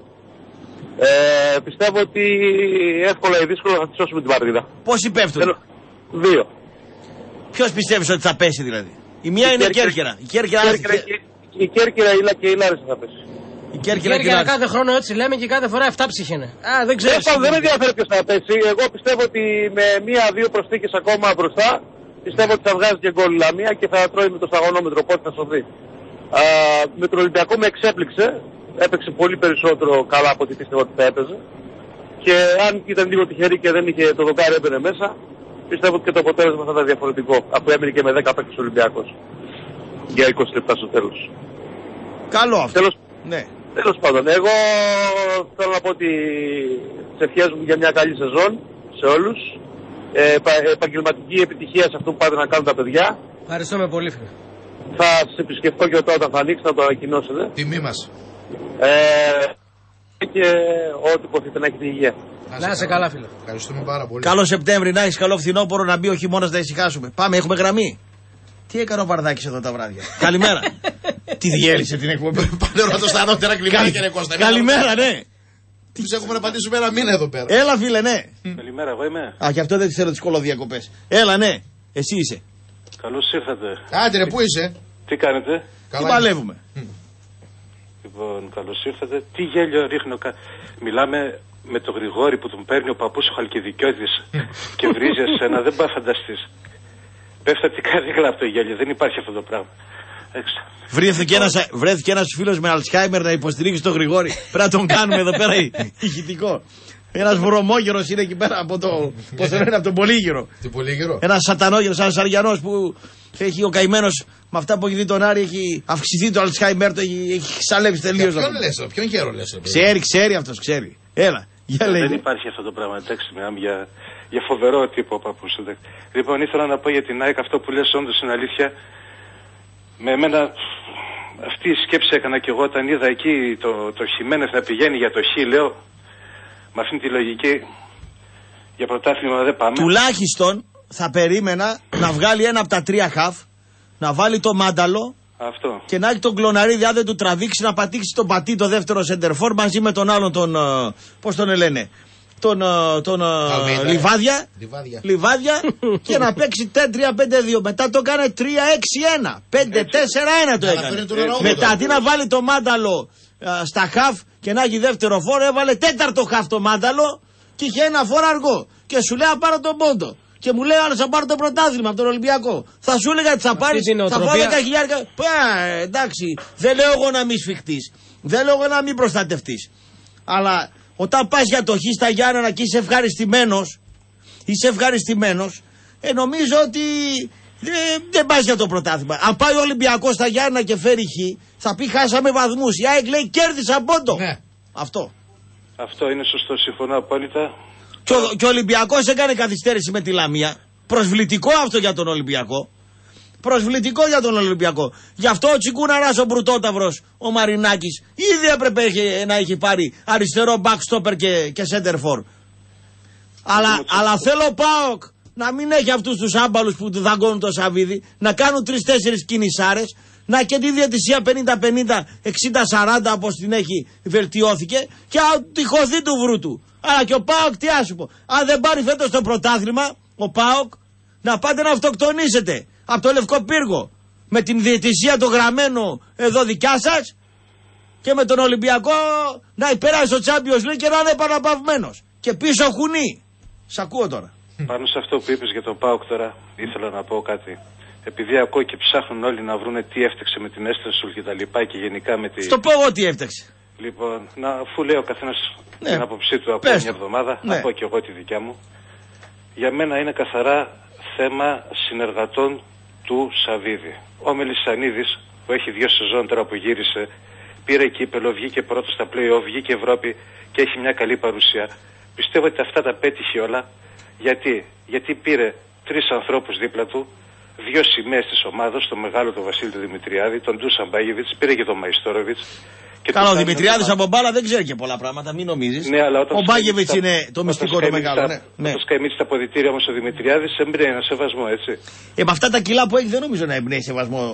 Ε, πιστεύω ότι εύκολα ή δύσκολα θα τη σώσουμε την παρτίδα. Πόσοι πέφτουν? Δύο. Ποιος πιστεύεις ότι θα πέσει δηλαδή? Η μία η είναι η Κέρκυρα. Η Κέρκυρα, η Κέρκυρα, η, η Κέρκυρα η και η Λάρισα θα πέσει. Η Κέρκυρα, η Κέρκυρα κάθε χρόνο έτσι λέμε και κάθε φορά εφτά ψυχήνε. Α, δεν ξέρω. Δεν με ενδιαφέρει ποιος θα πέσει. Εγώ πιστεύω ότι με μία-δύο προσθήκες ακόμα μπροστά πιστεύω ότι θα βγάζει και γκολ η Λαμία και θα τρώει με το σταγονόμετρο. Πότε θα σωθεί. Α, με τον Ολυμπιακό με εξέπληξε. Έπαιξε πολύ περισσότερο καλά από ό,τι πίστευα ότι θα έπαιζε. Και αν ήταν λίγο τυχερή και δεν είχε το δοκάρι έμπαινε μέσα, πιστεύω ότι και το αποτέλεσμα θα ήταν διαφορετικό. Αφού έμεινε και με δέκα παίκτες Ολυμπιακός για είκοσι λεπτά στο τέλος. Καλό αυτό. Τέλος, ναι. τέλος πάντων, εγώ θέλω να πω ότι σε ευχές μου για μια καλή σεζόν σε όλους. Ε, επαγγελματική επιτυχία σε αυτό που πάτε να κάνουν τα παιδιά. Ευχαριστούμε πολύ, φίλε. Θα σας επισκεφτώ και όταν θα ανοίξει, να το ανακοινώσετε. Τιμή μας. Ε, και ό,τι υποθείτε να έχετε υγεία. Να είσαι καλά, φίλε. Ευχαριστούμε πάρα πολύ. Καλό Σεπτέμβρη, να έχει καλό φθινόπωρο, να μπει ο χειμώνας να ησυχάσουμε. Πάμε, έχουμε γραμμή. Τι έκανε ο Βαρδάκης εδώ τα βράδια? Καλημέρα. Τι διέλυσε την εκπομπή. Πάνε ρωτώ στα ανώτερα κλιμάκια, κύριε Κώστα. Καλημέρα, ναι. Τους έχουμε να πατήσουμε ένα μήνα εδώ πέρα. Έλα, φίλε, ναι. Καλημέρα, εγώ είμαι. Α, και αυτό δεν ξέρω τις κολοδιακοπές. Έλα, ναι. Εσύ είσαι. Καλώς ήρθατε. Άντε ρε, πού είσαι? Τι κάνετε? Τι παλεύουμε? Λοιπόν, καλώς ήρθατε. Τι γέλιο ρίχνω. Μιλάμε με τον Γρηγόρη που τον παίρνει ο παππούς ο Χαλκιδικιώτης και βρίζει εσένα. Δεν πάει να φανταστείς. Πέφτει από την καρδιά από το γέλιο. Δεν υπάρχει αυτό το πράγμα. Βρέθηκε ένας, βρέθηκε ένας φίλος με Αλτσχάιμερ να υποστηρίξει τον Γρηγόρη. Πρέπει να τον κάνουμε εδώ πέρα ηχητικό. Ένας βρωμόγερος είναι εκεί πέρα από το. Πώς το λένε, από τον Πολύγυρο. Τι Πολύγυρο? Ένας σατανόγερος, ένας αριανός που έχει ο καημένος με αυτά που έχει δει τον Άρη. Έχει αυξηθεί το Αλτσχάιμερ, το έχει, έχει ξαλέψει τελείως. Ποιον λες, ποιον γέρο λες? Ξέρει, ξέρει αυτός, ξέρει. Έλα. Για δεν λέγε. Υπάρχει αυτό το πράγμα. Εντάξει, μιλάμε για, για φοβερό τύπο ο παππούς. Λοιπόν, ήθελα να πω για την ΑΕΚ αυτό που λες, όντως είναι αλήθεια. Με εμένα αυτή η σκέψη έκανα και εγώ όταν είδα εκεί το, το Χιμένεθ να πηγαίνει για το Χ, λέω με αυτή τη λογική για πρωτάθλημα δεν πάμε. Τουλάχιστον θα περίμενα να βγάλει ένα από τα τρία χαφ, να βάλει το Μάνταλο. Αυτό. Και να έχει τον Κλωναρίδη, αν δεν του τραβήξει, να πατήξει τον Πατή, το δεύτερο σεντερφόρ, μαζί με τον άλλον τον. Πώς τον λένε, τον, τον Αλμίδα, Λιβάδια. Λιβάδια. Λιβάδια και να παίξει τρία πέντε δύο. Μετά το έκανε τρία έξι ένα. πέντε τέσσερα ένα το έκανε. Μετά αντί να βάλει το Μάνταλο α, στα χαφ και να έχει δεύτερο φόρο, έβαλε τέταρτο χαφ το Μάνταλο και είχε ένα φόρο αργό. Και σου λέει: πάρω τον πόντο. Και μου λέει άλλο: θα πάρω το πρωτάθλημα από τον Ολυμπιακό. Θα σου έλεγα ότι θα πάρει. Θα πάω δέκα χιλιάδες. Εντάξει, δεν λέω εγώ να μην σφιχτεί. Δεν λέω εγώ να μην προστατευτεί. Αλλά όταν πα για το Χ στα Γιάννενα και είσαι ευχαριστημένο, είσαι ευχαριστημένο, ε, νομίζω ότι Δεν, δεν πάει για το πρωτάθλημα. Αν πάει ο Ολυμπιακός στα Γιάννα και φέρει χ, θα πει χάσαμε βαθμούς. Η ΑΕΚ λέει κέρδισα πόντο. Ναι. Αυτό. Αυτό είναι σωστό, συμφωνώ απόλυτα. Και ο, και ο Ολυμπιακός έκανε καθυστέρηση με τη Λαμία. Προσβλητικό αυτό για τον Ολυμπιακό. Προσβλητικό για τον Ολυμπιακό. Γι' αυτό ο Τσικούναρας ο Μπρουτόταυρος, ο Μαρινάκης, ήδη έπρεπε να έχει πάρει αριστερό backstopper και, και center for. Αλλά, αλλά θέλω ο ΠΑΟΚ να μην έχει αυτούς τους άμπαλους που του δαγκώνουν το Σαβίδι, να κάνουν τρεις-τέσσερις κινησάρες, να και τη διαιτησία πενήντα πενήντα, εξήντα σαράντα όπως την έχει βελτιώθηκε και τη χωθή του βρούτου. Αλλά και ο ΠΑΟΚ τι άσου πω. Αν δεν πάρει φέτος το πρωτάθλημα, ο ΠΑΟΚ να πάτε να αυτοκτονήσετε από το Λευκό Πύργο με την διαιτησία το γραμμένο εδώ δικιά σας και με τον Ολυμπιακό να υπεράσει στο Champions League και να είναι επαναπαυμένος. Και πίσω χουνί. Σ' ακούω τώρα. Πάνω σε αυτό που είπες για τον ΠΑΟΚ τώρα, ήθελα να πω κάτι. Επειδή ακούω και ψάχνουν όλοι να βρούνε τι έφταξε με την Έστρεσουλ και τα λοιπά και γενικά με τη... Στο πω εγώ τι έφταξε. Λοιπόν, να, αφού λέει ο καθένας ναι. την άποψή του από μια εβδομάδα, ναι. να πω και εγώ τη δικιά μου. Για μένα είναι καθαρά θέμα συνεργατών του Σαβίδη. Ο Μελισσανίδης που έχει δύο σεζόν τώρα που γύρισε, πήρε κύπελο, βγήκε πρώτο στα play-off, βγήκε Ευρώπη και έχει μια καλή παρουσία. Πιστεύω ότι αυτά τα πέτυχε όλα. Γιατί, Γιατί πήρε τρεις ανθρώπους δίπλα του, δύο σημαίες της ομάδας, τον μεγάλο τον Βασίλη του Δημητριάδη, τον Ντούσαν Μπάγεβιτς, πήρε και τον Μαϊστόροβιτς. Καλά, ο Δημητριάδης από μπάλα δεν ξέρει και πολλά πράγματα, μην νομίζεις. Ναι, αλλά ο Μπάγεβιτς είναι το μυστικό το μεγάλο. Ναι. Ναι. Όταν σκαημίτει τα αποδυτήρια όμως ο Δημητριάδης εμπνέει ένα σεβασμό, έτσι. Ε, με αυτά τα κιλά που έχει δεν νομίζω να εμπνέει σεβασμό.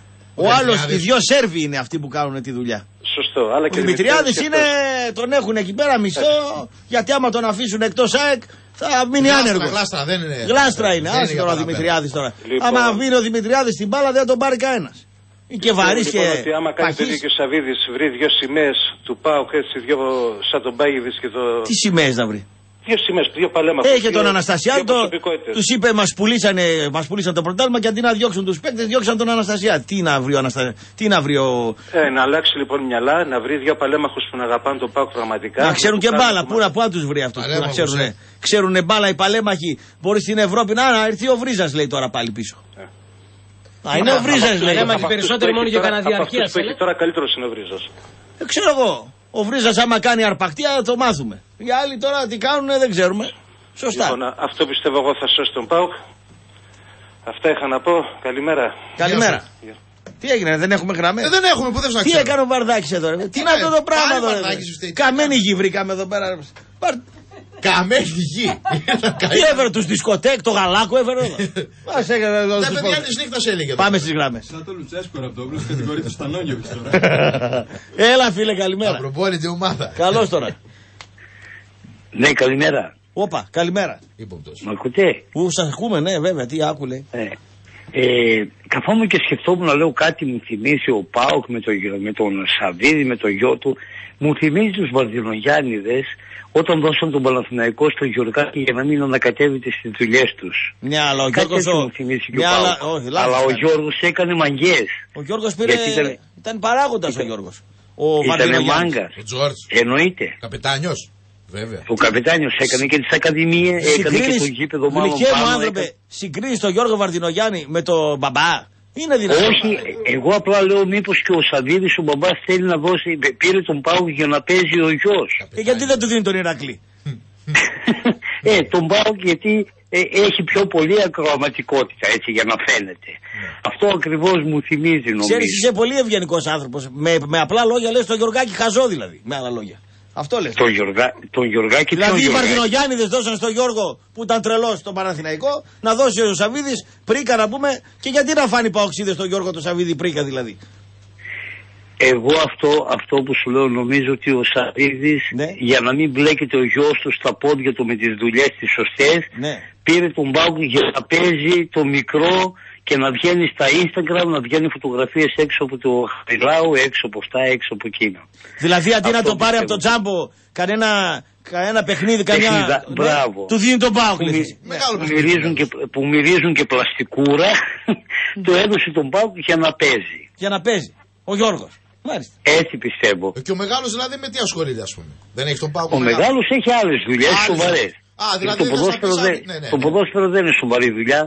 Ο άλλος, οι δυο Σέρβοι είναι αυτοί που κάνουν τη δουλειά. Σωστό. Αλλά ο Δημητριάδης είναι, τον έχουν εκεί πέρα μισθό, γιατί άμα τον αφήσουν εκτός ΑΕΚ θα μείνει άνεργο. Γλάστρα, δεν είναι. Γλάστρα είναι, άσε τώρα ο Δημητριάδης τώρα. Λοιπόν. Άμα μείνει ο Δημητριάδης στην μπάλα δεν θα τον πάρει κανένας. Και βαρύς λοιπόν, και ότι άμα κάνει το δίκιο ο Σαβίδης βρει δύο σημαίες του ΠΑΟΚ έτσι, δύο σαν τον Μπάγεβιτς και το... Τι σημαίες να βρει? Δύο σημαίες, δύο παλέμαχους. Έχει τον Αναστασιάδη, το... τους είπε μας πουλήσανε, μας πουλήσαν το πρωτάθλημα και αντί να διώξουν τους παίκτες διώξαν τον Αναστασιάδη. Τι να βρει ο Αναστασιάδη, τι να βρει ο... Ε, να αλλάξει λοιπόν μυαλά, να βρει δύο παλέμαχους που να αγαπάνε τον ΠΑΟΚ πραγματικά. Να ξέρουν και μπάλα, πού να, πού να τους βρει αυτούς, που να ξέρουν. Ε. Ξέρουν μπάλα οι παλέμαχοι, μπορεί στην Ευρώπη να, να έρθει ο Βρίζας λέει τώρα πάλι πίσω. Ε. Α, είναι ο Βρίζας λέει. Παλέμαχοι περισσότεροι μόνο για κανένα διαρκεία. Τώρα καλύτερος είναι ο Βρίζας. Ξέρω εγώ. Ο Βρίζας άμα κάνει αρπακτία θα το μάθουμε. Οι άλλοι τώρα τι κάνουν δεν ξέρουμε. Σωστά. Λοιπόν, αυτό πιστεύω εγώ θα σώσει τον ΠΑΟΚ. Αυτά είχα να πω. Καλημέρα. Καλημέρα. Γεια. Τι έγινε, δεν έχουμε γραμμές. Ε, δεν έχουμε, που δεν Τι έκανε ο Βαρδάκης εδώ, ρε. Τι είναι αυτό το πράγμα εδώ. Καμένη γη βρήκαμε εδώ πέρα. Καμένη γη. Τι έφερε τους δισκοτέκ, το γαλάκο έφερε εδώ. Μας έκανε εδώ. Τα παιδιά της νύχτας έλεγε. Πάμε στις γραμμές. Σαν το Λουτσέσκο από το Μπρούς κατηγορείται στο Στανόγεβιτς τώρα. Έλα φίλε, καλημέρα. Απροπόνητη ομάδα. Καλώς τώρα. Ναι, καλημέρα. Όπα, καλημέρα. Μ' ακούτε? Ού, σας ακούμε, ναι, βέβαια, τι άκουλε. Ε, ε, καθόμουν και σκεφτόμουν να λέω κάτι μου θυμίσει ο ΠΑΟΚ με, το, με τον Σαβίδη, με το γιο του. Μου θυμίζει τους Βαρδινογιάννηδες όταν δώσαν τον Παναθηναϊκό στο Γιωργάκη για να μην ανακατεύεται στις δουλειές τους. Ναι, αλλά ο Γιώργος, ο... ναι, αλλά... Όχι, λάθος, αλλά ο Γιώργος έκανε μαγκές. Ο Γιώργος πήρε... Ήταν, ήταν παράγοντας ήταν... ο Γιώργος. Ο Ήτανε μάγκας. Ο Τζόρτζ. Εννοείται. Καπετάνιος. Βέβαια. Ο καπετάνιος έκανε και τις ακαδημίες, έκανε και το γήπεδο μάλλον πάνω. Έκανε... Συγκρίνεις τον Γιώργο Βαρδινογιάννη με τον μπαμπά. Είναι δυνατόν. Όχι, εγώ απλά λέω μήπως και ο Σαβίδης ο μπαμπάς θέλει να δώσει, πήρε τον ΠΑΟΚ για να παίζει ο γιος. Και γιατί δεν του δίνει τον Ηρακλή? ε, τον ΠΑΟΚ γιατί ε, έχει πιο πολύ ακροαματικότητα έτσι για να φαίνεται. Yeah. Αυτό ακριβώς μου θυμίζει νομίζω. Ξέρεις, είσαι πολύ ευγενικός άνθρωπος. Με, με απλά λόγια λες τον Γιωργάκη χαζό δηλαδή. Με άλλα λόγια. Αυτό λες. Τον, Γιωργά, τον Γιωργάκη. Δηλαδή οι Βαρδινογιάννηδες δώσαν στον Γιώργο που ήταν τρελός στον Παναθηναϊκό να δώσει ο Σαβίδης πρίκα να πούμε. Και γιατί να φάνει παοξίδες στον Γιώργο το Σαβίδη πρίκα δηλαδή? Εγώ αυτό, αυτό που σου λέω νομίζω ότι ο Σαβίδης ναι. για να μην μπλέκεται ο γιος του στα πόδια του με τις δουλειές τις σωστές ναι. πήρε τον ΠΑΟΚ για να παίζει το μικρό και να βγαίνει στα Instagram, να βγαίνει φωτογραφίες έξω από το Χαριλάου, έξω από αυτά, έξω από εκείνα. Δηλαδή αντί αυτό να το πάρει από το τζάμπο κανένα, κανένα παιχνίδι, κανένα. Μπράβο. Ναι, του δίνει τον ΠΑΟΚ. Που, ναι. που, μυρίζουν και, που μυρίζουν και πλαστικούρα, το έδωσε τον ΠΑΟΚ για να παίζει. Για να παίζει. Ο Γιώργος. Μάλιστα. Έτσι πιστεύω. Και ο μεγάλος δηλαδή με τι ασχολείται, ας πούμε? Δεν έχει τον ΠΑΟΚ. Ο μεγάλος έχει άλλες δουλειές σοβαρές. Α, δηλαδή το ποδόσφαιρο, δεν, ναι, ναι, ναι. το ποδόσφαιρο δεν είναι σοβαρή δουλειά.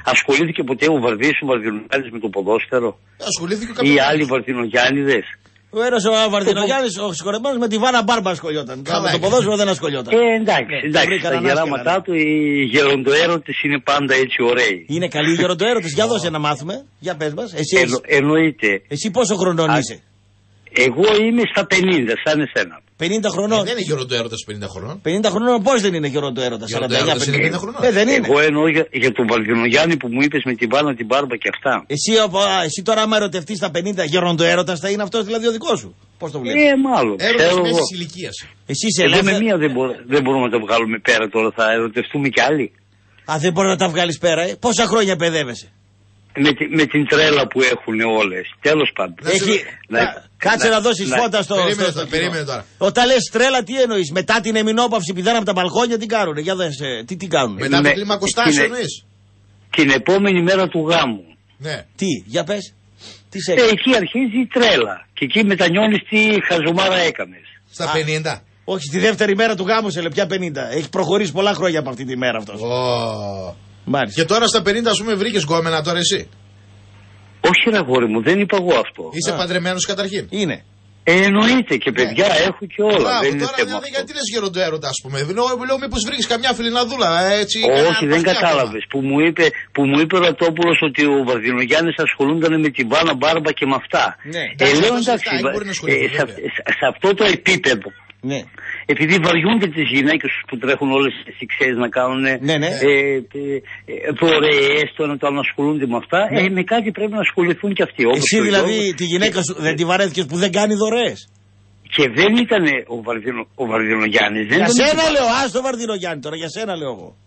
ασχολήθηκε ποτέ ο Βαρδίνος ο Βαρδινογιάννης με το ποδόσφαιρο? Ασχολήθηκε ή άλλοι Βαρδινογιάννηδες? Ο ένας ο Βαρδινογιάννης, ο συγχωρεμένος με τη Βάνα Μπάρμπα ασχολιόταν. Με το ποδόσφαιρο δεν ασχολιόταν. Ε, εντάξει, εντάξει. Στα γεράματά του οι γεροντοέρωτες είναι πάντα έτσι ωραίοι. Είναι καλοί οι γεροντοέρωτες. Για δώσε να μάθουμε. Για πες μας. Εσύ, Εννο, εννοείται. Εσύ πόσο χρονών Α, είσαι? Εγώ είμαι στα πενήντα, σαν εσένα. πενήντα χρονών. Ε, δεν είναι γεροντοέρωτας πενήντα χρονών. πενήντα χρονών πώς δεν είναι γεροντοέρωτας? Γεροντοέρωτας είναι πενήντα χρονών. Ε, δεν είναι. Εγώ εννοώ για, για τον Βαρδινογιάννη που μου είπες με την Βάνα την Μπάρμπα και αυτά. Εσύ, α, εσύ τώρα άμα ερωτευτείς στα πενήντα γεροντοέρωτας θα είναι αυτός δηλαδή ο δικός σου? Πώς το βλέπεις? Ε, μάλλον. Έρωτας μέσης ηλικίας. Εσύ είσαι εδώ ελεύθερη. με μία δεν, μπο, δεν μπορούμε να τα βγάλουμε πέρα τώρα, θα ερωτευτούμε κι άλλοι. Α, δεν μπορεί να τα βγάλεις πέρα, ε. Πόσα χρόνια παιδεύεσαι? Με, τη, με την τρέλα που έχουν όλες. Τέλος πάντων. Έχει... Να, να, κάτσε να, να δώσεις να, φώτα στο... Περίμενε, στο, στο περίμενε τώρα. Όταν λες τρέλα τι εννοείς? Μετά την εμεινόπαυση πηδάνε από τα μπαλκόνια τι κάνουνε? Για δες, ε, τι, τι κάνουνε? Μετά το κλιμακοστάσιο εννοείς? Την επόμενη μέρα του γάμου. Ναι. Τι, για πες. Τι σε ε, εκεί αρχίζει η τρέλα. Και εκεί μετανιώνεις τι χαζομάρα έκανες. Στα πενήντα. Όχι, στη δεύτερη μέρα του γάμου σε λεπτιά πενήντα. Έχει προχωρήσει πολλά χρόνια από αυτή τη μέρα αυτός. Oh. Και τώρα στα πενήντα, ας πούμε, βρήκες γκόμενα τώρα εσύ? Όχι, ρε αγόρι μου, δεν είπα εγώ αυτό. Είσαι παντρεμένος καταρχήν? Είναι. Ε, εννοείται και παιδιά, yeah. έχω και όλα. Μπράβο, δεν είναι τώρα θέμα δηλαδή, αυτό. γιατί λες γεροντοέρωτα, ας πούμε? Λέω, λέω μήπως βρήκες καμιά φιλιναδούλα, έτσι. Όχι, δεν κατάλαβες. Που μου, είπε, που μου είπε ο Ρατόπουλος ότι ο Βαρδινογιάννης ασχολούνταν με τη Βάνα Μπάρμπα και με αυτά. Ναι, ε, λέω εντάξει, ε, σε, σε αυτό το επίπεδο. Ναι. Επειδή βαριούνται τις γυναίκες που τρέχουν όλες τις ξέρεις να κάνουν ναι, ναι. ε, ε, δωρεές, το να το ανασχολούνται με αυτά, ναι. ε, με κάτι πρέπει να ασχοληθούν και αυτοί. Εσύ δηλαδή λόγος, τη γυναίκα σου δεν τη βαρέθηκες που δεν κάνει δωρεές? Και δεν ήταν ο, Βαρδινο, ο Βαρδινογιάννης. Δεν για σένα ήταν... λέω, ας το Βαρδινογιάννη τώρα, για σένα λέω εγώ.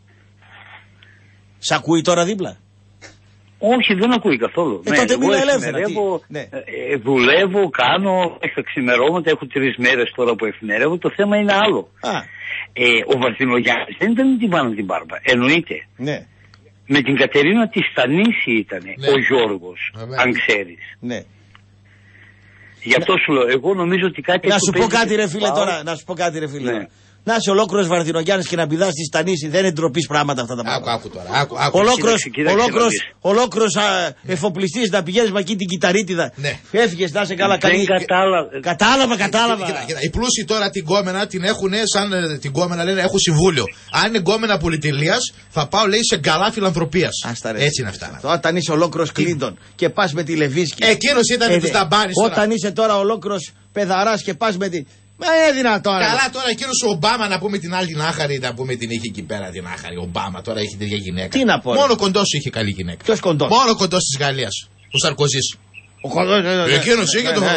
Σ' ακούει τώρα δίπλα? Όχι, δεν ακούει καθόλου. Ε, ναι, τότε μιλά ελεύθερα. Ναι. Ε, δουλεύω, κάνω, έχω ξημερώματα, έχω τρεις μέρες τώρα που εφημερεύω. Το θέμα είναι άλλο. Α. Ε, ο Βαρδινογιάννης δεν ήταν την Βάνα την Μπάρμπα. Εννοείται. Ναι. Με την Κατερίνα τη Στανίση ήταν ναι. ο Γιώργος, ναι. αν ξέρεις. Ναι. Γι' αυτό σου λέω, εγώ νομίζω ότι κάτι... Να σου πω κάτι ρε φίλε τώρα, να σου πω κάτι ρε φίλε. Ναι. Να είσαι ολόκληρος Βαρδινογιάννης και να πηδάς στη Στανίση, δεν είναι ντροπής πράγματα αυτά τα πράγματα. Άκου, άκου τώρα. Άκου, άκου. Ολόκληρος, ολόκληρος, ολόκληρος εφοπλιστής να πηγαίνεις με εκεί την κυταρίτιδα. Ναι. Έφυγες να είσαι καλά καλή. Κατάλαβα. Κατάλαβα, κατάλαβα. Κοίτα, κοίτα, οι πλούσιοι τώρα την κόμενα την έχουν σαν την κόμενα λένε έχουν συμβούλιο. Αν είναι κόμενα πολυτελείας θα πάω λέει σε γκαλά φιλανθρωπίας. Έτσι είναι αυτά. Όταν είσαι ολόκληρος Κλίντον και πας με τη Λεβίσκη. Εκείνος ήταν που τα μπάνεις τώρα. Όταν είσαι τώρα ολόκληρος παιδαράς και πας με τη. Μα έδινα τώρα. Καλά τώρα εκείνος ο Ομπάμα να πούμε την άλλη την άχαρη, να πούμε την είχε εκεί πέρα την άχαρη. Ο Ομπάμα τώρα έχει τέτοια γυναίκα. Τι να πω. Μόνο κοντός είχε καλή γυναίκα. Ποιος κοντός? Μόνο κοντός της Γαλλίας. Ο Σαρκοζής. Ο κοντός. Εκείνος είχε το.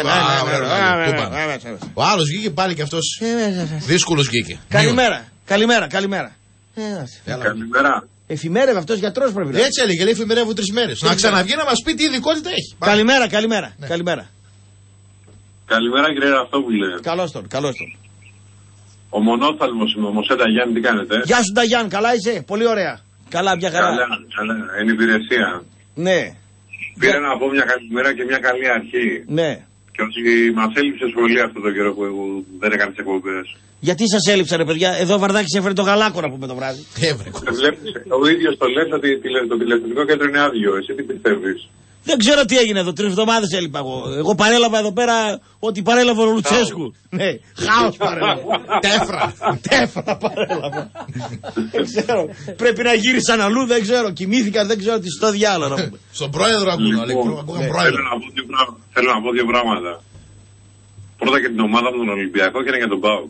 Ο άλλος βγήκε πάλι και αυτός. Δύσκολος βγήκε. Καλημέρα. Καλημέρα, καλημέρα. Καλημέρα. Εφημέρευε αυτός γιατρός πρέπει να είναι. Έτσι έλεγε, λέει εφημερεύω τρεις μέρες. Να ξαναβγεί να μας πει τι ειδικότητα έχει. Καλημέρα, καλημέρα. Καλημέρα. Καλημέρα κύριε Ραφτόπουλε. Καλώς τον, καλώς τον. Ο Μονόθαλμος είμαι, ο Μωσέτα Γιάννη, τι κάνετε? Γεια σου Νταγιάν, καλά είσαι, πολύ ωραία. Καλά, μια χαρά. Καλά, καλά, εν υπηρεσία. Ναι. Πήρα να πω μια καλημέρα και μια καλή αρχή. Ναι. Και ότι μας έλειψε πολύ αυτό το καιρό που εγώ δεν έκανες εκπομπές. Γιατί σας έλειψα ρε παιδιά, εδώ ο Βαρδάκης έφερε το γαλάκο να πούμε το βράδυ. Ο ίδιος το λες ότι το τηλεοπτικό κέντρο είναι άδειο, εσύ τι πιστεύεις? Δεν ξέρω τι έγινε εδώ, τρεις εβδομάδες έλειπα εγώ. Εγώ παρέλαβα εδώ πέρα ότι παρέλαβε ο Λουτσέσκου. Ναι, χάος παρέλαβα. Τέφρα. Τέφρα παρέλαβα. Δεν ξέρω. Πρέπει να γύρισαν αλλού, δεν ξέρω. Κοιμήθηκαν, δεν ξέρω τι στο διάλογο. Στον πρόεδρο ακούγα. Θέλω να πω δύο πράγματα. Πρώτα για την ομάδα μου τον Ολυμπιακό και ένα για τον ΠΑΟΚ.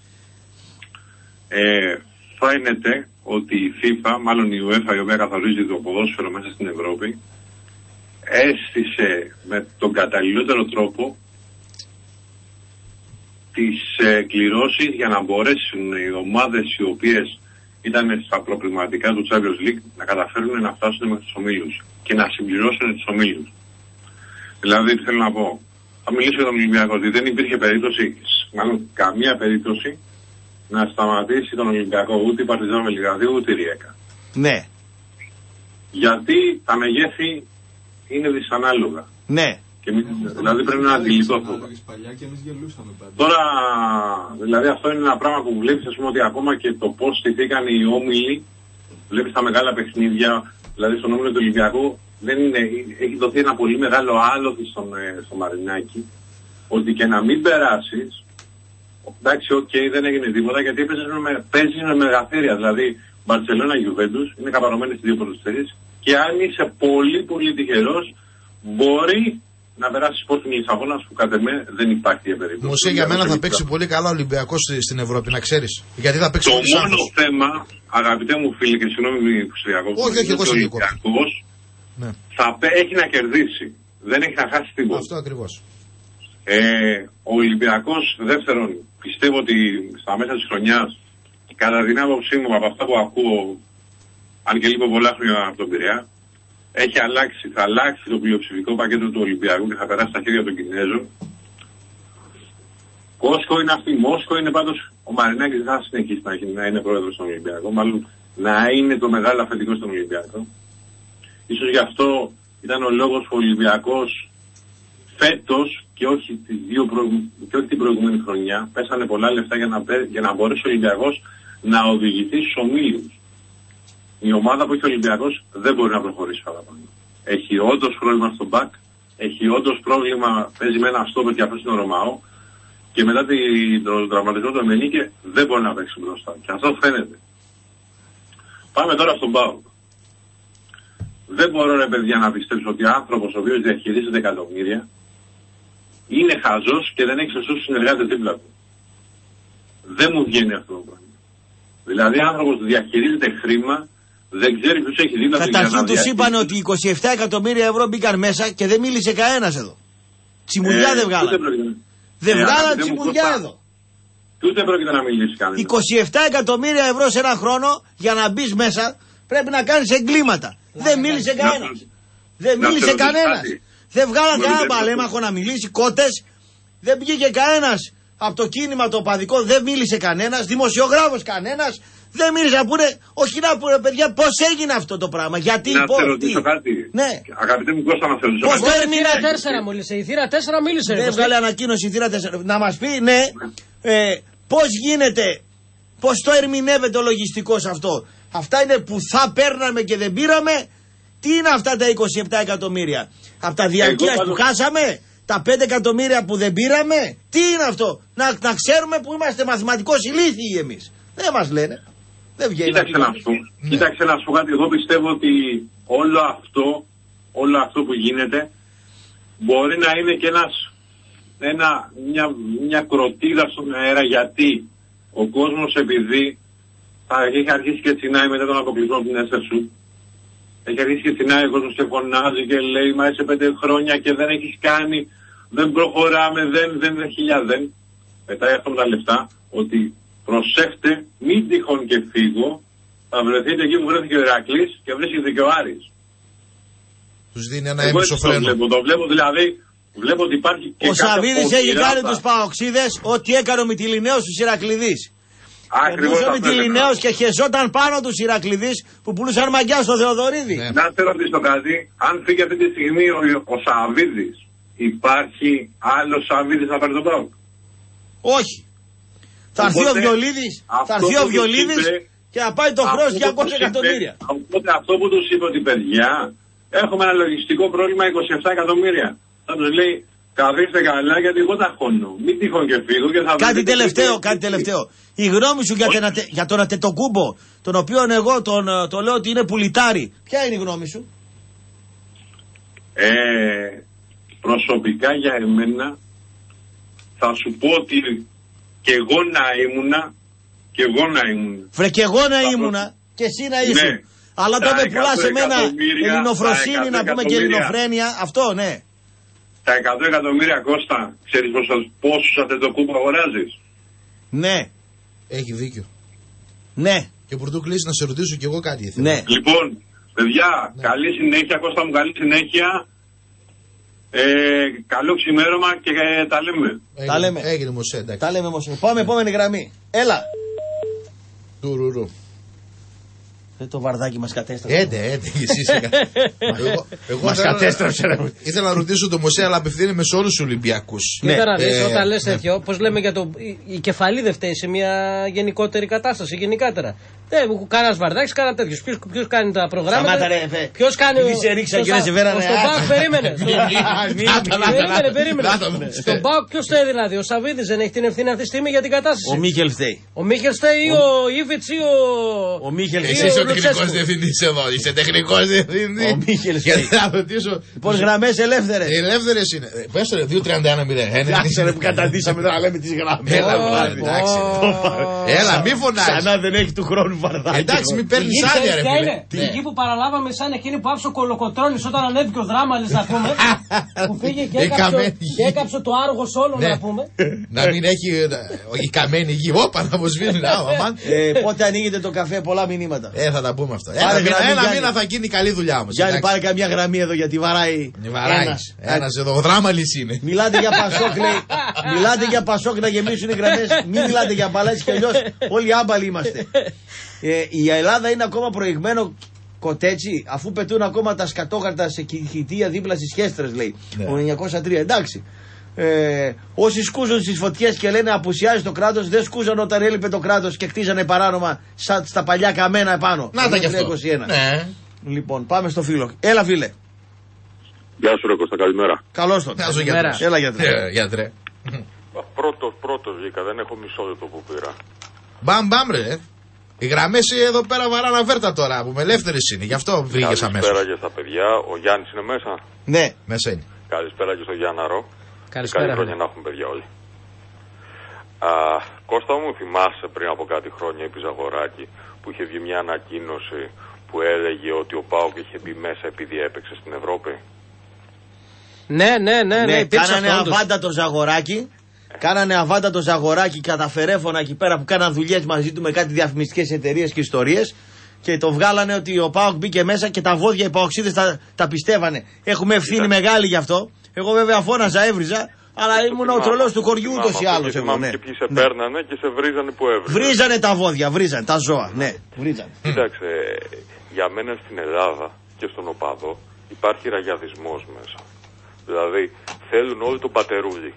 Φαίνεται ότι η FIFA, μάλλον η UEFA, η οποία καθορίζει το ποδόσφαιρο μέσα στην Ευρώπη, έστησε με τον καταλληλότερο τρόπο τις ε, κληρώσεις για να μπορέσουν οι ομάδες οι οποίες ήταν στα προκριματικά του Champions League να καταφέρουν να φτάσουν μέχρι τους ομίλους και να συμπληρώσουν τους ομίλους. Δηλαδή, τι θέλω να πω, θα μιλήσω για τον Ολυμπιακό, ότι δεν υπήρχε περίπτωση, μάλλον καμία περίπτωση, να σταματήσει τον Ολυμπιακό ούτε η Παρτιζάν Βελιγραδίου ούτε η Ριέκα. Ναι. Γιατί τα μεγέθη είναι δυσανάλογα. Ναι. Και εμείς, δηλαδή πρέπει να αντιληφθώ αυτό. Τώρα, δηλαδή αυτό είναι ένα πράγμα που βλέπεις, ας πούμε, ότι ακόμα και το πώς στηθήκαν οι όμιλοι Βλέπεις τα μεγάλα παιχνίδια, δηλαδή στον όμιλο του Ολυμπιακού, δεν είναι, έχει δοθεί ένα πολύ μεγάλο άλοθη στον, στο Μαρινάκι, ότι και να μην περάσεις, εντάξει, οκ, okay, δεν έγινε τίποτα, γιατί παίζεις με μεγαθύρια, δηλαδή Μπαρτσελόνα, Γιουβέντους, είναι καπαρωμένες στις δύο πρώτες θέσεις, και αν είσαι πολύ πολύ τυχερός, μπορεί να περάσει Sporting Λισαβόνας, που κατά με δεν υπάρχει η περίπτωση. Μωσέ, για μένα θα παίξει πολύ καλά ο Ολυμπιακός στην Ευρώπη, να ξέρεις. Γιατί θα παίξει το πολύ μόνο σάφος. θέμα, αγαπητέ μου φίλε, και συγγνώμη που σε διακόπτω, όχι, όχι, εγώ ο Ολυμπιακός ναι. θα έχει να κερδίσει. Δεν έχει να χάσει τίποτα. Αυτό ακριβώς. Ε, ο Ολυμπιακός, δεύτερον, πιστεύω ότι στα μέσα της χρονιάς, κατά την άποψή μου, από αυτά που ακούω, αν και λείπω πολλά χρόνια από τον Πειραιά, έχει αλλάξει, θα αλλάξει το πλειοψηφικό πακέτο του Ολυμπιακού και θα περάσει στα χέρια των Κινέζων. Κόσκο είναι αυτή, Μόσκο είναι πάντως, ο Μαρινάκης δεν θα συνεχίσει να, να είναι πρόεδρος στον Ολυμπιακό, μάλλον να είναι το μεγάλο αφεντικό στον Ολυμπιακό. Ίσως γι' αυτό ήταν ο λόγος που ο Ολυμπιακός φέτος και όχι, τις δύο προηγου... και όχι την προηγούμενη χρονιά πέσανε πολλά λεφτά για να, για να μπορέσει ο Ολυμπιακός να οδηγηθεί στους ομίλους. Η ομάδα που έχει ο Ολυμπιακός δεν μπορεί να προχωρήσει παραπάνω. Έχει όντως πρόβλημα στο μπακ, έχει όντως πρόβλημα, παίζει με ένα στόπερ και αυτός είναι ο Ρωμαό, και μετά τον τραυματισμό του Εμενίκε δεν μπορεί να παίξει μπροστά. Και αυτό φαίνεται. Πάμε τώρα στον ΠΑΟΚ. Δεν μπορώ, ρε παιδιά, να πιστέψω ότι ο άνθρωπος ο οποίος διαχειρίζεται εκατομμύρια είναι χαζός και δεν έχει σωστούς συνεργάτες δίπλα του. Δεν μου βγαίνει αυτό το πράγμα. Δηλαδή, άνθρωπος που διαχειρίζεται χρήμα, δεν ξέρει ποιος έχει δίπλα του. Καταρχήν τους είπαν ότι είκοσι επτά εκατομμύρια ευρώ μπήκαν μέσα και δεν μίλησε κανένας εδώ. Τσιμουλιά ε, δεν βγάλαν. Δεν ε, βγάλαν τσιμουλιά εδώ. Ούτε πρόκειται να μιλήσει κανένας. είκοσι επτά εκατομμύρια ευρώ σε ένα χρόνο για να μπει μέσα πρέπει να κάνεις εγκλήματα. Δεν μίλησε κανένας. Δεν μίλησε κανένας. Δεν βγάλαν κανένα παλέμαχο να μιλήσει, κότες. Δεν βγήκε κανένας από το κίνημα το οπαδικό, δεν μίλησε κανένας. Δημοσιογράφος κανένας. Δεν μίλησε να πούνε, όχι να πούνε παιδιά πώς έγινε αυτό το πράγμα. Γιατί να πώς. Να ρωτήσω κάτι. Ναι. Αγαπητέ μου Κώστα, να σε ρωτήσω κάτι. Πώς το θύρα τέσσερα μόλις. Η θύρα τέσσερα μίλησε. Δεν βγάλε ανακοίνωση η θύρα τέσσερα. Να μας πει, ναι, ε, πώς γίνεται, πώς το ερμηνεύεται ο λογιστικός αυτό. Αυτά είναι που θα παίρναμε και δεν πήραμε. Τι είναι αυτά τα είκοσι επτά εκατομμύρια. Από τα διαρκείας που χάσαμε. Τα πέντε εκατομμύρια που δεν πήραμε. Τι είναι αυτό. Να, να ξέρουμε που είμαστε μαθηματικώς ηλίθιοι εμείς. Δεν μας λένε. Δεν βγαίνει. Κοίταξε να σου, ναι. Κοίταξε να σου κάτι. Εγώ πιστεύω ότι όλο αυτό, όλο αυτό που γίνεται μπορεί να είναι και ένας, ένα, μια, μια κροτίδα στον αέρα, γιατί ο κόσμος, επειδή θα έχει αρχίσει και τσινάει μετά τον αποκλεισμό του Νέστερ σου, έχει αρχίσει και τσινάει ο κόσμος και φωνάζει και λέει μα είσαι πέντε χρόνια και δεν έχεις κάνει, δεν προχωράμε, δεν, δεν, δεν, χιλιάδες. Πετάει αυτό με τα λεφτά, ότι προσέχτε, μην τυχόν και φύγω, θα βρεθείτε εκεί που βρέθηκε ο Ηρακλής και βρίσκεται και ο Άρης. Τους δίνει ένα έμψο φρένο. Το βλέπω, το βλέπω δηλαδή, βλέπω ότι υπάρχει και ο Σαββίδης έχει κάνει τους Παοξίδες ό,τι έκανε ο Μυτιληναίος στους Ηρακλειδείς. Ακριβώς ο Μυτιληναίος και χεζόταν πάνω τους Ηρακλειδείς που πουλούσαν μαγιά στο Θεοδωρίδη. Ναι. Να σε ρωτήσω κάτι, αν φύγει αυτή τη στιγμή ο, ο Σαββίδης, υπάρχει άλλος Σαββίδης να πάρει τον ΠΑΟΚ? Όχι. Θα έρθει ο Βιολίδης, θα έρθει ο Βιολίδης και θα πάει το χρόνο διακόσια εκατομμύρια. Οπότε αυτό που τους είπε ότι παιδιά, έχουμε ένα λογιστικό πρόβλημα είκοσι επτά εκατομμύρια. Θα τους λέει, καθίστε καλά γιατί εγώ τα χώνω. Μην τυχόν και φύγω και θα βρω. Κάτι τελευταίο, κάτι τελευταίο. Η γνώμη σου για, τενα, για τον Ατετοκούμπο, τον οποίο εγώ τον, τον λέω ότι είναι πουλιτάρι. Ποια είναι η γνώμη σου? Ε, προσωπικά για εμένα θα σου πω ότι και εγώ να ήμουνα, και εγώ να ήμουνα. Βρε και εγώ να ήμουνα και εσύ να είσαι. Ναι. Αλλά όταν με πουλάς σε μένα ελληνοφροσύνη να πούμε και ελληνοφρένεια, αυτό ναι. Τα εκατό εκατομμύρια Κώστα, ξέρεις πόσους Ατετοκούμπο αγοράζεις? Ναι. Έχει δίκιο. Ναι. Και πρωτού κλείσει να σε ρωτήσω κι εγώ κάτι. Ναι. Λοιπόν, παιδιά, ναι. Καλή συνέχεια Κώστα μου, καλή συνέχεια. Ε, καλό ξημέρωμα και ε, τα λέμε. Έγινε, τα λέμε. Έγινε Μωσέ, εντάξει. Τα λέμε Μωσέ. Πάμε επόμενη γραμμή. Έλα. Τουρουρού. Δεν το βαρδάκι μας κατέστρεψε. Έντε, έντε, εσύ. Μας κατέστρεψε. Ήθελα να ρωτήσω το Μωσέ, αλλά απευθύνομαι σε όλους τους Ολυμπιακούς. Ναι, ε, όταν λες τέτοιο, πώς λέμε για το. Η κεφαλή δεν φταίει σε μια γενικότερη κατάσταση, γενικότερα. Δεν, κανένα βαρδάκι, κανένα τέτοιο. Ποιος κάνει τα προγράμματα. Ποιος κάνει. Στον Μπάουκ, περίμενε. Περίμενε, περίμενε. Στον Μπάουκ ποιος φταίει δηλαδή. Ο Σαββίδης δεν έχει την ευθύνη αυτή τη στιγμή για την κατάσταση. Ο Μίχελ φταίει. Ο Μίχελ φταίει ή ο Ήβιτς ή ο. Ο Μίχελ φταίει. Εσύ είσαι ο τεχνικός διευθυντής εδώ. Είσαι τεχνικός διευθυντής. Ο Μίχελ φταίει. Λοιπόν, γραμμές ελεύθερες. Ελεύθερες είναι. Πες το ρε, δύο τριάντα ένα μηδέν. Εντάξει ρε που καταντήσαμε τώρα, λέμε τις γραμμές. Έλα, μη φωνάζεις. Ξανά δεν έχει του χρόνου βαρδάκι. Εντάξει, μην παίρνεις άδεια ρε φίλε. Την γη που παραλάβαμε σαν εκείνη που άφησε ο Κολοκοτρώνης όταν ανέβηκε ο Δράμαλης, να πούμε. Που φύγε και έκαψε το άργος όλο, να πούμε. Να μην έχει η καμένη γη. Όπα να αποσβήνει. Πότε ανοίγετε το καφέ, πολλά μηνύματα. Ε, θα τα πούμε αυτά. Ένα μήνα θα γίνει καλή δουλειά όμως. Γιάννη, πάρε καμιά γραμμή εδώ γιατί βαράει. Ένας εδώ, ο Δράμαλης είναι. Μιλάτε για Πασόκ, λέει. Μιλάτε για Πασόκ να γεμίσουν οι γραμμές. Μην μιλάτε για μπαλάκι και αλλιώς όλοι άμπαλοι είμαστε. Ε, η Ελλάδα είναι ακόμα προηγμένο κοτέτσι, αφού πετούν ακόμα τα σκατόχαρτα σε χιτία δίπλα στις Χέστρες, λέει. Ναι. Το εννιακόσια τρία, εντάξει. Ε, όσοι σκούζουν στις φωτιές και λένε απουσιάζει το κράτος, δεν σκούζαν όταν έλειπε το κράτος και κτίζανε παράνομα σαν στα παλιά καμένα επάνω. Να τα γι' αυτό. Ναι. Λοιπόν, πάμε στο φίλο. Έλα, φίλε. Γεια σου, ρε Κώστα, καλημέρα. Καλώς τον. Καλημέρα. Έλα, γιατρέ. Ε, γιατρέ. Πρώτος, πρώτος βγήκα, δεν έχω μισό λεπτό που πήρα. Μπαμ, μπαμ, ρε. Οι γραμμές εδώ πέρα βαράνε αβέρτα τώρα, που με ελεύθερες είναι, γι' αυτό βρήκες αμέσως. Καλησπέρα και στα παιδιά, ο Γιάννης είναι μέσα. Ναι, μέσα είναι. Καλησπέρα και στο Γιάνναρο. Καλησπέρα. Καλή χρόνια να έχουμε παιδιά όλοι. Α, Κώστα μου, θυμάσαι πριν από κάτι χρόνια επί Ζαγοράκη που είχε βγει μια ανακοίνωση που έλεγε ότι ο ΠΑΟΚ είχε μπει μέσα επειδή έπαιξε στην Ευρώπη. Ναι, ναι, ναι, ναι. ναι κάνανε αβάντα το Ζαγοράκη. Κάνανε αβάντα το Ζαγοράκη καταφερέφωνα εκεί πέρα που κάναν δουλειές μαζί του με κάτι διαφημιστικές εταιρείες και ιστορίες. Και το βγάλανε ότι ο ΠΑΟΚ μπήκε μέσα και τα βόδια οι παοξίδες τα, τα πιστεύανε. Έχουμε ευθύνη μεγάλη γι' αυτό. Εγώ βέβαια φώναζα, έβριζα, αλλά ήμουν ο τρελός του χωριού ούτως ή άλλως. Και, ναι. και ποιοι σε ναι. παίρνανε και σε βρίζανε που έβριζαν. Βρίζανε τα βόδια, βρίζανε τα ζώα. Ναι, βρίζανε. Κοίταξε, για μένα στην Ελλάδα και στον οπαδό υπάρχει ραγιαδισμός μέσα. Δηλαδή θέλουν όλοι τον πατερούλι.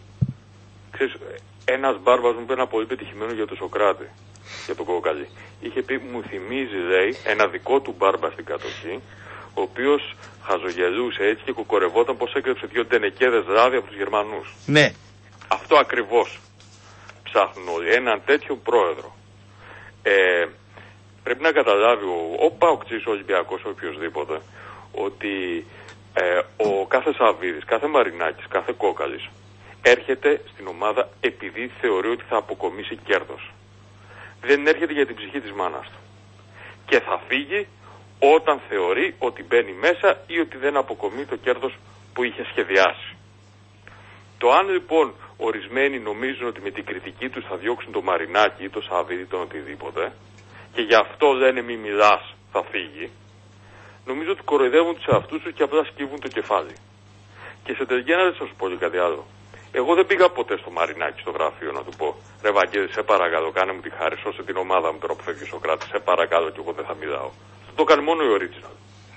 Ξέρεις, ένας μπάρμπας μου είπε ένα πολύ πετυχημένο για τον Σοκράτη, για τον Κόκαλη. Είχε πει, μου θυμίζει, λέει, ένα δικό του μπάρμπα στην κατοχή, ο οποίος χαζογελούσε έτσι και κοκορευόταν πως έκρυψε δυο τενεκέδες λάδι από τους Γερμανούς. Ναι. Αυτό ακριβώς ψάχνουν όλοι. Έναν τέτοιο πρόεδρο. Ε, πρέπει να καταλάβει ο, ο Παοκτζής, ο Ολυμπιακός, ο οποιοσδήποτε, ότι ε, ο κάθε Σαββίδης, κάθε Μαρινάκης, κάθε Κόκαλης έρχεται στην ομάδα επειδή θεωρεί ότι θα αποκομίσει κέρδος. Δεν έρχεται για την ψυχή της μάνας του. Και θα φύγει όταν θεωρεί ότι μπαίνει μέσα ή ότι δεν αποκομεί το κέρδος που είχε σχεδιάσει. Το αν λοιπόν ορισμένοι νομίζουν ότι με την κριτική τους θα διώξουν το Μαρινάκι ή το Σαββίδι ή τον οτιδήποτε και γι' αυτό λένε μη μιλάς, θα φύγει, νομίζω ότι κοροϊδεύουν τους εαυτούς τους και απλά σκύβουν το κεφάλι. Και σε τελική ανάλυση θα σου πω και κάτι άλλο. Εγώ δεν πήγα ποτέ στο Μαρινάκι στο γραφείο να του πω ρε Βαγγέλη, σε παρακαλώ, κάνε μου τη χάρη, σώσε την ομάδα μου τώρα που φεύγει ο Σοκράτης, σε παρακαλώ και εγώ δεν θα μιλάω. Το κάνει μόνο η original.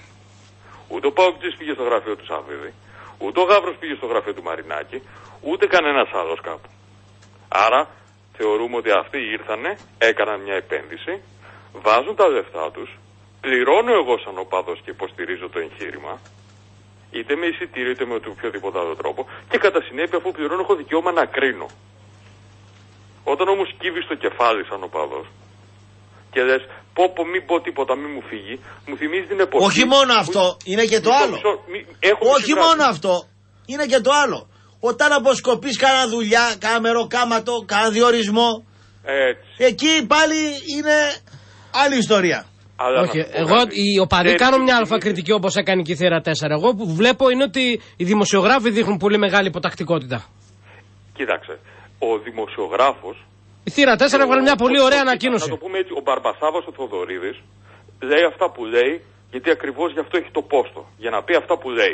Ούτε ο Παοκτζής πήγε στο γραφείο του Σαββίδη, ούτε ο Γάβρος πήγε στο γραφείο του Μαρινάκη, ούτε κανένας άλλος κάπου. Άρα θεωρούμε ότι αυτοί ήρθανε, έκαναν μια επένδυση, βάζουν τα λεφτά τους, πληρώνω εγώ σαν οπαδός και υποστηρίζω το εγχείρημα, είτε με εισιτήριο είτε με οποιοδήποτε άλλο τρόπο, και κατά συνέπεια αφού πληρώνω έχω δικαίωμα να κρίνω. Όταν όμως κύβεις το κεφάλι σαν οπαδός και λες πω πω μην πω τίποτα, μην μου φύγει, μου θυμίζει την εποχή. Όχι μόνο αυτό, είναι και το μισό, άλλο. Μισό, μη, Όχι μόνο αυτό, είναι και το άλλο. Όταν αποσκοπείς κάνα δουλειά, κάνα μεροκάματο, κάνα διορισμό, έτσι. Εκεί πάλι είναι άλλη ιστορία. Αλλά όχι, εγώ οι οπαδοί κάνουν μια αλφα κριτική όπως έκανε και η Θύρα τέσσερα. Εγώ που βλέπω είναι ότι οι δημοσιογράφοι δείχνουν πολύ μεγάλη υποτακτικότητα. Κοίταξε, ο δημοσιογράφος. Η Θύρα τέσσερα έβγαλε μια πολύ ωραία ανακοίνωση. Να το πούμε έτσι, ο Μπαρμπασάβας ο Θοδωρίδης λέει αυτά που λέει, γιατί ακριβώς γι' αυτό έχει το πόστο. Για να πει αυτά που λέει.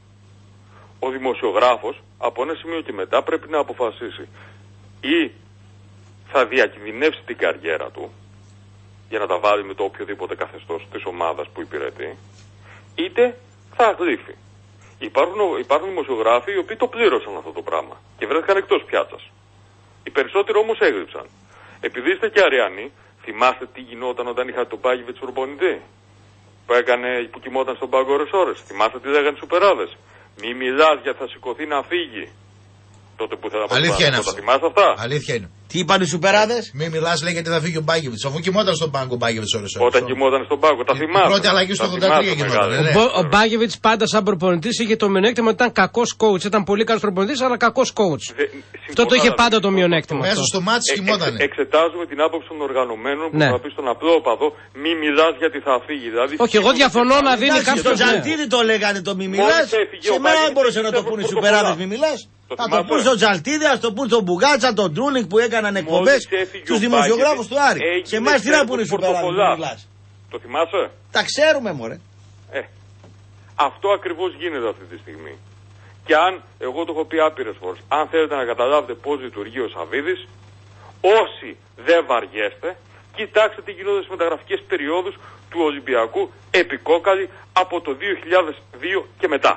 Ο δημοσιογράφος από ένα σημείο και μετά πρέπει να αποφασίσει ή θα διακινδυνεύσει την καριέρα του για να τα βάλει με το οποιοδήποτε καθεστώς της ομάδας που υπηρετεί, είτε θα γλύφει. Υπάρχουν, υπάρχουν δημοσιογράφοι οι οποίοι το πλήρωσαν αυτό το πράγμα και βρέθηκαν εκτός πιάτσας. Οι περισσότεροι όμως έγλειψαν. Επειδή είστε και αριανοί, θυμάστε τι γινόταν όταν είχατε τον Μπάγεβιτς προπονητή που, έκανε, που κοιμόταν στον πάγκο ώρες ώρες. Θυμάστε τι λέγανε οι σουπεράδες. Μη μιλάς γιατί θα σηκωθεί να φύγει. Τότε που θέλαμε να Αλήθεια είναι αυτό. Τα θυμάσαι αυτά. Αλήθεια είναι. Τι είπαν οι σουπεράδες? Μην μιλάς, λέει, γιατί θα φύγει ο Μπάγεβιτς. Αφού κοιμόταν στον πάγκο ο Μπάγεβιτς ώρες ώρες. Όταν κοιμόταν στον πάγκο, τα θυμάσαι. Η πρώτη αλλαγή στο ογδόντα τρία γινόταν. Ναι. Ο, ο Μπάγεβιτς πάντα σαν προπονητής είχε το μειονέκτημα ότι ήταν κακός coach. Ήταν πολύ καλός προπονητής, αλλά κακός coach. Δε, αυτό το είχε πάντα το μειονέκτημα. Μέσα στο μάτι κοιμόταν. Ε, εξετάζουμε την άποψη των οργανωμένων που ναι. θα πει στον απλό οπαδό μη μιλάς γιατί θα φύγει. Δηλαδή, όχι, εγώ διαφωνώ να δίνει κάποιο. Στο Τζαλτίδη το λέγανε το μη μιλάς. Σε μένα δεν μπορούσε να το πούνε οι σουπεράδες μη μιλάς. Θα το πούν στον Τζαλτίδη, α το πούν στον Μπουγάτσα, τον Τρούλινγκ που έκαναν εκπομπές, στους δημοσιογράφους του Άρη. Σε εμάς τι να πούνε οι σουπεράδες. Το θυμάσαι? Τα ξέρουμε, μωρέ. Ε, αυτό ακριβώς γίνεται αυτή τη στιγμή. Και αν, εγώ το έχω πει άπειρες φορές, αν θέλετε να καταλάβετε πώς λειτουργεί ο Σαββίδης, όσοι δεν βαριέστε, κοιτάξτε τι γινόταν στις μεταγραφικές περιόδους του Ολυμπιακού επικόκαλη από το δύο χιλιάδες δύο και μετά.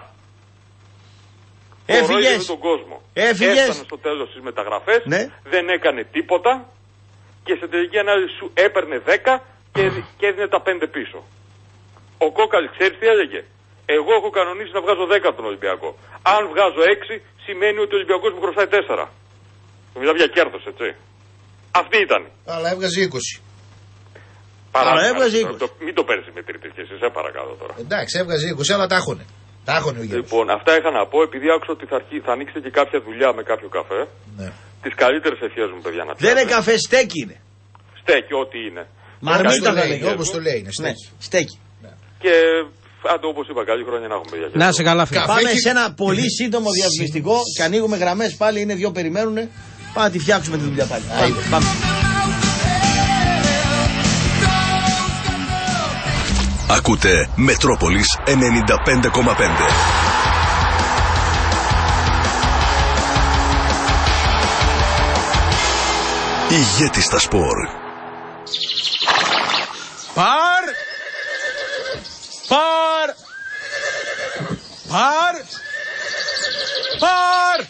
Έφυγες. Τον κόσμο. Έφυγες. Έφτανε στο τέλος στις μεταγραφές, ναι. Δεν έκανε τίποτα και σε τελική ανάλυση σου έπαιρνε δέκα και, και έδινε τα πέντε πίσω. Ο Κόκαλης ξέρεις τι έλεγε? Εγώ έχω κανονίσει να βγάζω δέκα από τον Ολυμπιακό. Αν βγάζω έξι σημαίνει ότι ο Ολυμπιακός μου χρωστάει τέσσερα. Μιλάμε για κέρδος, έτσι. Αυτή ήταν. Αλλά έβγαζε είκοσι. Παράδειγμα, αλλά έβγαζε είκοσι. Το, μην το παίρνεις με τρίτες και εσύ, σε παρακαλώ τώρα. Εντάξει, έβγαζε είκοσι, αλλά τα έχουνε. Τα έχουνε ο Γιώργος. Λοιπόν, αυτά είχα να πω, επειδή άκουσα ότι θα, αρχί, θα ανοίξετε και κάποια δουλειά με κάποιο καφέ. Ναι. Τις καλύτερες ευχές μου, παιδιά, να δεν είναι καφέ, στέκι είναι. Στέκι, ό,τι είναι. Μαρμίτα το λέει, όπως το λέει, είναι στέκι. Ναι, στέκι. Ναι. Και άντε, όπως είπα, καλή χρόνια να έχουμε, παιδιά. Να σε καλά, φίλε. Πάμε σε ένα πολύ σύντομο διαφημιστικό και ανοίγουμε γραμμές πάλι, είναι δύο περιμένουν. Πάμε να τη φτιάξουμε τη δουλειά πάλι. Πάμε. Πάμε. Ακούτε Μετρόπολης ενενήντα πέντε κόμμα πέντε. Ηγέτη στα σπορ. Παρ! Παρ! Παρ! Παρ!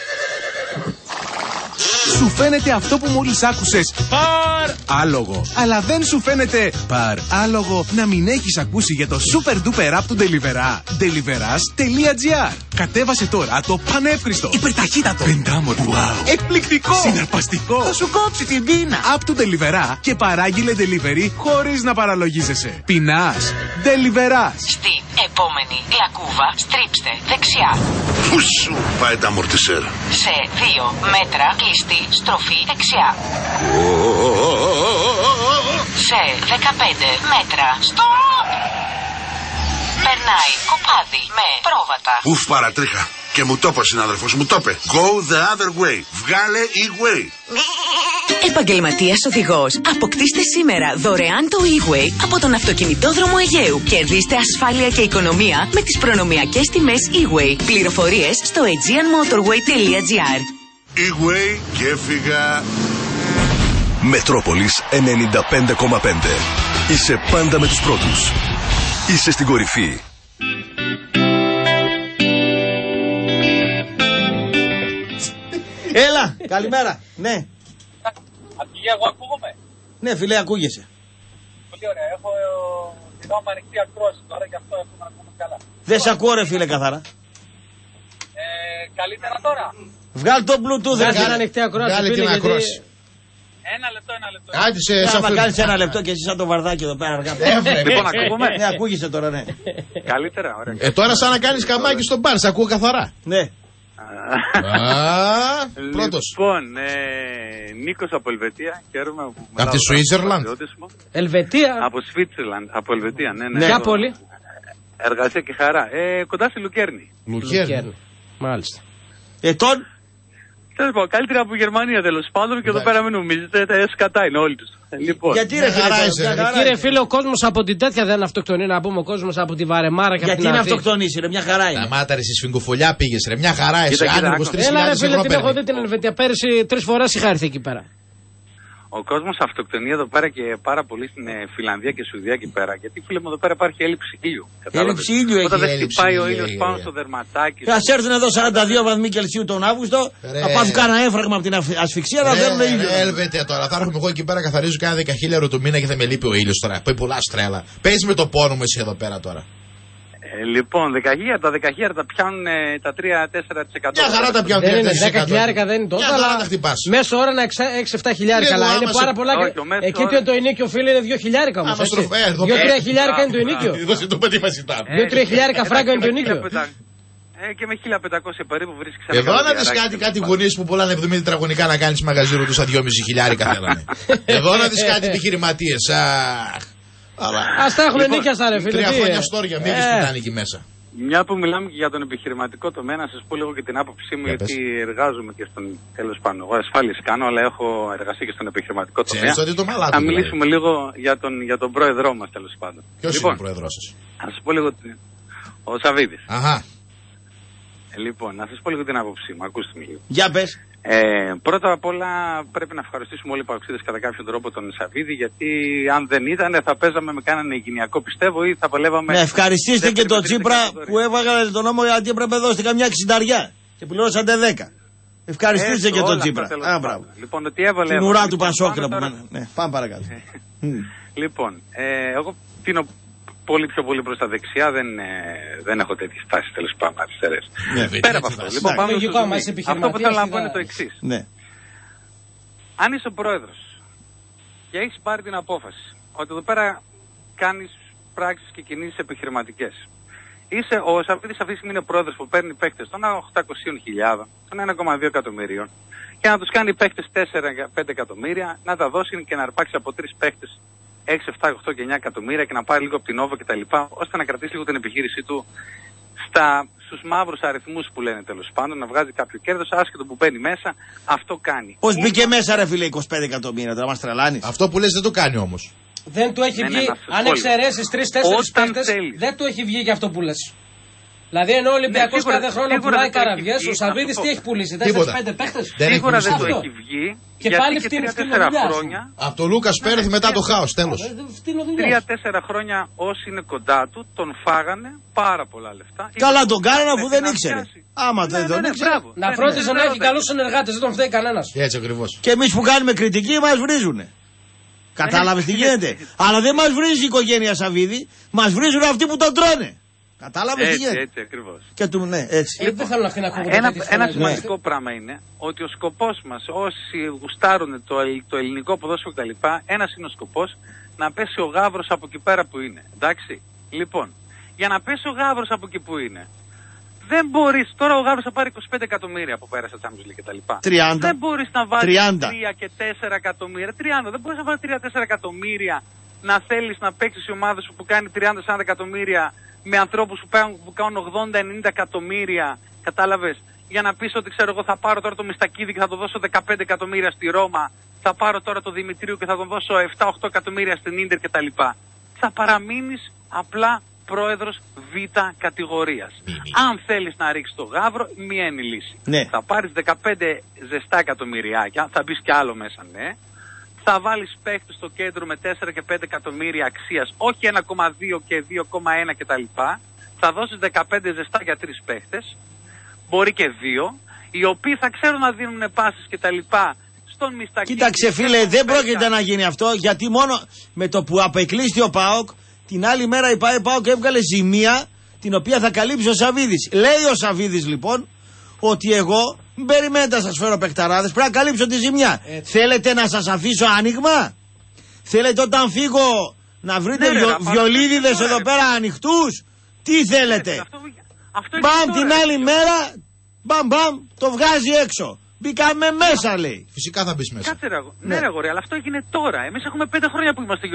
Σου φαίνεται αυτό που μόλις άκουσες παρ άλογο, αλλά δεν σου φαίνεται παρ άλογο να μην έχεις ακούσει για το super duper app του Deliverá. Deliveras.gr. Κατέβασε τώρα το πανεύχριστο, υπερταχύτατο, πεντάμορφο, wow, εκπληκτικό, συναρπαστικό, θα σου κόψει την πείνα app του Deliverá και παράγγειλε delivery χωρίς να παραλογίζεσαι. Πεινάς? Deliverás. Στην επόμενη λακκούβα στρίψτε δεξιά. Πού σου πάει τα αμορτισέρ? Σε δύο μέτρα κλειστή στροφή δεξιά. Σε δεκαπέντε μέτρα στοπ. Περνάει κοπάδι με πρόβατα. Ουφ, παρατρίχα. Και μου το είπε ο συνάδελφος, μου το είπε. Go the other way. Βγάλε e-way. Επαγγελματίας οδηγός. Αποκτήστε σήμερα δωρεάν το e-way από τον αυτοκινητόδρομο Αιγαίου. Κερδίστε ασφάλεια και οικονομία με τις προνομιακές τιμές e-way. Πληροφορίες στο aegean motorway τελεία gr. E-way και έφυγα. Μετρόπολης ενενήντα πέντε κόμμα πέντε. Είσαι πάντα με τους πρώτους. Είσαι στην κορυφή. Έλα, καλημέρα. Ναι. Αρχηγέ, εγώ ακούγομαι. Ναι, φίλε, ακούγεσαι. Πολύ ωραία. Έχω την νόμια ανοιχτή ακρόαση τώρα, γι' αυτό έχουμε να ακούμε καλά. Δεν σε ακούω, ρε φίλε, καθαρά. Ε, καλύτερα τώρα. Βγάλ το Bluetooth, δεν είναι ανοιχτή ακρόαση. Βγάλε την ακρόαση. Ένα λεπτό, ένα λεπτό. Άντε σε σαφή. Άμα κάνεις ένα λεπτό και εσύ σαν το βαρδάκι εδώ πέρα. Λοιπόν, ακούγομαι. Ναι, ακούγεσαι τώρα, ναι. Καλύτερα, ωραία. Ε, τώρα σαν να κάνεις καμάκι στον μπαρ, σε ακούω καθαρά. Ναι. Πρώτος. Λοιπόν, ε, Νίκος από Ελβετία. Χαίρομαι που από τη Σουίζερλαντ. Ελβετία. Από Σβίτσερλαντ. Από Ελβετία, ναι, ναι. Ποια πόλη? Εργασία και χαρά. Ε, κοντά στη Λουκέρνη. Λουκέρνη. Μάλιστα. Ετών. Τέλος πάντων, καλύτερα από Γερμανία τέλος πάντων και εδώ πέρα μην νομίζετε, τα σκατά είναι όλοι τους. Λοιπόν. Γιατί ρε φίλε, κύριε φίλε, ο κόσμος από την τέτοια δεν αυτοκτονεί, να πούμε ο κόσμος από τη Βαρεμάρα και από την Γιατί είναι αυτοκτονήσει, ρε, μια χαρά είναι. Τα μάταρε στη Σφυγγοφολιά πήγες, ρε, μια χαρά είσαι. Έλα ρε φίλε, την έχω δει την Ελβετία πέρυσι, τρεις φορές είχα έρθει εκεί πέρα. Ο κόσμος αυτοκτονεί εδώ πέρα και πάρα πολύ στην Φιλανδία και Σουηδία εκεί πέρα. Γιατί φίλε μου εδώ πέρα υπάρχει έλλειψη ήλιου. Έλλειψη ήλιου έχει. Όταν δεν χτυπάει ο ήλιος πάνω στο δερματάκι. Και ας έρθουν εδώ σαράντα δύο βαθμοί Κελσίου τον Αύγουστο, να πάθουν κάνα έμφραγμα από την ασφυξία να θέλουν ήλιο. Έλβετε τώρα, θα έρχομαι εγώ εκεί πέρα, καθαρίζω κάνα δεκαχίλιαρο το μήνα και θα με λείπει ο ήλιος τώρα. Πάει πολλά στρέλα. Παίζει με το πόνο μου εσύ εδώ πέρα τώρα. Ε, λοιπόν, δεκαχίλιαρα, τα δεκαχίλιαρα τα πιάνουν ε, τα τρία με τέσσερα τοις εκατό. Μια χαρά τα πιάνουν τρία με τέσσερα τοις εκατό. δέκα χιλιάρικα δεν είναι τόσο, αλλά μέσω ώρα είναι έξι με επτά χιλιάρικα. Αλλά είναι πάρα πολλά. Εκεί το ενίκιο φίλε είναι δύο χιλιάρικα όμως. δύο με τρία χιλιάρικα είναι το ενίκιο. δύο με τρία χιλιάρικα φράγκα είναι το ενίκιο. Ε, και με χίλια πεντακόσια περίπου βρίσκεις. Εδώ να δεις κάτι, κάτι γονείς που πουλάνε εβδομήντα τετραγωνικά να κάνεις μαγαζί του στα δυόμισι χιλιάρικα θέλανε. Εδώ να δεις κάτι επιχειρηματίες. Ας τα έχουν νίκια στα ρε φίλε. Τρία χρόνια στόρια, μην έχεις πιτάνει εκεί μέσα. Μια που μιλάμε και για τον επιχειρηματικό τομέα, να σας πω λίγο και την άποψή μου, γιατί εργάζομαι και στον, τέλος πάντων, εγώ ασφάλειες κάνω, αλλά έχω εργαστεί και στον επιχειρηματικό τομέα. Θα μιλήσουμε λίγο για τον, για τον πρόεδρό μας, τέλος πάντων. Ποιος λοιπόν, είναι ο πρόεδρός σας? Να σας πω λίγο, ο Σαββίδης. Αχα. Λοιπόν, να σας πω λίγο την άποψή μου, ακούστε με λίγο. Για πες. Ε, πρώτα απ' όλα πρέπει να ευχαριστήσουμε όλοι οι παοξίδες κατά κάποιον τρόπο τον Σαββίδη, γιατί αν δεν ήταν θα παίζαμε με κάνανε γυναικό πιστεύω ή θα παλεύαμε. Ναι, ευχαριστήστε και τον Τσίπρα που έβαγε τον νόμο γιατί έπρεπε να δώσετε καμιά εξινταριά και πληρώσατε δέκα. Ευχαριστήστε και τον Τσίπρα. Α, μπράβο. Λοιπόν, ότι έβαλε. Την ουρά του Πασόκρα που μένα. Ναι, πάμε παρακάτω. Λοιπόν, ε, εγώ τίνω πολύ πιο πολύ προς τα δεξιά, δεν, ε, δεν έχω τέτοιες τάσεις τέλος πάντων αριστερές. Ναι, πέρα από αυτό. Λοιπόν, πάμε στο αυτό που θέλω να πω είναι το εξής. Ναι. Αν είσαι ο πρόεδρος και έχεις πάρει την απόφαση ότι εδώ πέρα κάνεις πράξεις και κινήσεις επιχειρηματικές, είσαι ο Σαββίδης αυτή τη στιγμή είναι ο πρόεδρος που παίρνει παίκτες των οκτακόσιες χιλιάδες, των ένα κόμμα δύο εκατομμυρίων και να τους κάνει παίκτες τέσσερα με πέντε εκατομμύρια, να τα δώσει και να αρπάξει από τρεις παίκτες έξι, επτά, οκτώ και εννιά εκατομμύρια και να πάρει λίγο από την Όβο και τα λοιπά, ώστε να κρατήσει λίγο την επιχείρησή του στα, στους μαύρους αριθμούς που λένε τέλος πάντων, να βγάζει κάποιο κέρδος, άσχετο που μπαίνει μέσα, αυτό κάνει. Πώς μπήκε μέσα ρε φίλε είκοσι πέντε εκατομμύρια, τώρα μας τρελάνεις. Αυτό που λες δεν το κάνει όμως. Δεν του έχει βγει, αν εξαιρέσεις τρεις-τέσσερις παίκτες, δεν του έχει βγει για αυτό που λες. Δηλαδή ενώ ο Ολυμπιακός κάθε χρόνο πουλάει καραβιές, ο Σαββίδης τι έχει πουλήσει, τέσσερα πέντε παίχτες. Σίγουρα δεν το έχει βγει. Και πάλι φτύνει τέσσερα χρόνια. Από το Λούκας Πέρεθ μετά το χάος, τέλος. Τρία-τέσσερα χρόνια όσοι είναι κοντά του τον φάγανε πάρα πολλά λεφτά. Καλά τον κάνανε αφού δεν ήξερε. Άμα δεν τον ήξερε. Να φρόντιζε να έχει καλούς συνεργάτες, δεν τον φταίει κανένας. Έτσι ακριβώς. Και εμείς που κάνουμε κριτική μας βρίζουνε. Κατάλαβες τι γίνεται. Αλλά δεν μας βρίζει η οικογένεια Σαββίδη, μας βρίζουν αυτοί που τον τρώνε. Κατάλαβε τι γίνεται. Έτσι ακριβώς. Και του, ναι, έτσι. Λοιπόν, θέλω να ένα ένα σημαντικό ναι. πράγμα είναι ότι ο σκοπός μας, όσοι γουστάρουν το, το ελληνικό ποδόσφαιρο κτλ., ένας είναι ο σκοπός να πέσει ο γάβρος από εκεί πέρα που είναι. Εντάξει. Λοιπόν, για να πέσει ο γάβρος από εκεί που είναι, δεν μπορείς. Τώρα ο γάβρος θα πάρει είκοσι πέντε εκατομμύρια που πέρασε τα Champions League κτλ. τριάντα. Δεν μπορείς να βάλεις τρία και τέσσερα εκατομμύρια. τριάντα. Δεν μπορείς να βάλεις τρία με τέσσερα εκατομμύρια να θέλεις να παίξεις οι ομάδες που κάνει τριάντα με σαράντα εκατομμύρια. Με ανθρώπους που, που κάνουν ογδόντα ενενήντα εκατομμύρια, κατάλαβες, για να πεις ότι ξέρω εγώ θα πάρω τώρα το Μιστακίδη και θα το δώσω δεκαπέντε εκατομμύρια στη Ρώμα, θα πάρω τώρα το Δημητρίου και θα τον δώσω επτά οχτώ εκατομμύρια στην Ίντερ κτλ. Θα παραμείνεις απλά πρόεδρος Β κατηγορίας. Αν θέλεις να ρίξεις το γάβρο, μία είναι η λύση. Ναι. Θα πάρεις δεκαπέντε ζεστά εκατομμυριάκια, θα μπεις κι άλλο μέσα, ναι. Θα βάλεις παίκτες στο κέντρο με τέσσερα και πέντε εκατομμύρια αξίας, όχι ένα κόμμα δύο και δύο κόμμα ένα κτλ. Θα δώσεις δεκαπέντε ζεστά για τρεις παίκτες, μπορεί και δύο, οι οποίοι θα ξέρουν να δίνουν πάσες κτλ. Στον Μιστακίδη. Κοίταξε φίλε, δεν πρόκειται να γίνει αυτό, γιατί μόνο με το που απεκλείστη ο ΠΑΟΚ, την άλλη μέρα η ΠΑΟΚ έβγαλε ζημία, την οποία θα καλύψει ο Σαββίδης. Λέει ο Σαββίδης λοιπόν, ότι εγώ μην περιμένετε να σας φέρω παιχταράδες, πρέπει να καλύψω τη ζημιά. Έτσι. Θέλετε να σας αφήσω άνοιγμα? Θέλετε όταν φύγω να βρείτε ναι, βιο, βιολίδιδες εδώ πέρα ανοιχτούς? Τι θέλετε? Αυτό, αυτό μπαμ την άλλη μέρα, μπαμ μπαμ, το βγάζει έξω. Μπήκαμε μέσα λέει. Φυσικά θα μπεις μέσα. Κάτσε ρε, ναι, ναι ρε γορέ, αλλά αυτό έγινε τώρα. Εμείς έχουμε πέντε χρόνια που είμαστε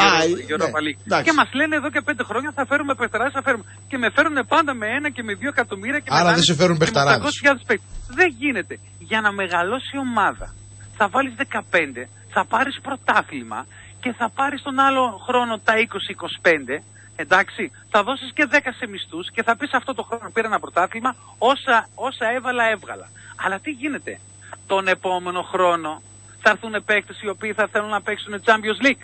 Europa League. Ναι, και μας λένε εδώ και πέντε χρόνια θα φέρουμε παιχταράδες, θα φέρουμε. Και με φέρουν πάντα με ένα και με δύο εκατομμύρια και άρα δεν σε φέρουν παιχταράδες. Δεν γίνεται. Για να μεγαλώσει η ομάδα θα βάλεις δεκαπέντε, θα πάρεις πρωτάθλημα και θα πάρεις τον άλλο χρόνο τα είκοσι είκοσι πέντε. Εντάξει, θα δώσεις και δέκα σε μισθούς και θα πεις αυτό το χρόνο πήρα ένα πρωτάθλημα, όσα, όσα έβαλα έβγαλα. Αλλά τι γίνεται? Τον επόμενο χρόνο Θα έρθουν παίκτες οι οποίοι θα θέλουν να παίξουν Champions League.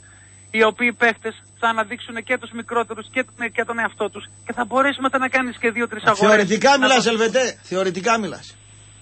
Οι οποίοι παίκτες θα αναδείξουν και τους μικρότερους και τον, και τον εαυτό τους και θα μπορέσει μετά να κάνεις και δύο-τρεις αγορές. Θεωρητικά μιλάς, Ελβετέ. Θεωρητικά μιλάς.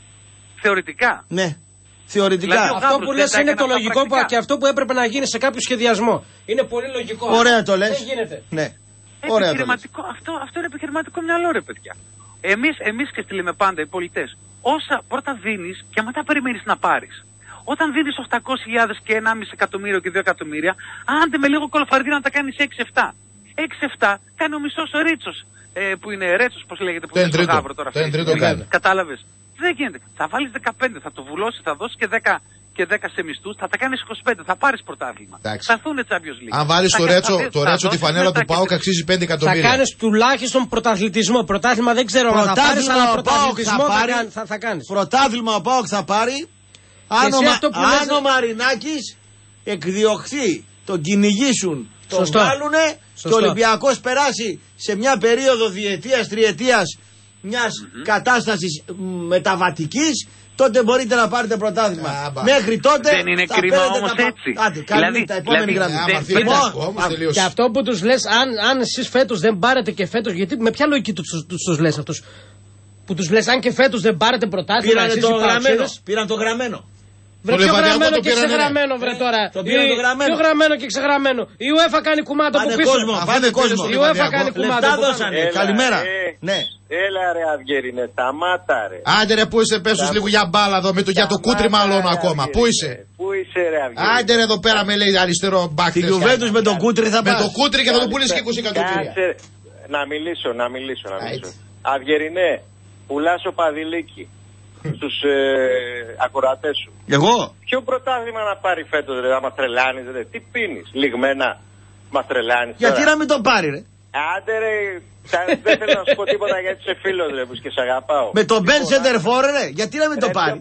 Θεωρητικά. Ναι. Θεωρητικά. Δηλαδή, αυτό που λες είναι το λογικό που, και αυτό που έπρεπε να γίνει σε κάποιο σχεδιασμό. Είναι πολύ λογικό. Ωραία το λες. Δεν γίνεται. Ναι. Ωραία επιχειρηματικό, το λες. Αυτό, αυτό είναι επιχειρηματικό μυαλό, ρε παιδιά. Εμείς, εμείς και στείλουμε πάντα οι πολιτές. Όσα πρώτα δίνεις και μετά περιμένεις να πάρεις. Όταν δίνεις οκτακόσιες χιλιάδες και ένα κόμμα πέντε εκατομμύριο και δύο εκατομμύρια, άντε με λίγο κολοφαρδί να τα κάνεις έξι εφτά. έξι εφτά κάνει ο μισός ο Ρίτσος. Ε, που είναι Ρέτσος, πώς λέγεται, που είναι στο Γάβρο τώρα. Κατάλαβες. Δεν γίνεται. Θα βάλεις δεκαπέντε, θα το βουλώσεις, θα δώσεις και δέκα, και δέκα σε μισθούς, θα τα κάνεις είκοσι πέντε, θα πάρεις πρωτάθλημα. Θα έρθουν Champions League. Αν βάλεις το Ρέτσο, το Ρέτσο τη φανέλα του ΠΑΟΚ αξίζει πέντε εκατομμύρια. Θα κάνεις τουλάχιστον πρωταθλητισμό. Πρωτάθλημα δεν ξέρω αν θα πάρεις, αλλά πρωταθλητισμό θα, θα κάνεις. Πρωτάθλημα ο ΠΑΟΚ θα πάρει. Αν ο, αν ο Μαρινάκης εκδιωχθεί, τον κυνηγήσουν, τον Σωστό. βγάλουνε Σωστό. και ο Ολυμπιακός περάσει σε μια περίοδο διετίας, τριετίας μιας mm-hmm. κατάστασης μεταβατικής, τότε μπορείτε να πάρετε πρωτάθλημα. Yeah, Μέχρι τότε δεν είναι θα κρίμα όμως τα... έτσι. Άντε, δηλαδή, τα επόμενη δηλαδή, γραμμή. Λοιπόν, και αυτό που τους λες, αν, αν εσείς φέτος δεν πάρετε και φέτος, γιατί με ποια λογική τους, τους, τους λες αυτούς, που τους λες αν και φέτος δεν πάρετε πρωτάθλημα, εσείς το γραμμένο, πήραν το γραμμένο. Βρε πιο γραμμένο και ξεγραμμένο βρε τώρα. Το πήραν το γραμμένο. Πιο γραμμένο και ξεγραμμένο. Η UEFA κάνει κουμάντο από πίσω. Πάνε κόσμο. Η UEFA κάνει κουμάντο. Λεφτά δώσανε. Καλημέρα. Ναι. Έλα ρε Αυγερινέ, σταμάτα ρε. Άντε ρε, πού είσαι, πες τους λίγο για μπάλα εδώ, με το, για το κούτρι μάλλον ακόμα. Πού είσαι. Πού είσαι ρε Αυγερινέ. Άντε ρε εδώ πέρα με λέει αριστερό μπακ. Τη Γιουβέντους με τον κούτρι θα πας. Με το κούτρι και θα το πουλήσεις και είκοσι εκατομμύρια. Να μιλήσω, να μιλήσω, να μιλήσω. Αυγερινέ, πουλάς ο Παδηλίκη στους ε, ακροατές σου. Εγώ. Ποιο πρωτάθλημα να πάρει φέτος ρε, να μας τρελάνεις ρε. Τι πίνεις, λιγμένα, μας τρελάνεις. Γιατί τώρα. να μην τον πάρει ρε. Άντε ρε, δεν θέλω να σου πω τίποτα γιατί είσαι φίλος ρε που και σ' αγαπάω. Με τον Ben Σεντερφόρ ρε, γιατί να μην τον πάρει.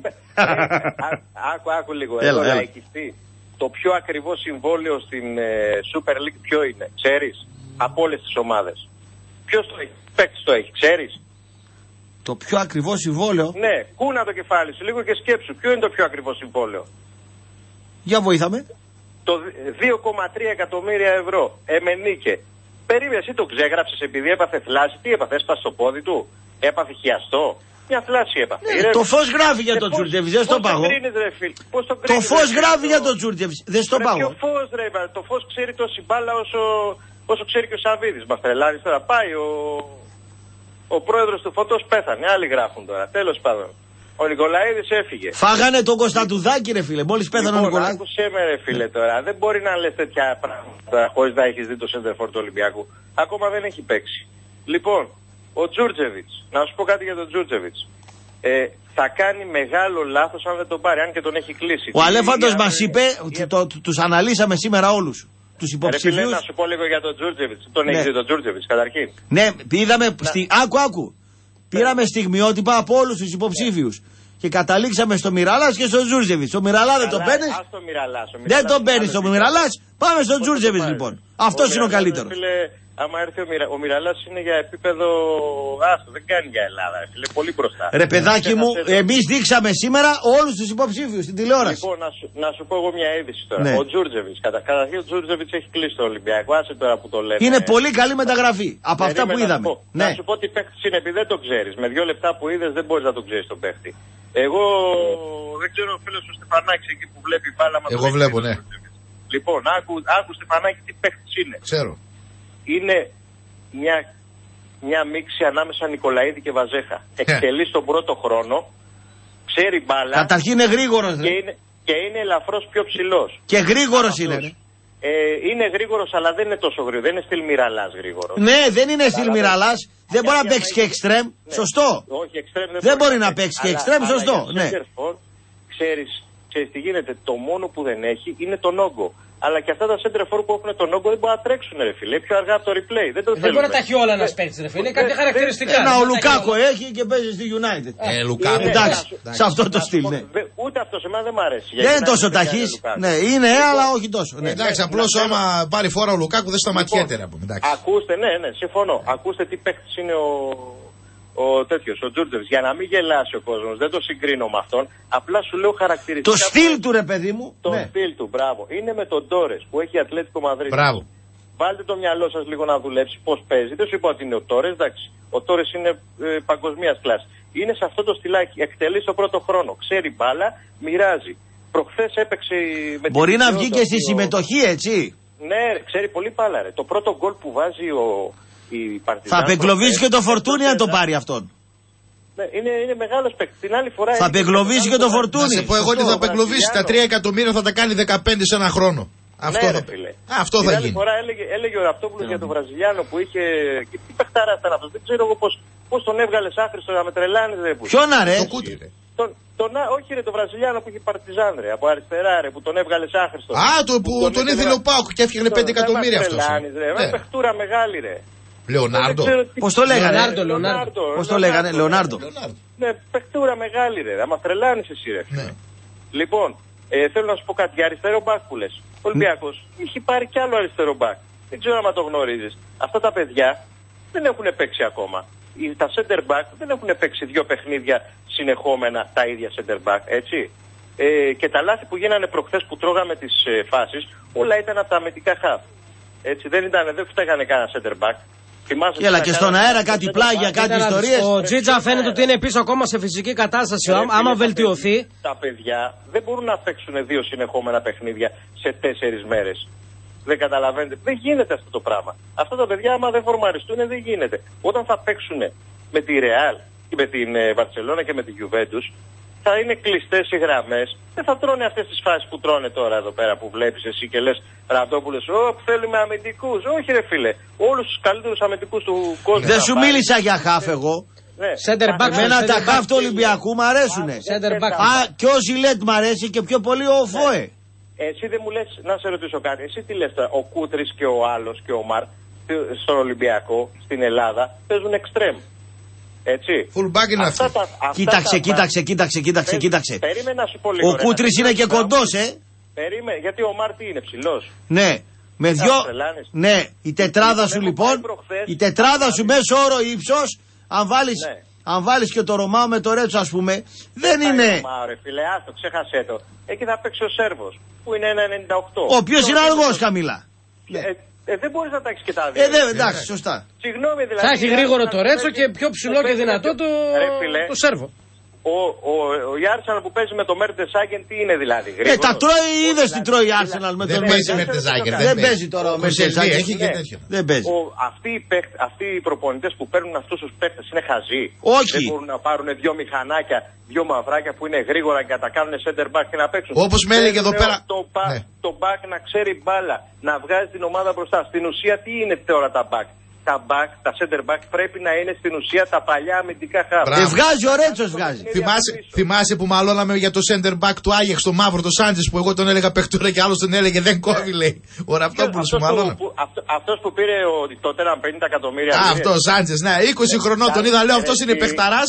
Άκου, άκου λίγο, εγώ λαϊκιστή. Το πιο ακριβό συμβόλαιο στην ε, Super League ποιο είναι, ξέρεις, από όλες τις ομάδες. Ποιος το έχει, παίκτης το έχει, ξέρεις. Το πιο ακριβό συμβόλαιο. Ναι, κούνα το κεφάλι σου λίγο και σκέψου. Ποιο είναι το πιο ακριβό συμβόλαιο. Για βοήθαμε. Το δύο κόμμα τρία εκατομμύρια ευρώ. Εμενίκε. Περίμενε, εσύ το ξέγραψες επειδή έπαθε θλάση. Τι έπαθε, έσπασε το πόδι του. Έπαθε χιαστό. Μια θλάση έπαθε. Ναι, το φως γράφει για τον Τζούρτζεβιτς, δεν στο πάγω. Το φως γράφει για τον Τζούρτζεβιτς, δεν στο πάγω. Το φως, ρε, το φως ξέρει τόση μπάλα όσο, όσο ξέρει και ο Σαββίδης. Μας τρελάνεις τώρα. Πάει ο. Ο πρόεδρος του Φωτός πέθανε, άλλοι γράφουν τώρα. Τέλος πάντων. Ο Νικολαίδης έφυγε. Φάγανε τον Κωνσταντουδάκη ρε φίλε, μόλις πέθανε λοιπόν, ο Νικολαίδης. Άκουσέ με ρε φίλε τώρα, δεν μπορεί να λες τέτοια πράγματα χωρίς να έχεις δει το σέντερφορ του Ολυμπιακού. Ακόμα δεν έχει παίξει. Λοιπόν, ο Τζούρτζεβιτς, να σου πω κάτι για τον Τζούρτζεβιτς. Ε, θα κάνει μεγάλο λάθος αν δεν τον πάρει, αν και τον έχει κλείσει. Ο Αλέφαντος μας είπε, για... το, το, τους αναλύσαμε σήμερα όλους. Τους υποψηφίους. Ρε φίλε, να σου πω λίγο για τον Τζούρτζεβιτς. Τον ναι. έχει δει τον Τζούρτζεβιτς καταρχήν. Ναι, είδαμε. Στη... Άκου, άκου. Πήραμε στιγμιότυπα από όλους τους υποψήφιους. Και καταλήξαμε στο Μιραλάς και στον Τζούρτζεβιτς. Το Μιραλά δεν τον παίρνει. Δεν τον παίρνει στο Μιραλάς. Πάμε στον Τζούρτζεβιτς λοιπόν. Αυτό είναι ο καλύτερο. Άμα έρθει ο, Μιρα... ο Μιραλάς είναι για επίπεδο άστο, δεν κάνει για Ελλάδα, είναι πολύ μπροστά. Ρε παιδάκι μου, εμείς δείξαμε σήμερα όλους τους υποψήφιους στην τηλεόραση. Λοιπόν, να σου, να σου πω εγώ μια είδηση τώρα. Ναι. Ο Τζούρτζεβιτς, κατα... καταρχήν ο Τζούρτζεβιτς έχει κλείσει το Ολυμπιακό, άσε τώρα που το λέμε. Είναι πολύ καλή μεταγραφή από αυτά που είδαμε. Να σου, πω, ναι. να σου πω τι παίχτης είναι, επειδή δεν το ξέρεις. Με δύο λεπτά που είδες δεν μπορείς να το ξέρεις τον παίχτη. Εγώ δεν ξέρω ο φίλος του Στεφανάκης εκεί που βλέπει μπάλα μας. Εγώ βλέπω, ναι. Λοιπόν, άκου, άκου Στεφανάκη τι παίχτης είναι. Ξέρω. Είναι μια, μια μίξη ανάμεσα Νικολαίδη και Βαζέχα. Εκτελεί στον πρώτο χρόνο, ξέρει μπάλα. Καταρχήν είναι γρήγορος. Και είναι, και είναι ελαφρώς πιο ψηλός. Και γρήγορος είναι. Ε, είναι γρήγορος, αλλά δεν είναι τόσο γρήγορος. Δεν είναι στυλ Μιραλάς γρήγορος. Ναι, δεν είναι στυλ Μιραλάς. Δεν μπορεί να παίξει και εξτρέμ. Σωστό. Όχι, εξτρέμ δεν, δεν μπορεί να παίξει και εξτρέμ. Σωστό. Ναι. Ξέρεις, ξέρεις τι γίνεται. Το μόνο που δεν έχει είναι τον όγκο. Αλλά και αυτά τα center for που έχουν τον όγκο δεν μπορούν να τρέξουν, ρε φίλε. Πιο αργά από το replay. Δεν, το δεν μπορεί να τα έχει όλα ένα παίκτη, ρε φίλε. Κάποια χαρακτηριστικά. Ένα ο Λουκάκο έχει και παίζει στη United. Ε, Λουκάκο. Εντάξει, σε αυτό το στυλ, ναι. Ούτε αυτό σε μένα δεν μ' αρέσει. Δεν είναι τόσο ταχύ. Ναι, είναι, αλλά όχι τόσο. Εντάξει, απλώ άμα πάρει φόρα ο Λουκάκου δεν σταματιέται να πούμε. Ακούστε, ναι, ναι, συμφωνώ. Ακούστε τι παίκτη είναι ο τέτοιο, ο Τζούρτζεβιτς, για να μην γελάσει ο κόσμος, δεν το συγκρίνω με αυτόν. Απλά σου λέω χαρακτηριστικά. Το στυλ του, ρε παιδί μου. Το ναι. στυλ του, μπράβο. Είναι με τον Τόρες που έχει Ατλέτικο Μαδρίτη. Μπράβο. Βάλτε το μυαλό σας λίγο να δουλέψει πώς παίζει. Δεν σου είπα ότι είναι ο Τόρες, εντάξει. Ο Τόρες είναι ε, παγκοσμίας κλάσης. Είναι σε αυτό το στυλάκι. Εκτελεί στο πρώτο χρόνο. Ξέρει μπάλα, μοιράζει. Προχθές έπαιξε. Με Μπορεί να βγει και στη ο... συμμετοχή, έτσι. Ναι, ρε, ξέρει πολύ μπάλα, ρε. Το πρώτο γκολ που βάζει ο. Η θα απεγκλωβίσει και το Φορτούνι αν το πάρει αυτόν. Ναι, είναι, είναι μεγάλος παίκτης. Την άλλη φορά. Θα απεγκλωβίσει και το Φορτούνι. Να σε πω εγώ ότι θα απεγκλωβίσει. Τα τρία εκατομμύρια θα τα κάνει δεκαπέντε σε ένα χρόνο. Αυτό ναι, θα, ρε, Α, αυτό την θα άλλη γίνει. φορά έλεγε, έλεγε ο Ραπτόπουλος για τον Βραζιλιάνο που είχε. Και τι παιχτάρα ήταν αυτός. Δεν ξέρω εγώ πώς, πώς τον έβγαλε άχρηστο να με τρελάνει. Ποιον ρε. Το κούτρι, ρε. Τον, τον, όχι ρε, τον Βραζιλιάνο που είχε Παρτιζάν ρε, από αριστερά ρε, που τον έβγαλε άχρηστο. Α, το, που, που τον ήθελε ο Πάουκ και έφτιαχνε πέντε εκατομμύρια αυτός. Με παιχτούρα μεγάλη ρε. Λεωνάρντο. Πώς το λέγανε. Πώς το λέγανε, Λεωνάρντο. Ναι, παιχτούρα μεγάλη ρε, θα μας τρελάνεις εσύ ρε. Λοιπόν, ε, θέλω να σου πω κάτι για αριστερό μπακ που λες. Ο Ολυμπιακός έχει πάρει κι άλλο αριστερό μπακ. Δεν ξέρω αν το γνωρίζεις. Αυτά τα παιδιά δεν έχουν παίξει ακόμα. Τα center back δεν έχουν παίξει δύο παιχνίδια συνεχόμενα τα ίδια center back, έτσι. Ε, και τα λάθη που γίνανε προχθές που τρώγαμε τις ε, φάσεις, όλα ήταν από τα αμυντικά half. Έτσι, δεν, ήταν, δεν φταίγανε κανένα center back. Έλα και στον αέρα κάτι πλάγια, κάτι ιστορίες. Ο Τζίτζα φαίνεται ότι είναι πίσω ακόμα σε φυσική κατάσταση. Άμα βελτιωθεί. Τα παιδιά δεν μπορούν να παίξουν δύο συνεχόμενα παιχνίδια σε τέσσερις μέρες. Δεν καταλαβαίνετε. Δεν γίνεται αυτό το πράγμα. Αυτά τα παιδιά, άμα δεν φορμαριστούν, δεν γίνεται. Όταν θα παίξουν με τη Ρεάλ, με την Βαρσελόνα και με τη Γιουβέντους, θα είναι κλειστές οι γραμμές. Δεν θα τρώνε αυτές τις φάσεις που τρώνε τώρα εδώ πέρα που βλέπεις εσύ και λες Ραπτόπουλος, Ω, θέλουμε αμυντικούς. Όχι, ρε φίλε. Όλους τους καλύτερους αμυντικούς του κόσμου. Δεν σου μίλησα για χαφ εγώ. Σέντερ μπακ. Εμένα τα χαφ του Ολυμπιακού μου αρέσουνε. Α, και ο Ζιλέτ μ' αρέσει και πιο πολύ ο Φόε. Εσύ δεν μου λες, να σε ρωτήσω κάτι. Εσύ τι λες τώρα, ο Κούτρης και ο άλλος και ο Μαρ στον Ολυμπιακό, στην Ελλάδα, παίζουν εξτρέμ. Έτσι. Fullback είναι αυτό. Κοίταξε, κοίταξε, κοίταξε, κοίταξε, κοίταξε. Περίμενα να σου πω λίγο. Ο Κούτρης είναι και κοντός, ε. Περίμενε, γιατί ο Μάρ τι είναι, ψηλός. Ναι, με δυο. Ναι, η τετράδα σου λοιπόν, η τετράδα σου μέσω όρο ύψος, αν βάλεις, αν βάλεις και το Ρωμάο με το Ρέτσο, ας πούμε, δεν είναι. Ρωμάο, ρε φίλε, άστο, ξέχασέ το. Εκεί θα παίξει ο Σέρβος, που είναι ένα ενενήντα οκτώ. Ο οποίος είναι αργός, χαμηλά. Ε, δεν μπορείς να τα έχεις και τα δύο. Ε, δεν, εντάξει, σωστά. Συγγνώμη, δηλαδή. Θα έχει γρήγορο το Ρέτσο και πιο ψηλό και δυνατό το, το Σέρβο. Ο, ο, ο, η Arsenal που παίζει με το Mertesagen τι είναι δηλαδή, γρήγορο. Ε, τα τρώει, είδες τι τρώει η Arsenal με το Mertesagen. Δεν παίζει τώρα ο Mertesagen. Έχει και τέτοιο. Δεν παίζει. Αυτοί οι, αυτοί οι προπονητές που παίρνουν αυτούς τους παίκτες είναι χαζοί. Όχι. Δεν μπορούν να πάρουν δύο μηχανάκια, δύο μαυράκια που είναι γρήγορα και να τα κάνουν center back και να παίξουν. Όπως με έλεγε εδώ πέρα. Το, ναι. το back να ξέρει μπάλα, να βγάζει την ομάδα μπροστά. Στην ουσία τι είναι τώρα τα back. Τα back, τα center back πρέπει να είναι στην ουσία τα παλιά αμυντικά χάφη. Ε, βγάζει ο Ρέτσος, βγάζει. Θυμάσαι, θυμάσαι που μαλώναμε για το center back του Άγιαξ, το μαύρο, το Σάντζες, που εγώ τον έλεγα παιχτούρα και άλλος τον έλεγε δεν κόβει, λέει. Ο Ραπτόπουλος που μαλώνα. Αυτός που πήρε τότε έναν πενήντα εκατομμύρια. Α, αυτό, Σάντζες, ναι, είκοσι χρονών τον είδα, λέω αυτός είναι παιχταράς.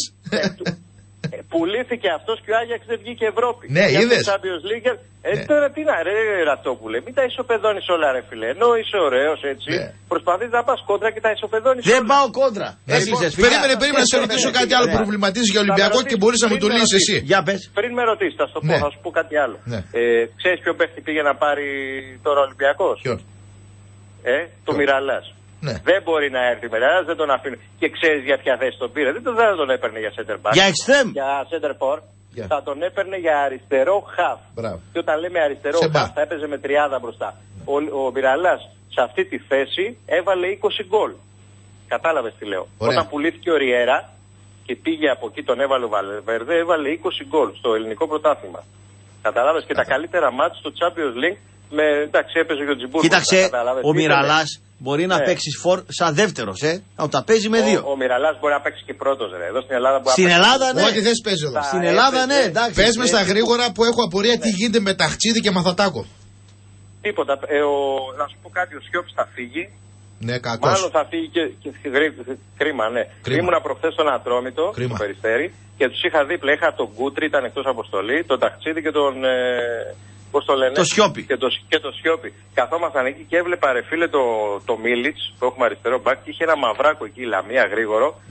Πουλήθηκε αυτός και ο Άγιαξ δεν βγήκε Ευρώπη. Ναι, είδες. Ε, ναι. Τώρα τι να ρε Ραπτόπουλε, μην τα ισοπεδώνεις όλα ρε φίλε. Ενώ είσαι ωραίος έτσι, ναι. Προσπαθείς να πας κόντρα και τα ισοπεδώνεις. Δεν πάω κόντρα. Ναι, λοιπόν, περίμενε, περίμενε να σε ρωτήσω κάτι άλλο που προβληματίζει για Ολυμπιακό και μπορείς να μου το λύσεις εσύ. Για πες. Πριν με ρωτήσεις, θα, ναι. θα σου πω κάτι άλλο. Ναι. Ε, ξέρεις ποιο παίχτη πήγε να πάρει τώρα ο Ολυμπιακός? Ποιον? Ε, το Μιραλάς. Ναι. Δεν μπορεί να έρθει με ένας, δεν τον αφήνει. Και ξέρεις για ποια θέση τον πήρε. Δεν τον, δεν τον έπαιρνε για center back. Για extreme. Για center for. Yeah. Θα τον έπαιρνε για αριστερό half. Μπράβο. Και όταν λέμε αριστερό σε half, θα έπαιζε με τριάδα μπροστά. Ο, ο Μιραλάς σε αυτή τη θέση έβαλε είκοσι γκολ. Κατάλαβες τι λέω. Ωραία. Όταν πουλήθηκε ο Ριέρα και πήγε από εκεί, τον έβαλε ο Βαλβέρδε, έβαλε είκοσι γκολ στο ελληνικό πρωτάθλημα. Κατάλαβες και τα καλύτερα μάτς στο Champions League. Με, εντάξει, έπαιζε και ο Τζιμπούρ. Κοίταξε, ο Μιραλάς μπορεί να ναι. παίξει φορ σαν δεύτερος, ε. Να τα παίζει με δύο. Ο, ο Μιραλάς μπορεί να παίξει και πρώτος, ρε. Εδώ στην Ελλάδα μπορεί στην να Ελλάδα, παίξει. Ναι. Ό,τι θες παίζει εδώ. Στην Ελλάδα, ναι, εντάξει. Πες με στα γρήγορα που έχω απορία τι γίνεται με Ταχτσίδη και Μαθατάκο. Τίποτα. Ε, ο, να σου πω κάτι, ο Σιώπης θα φύγει. Ναι, κακός. Μάλλον θα φύγει και, και, και κρίμα, ναι. Κρίμα. Ήμουνα προχθές στον Ατρόμητο, στο Περιστέρι, και τους είχα δίπλα. Είχα τον Κούτρι, ήταν εκτός αποστολή, τον Ταχτσίδη και τον... Ε, πώς το λένε, το Σιώπη. Και το, και το Σιώπη. Καθόμασταν εκεί και έβλεπα ρε φίλε το, το Μίλιτς που έχουμε αριστερό μπακ και είχε ένα μαυράκο εκεί, Λαμία, γρήγορο. Ναι.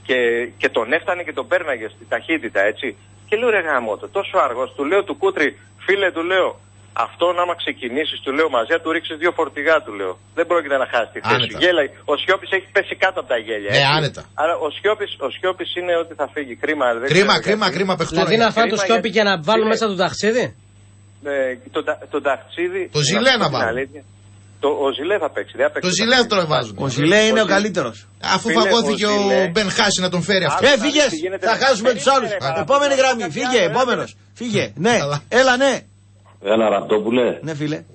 και, και τον έφτανε και τον πέρναγε στη ταχύτητα, έτσι. Και λέω ρε γαμώτο, τόσο αργός, του λέω του Κούτρι, φίλε του λέω, αυτόν άμα ξεκινήσεις, του λέω μαζί, του ρίξεις δύο φορτηγά, του λέω. Δεν πρόκειται να χάσει τη θέση σου. Γέλαει. Ο Σιώπης έχει πέσει κάτω από τα γέλια. Ναι, άνετα. Άρα ο Σιώπης, ο Σιώπης είναι ότι θα φύγει. Κρίμα. Δεν κρίμα, κρίμα, κρίμα παιχτούρα. Δηλαδή να φάνε το Σιώπη και να βάλουν μέσα τον Ταχτσίδη. Ε, τον το Ταχτσίδη. Το Ζιλέ να βάλουν. Το, ο Ζιλέ θα παίξει. Δεν θα παίξει το Ζιλέ τον βάζουν. Ο Ζιλέ είναι ο, ο καλύτερος. Αφού φαγώθηκε ο, ο Μπεν Χάση να τον φέρει αυτό. Έφυγες, θα χάσουμε τους άλλους. Επόμενη γραμμή, φύγε, επόμενος. Φύγε, ναι, έλα ναι. Έλα Ραπτόπουλε. Ναι φίλε.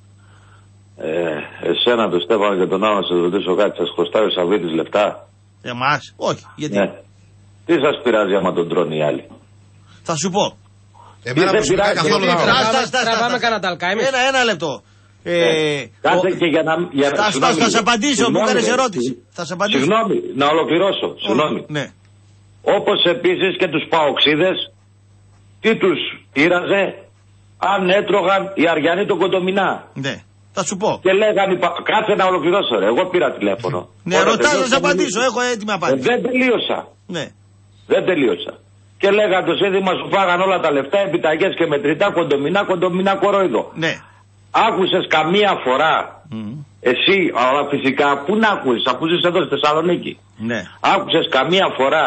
Ε, εσένα, τον Στέφανο και τον άλλο να σας ρωτήσω κάτι. Σας χρωστάει ο Σαββίδης λεφτά? Εμάς, όχι. Γιατί? Ναι. Τι σας πειράζει άμα τον τρώνε οι άλλοι? Θα σου πω. Εμένα δεν πειράζει καθόλου να τραβάμε κανένα ταλκά. Ένα, ένα λεπτό. Ε, Κάτσε ο... και για να. Για... Θα, θα, θα σε απαντήσω, μου έκανες ερώτηση. Θα σε απαντήσω. Συγγνώμη, να ολοκληρώσω. Συγγνώμη. Ναι. Όπως επίσης και τους παοξίδες, τι τους πείραζε αν έτρωγαν οι Αριανοί τον Κοντομινά. Ναι. Θα σου πω. Και λέγανε, κάτσε να ολοκληρώσω ρε, εγώ πήρα τηλέφωνο. Ναι, ρωτάω να σε απαντήσω, έχω έτοιμη απάντηση. Ε, δεν τελείωσα. Ναι. Δεν τελείωσα. Και λέγανε το σύνθημα σου φάγαν όλα τα λεφτά, επιταγές και μετρητά, Κοντομινά, Κοντομινά κορόιδο. Ναι. Άκουσες καμία φορά mm. εσύ, αλλά φυσικά πού να ακούσεις, αφού ζεις εδώ στη Θεσσαλονίκη. Ναι. Άκουσες καμία φορά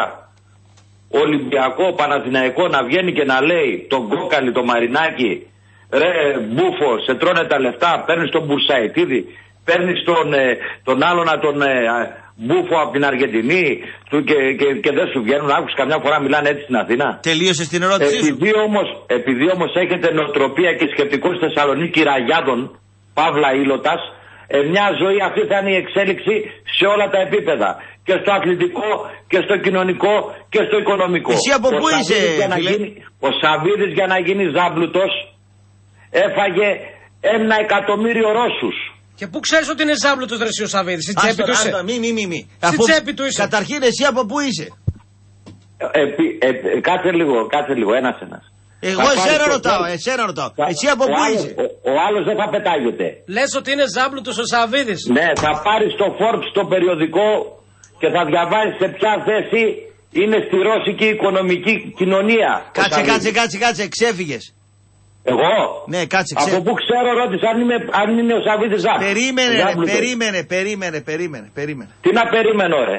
Ολυμπιακό, Παναθηναϊκό να βγαίνει και να λέει τον Κόκαλη, τον Μαρινάκη, ρε μπούφο, σε τρώνε τα λεφτά, παίρνεις τον Μπουρσαϊτίδη, παίρνεις τον, ε, τον άλλο να τον ε, μπούφο από την Αργεντινή του και, και, και δεν σου βγαίνουν. Άκουσες καμιά φορά μιλάνε έτσι στην Αθήνα. Τελείωσε την ερώτησή σου. Επειδή όμως, επειδή όμως έχετε νοοτροπία και σκεπτικό στη Θεσσαλονίκη ραγιάδων, παύλα ήλωτας, ε, μια ζωή αυτή θα είναι η εξέλιξη σε όλα τα επίπεδα. Και στο αθλητικό και στο κοινωνικό και στο οικονομικό. Εσύ από πού είσαι, φίλε? Γίνει, ο Σαββίδης για να γίνει ζάμπλουτος έφαγε ένα εκατομμύριο Ρώσους. Και πού ξέρεις ότι είναι ζάμπλουτος ρε ο Σαββίδης? Στη τσέπη του είσαι. Μη, μη, μη, μη. Στη τσέπη του είσαι. Καταρχήν εσύ από πού είσαι? Ε, ε, ε, κάτσε λίγο, κάτσε λίγο, ένας ένας. Εγώ εσένα ρωτάω, εσένα ρωτάω. Θα... Εσύ από πού είσαι? Ο, ο άλλος δεν θα πετάγεται. Λες ότι είναι ζάμπλουτος ο Σαββίδης? Ναι, θα πάρεις το Forbes το περιοδικό και θα διαβάζεις σε ποια θέση είναι στη ρώσικη οικονομική κοινωνία. Κάτσε, κάτσε, κάτσε, κάτσε, ξέφυγες. Εγώ? Ναι, κάτσε, ξέφυγες. Από πού ξέρω ρώτησα αν, αν είναι ο Σαββίδης Ζάπ. Περίμενε, ρε, περίμενε, περίμενε, περίμενε, περίμενε. Τι να περιμένω ρε?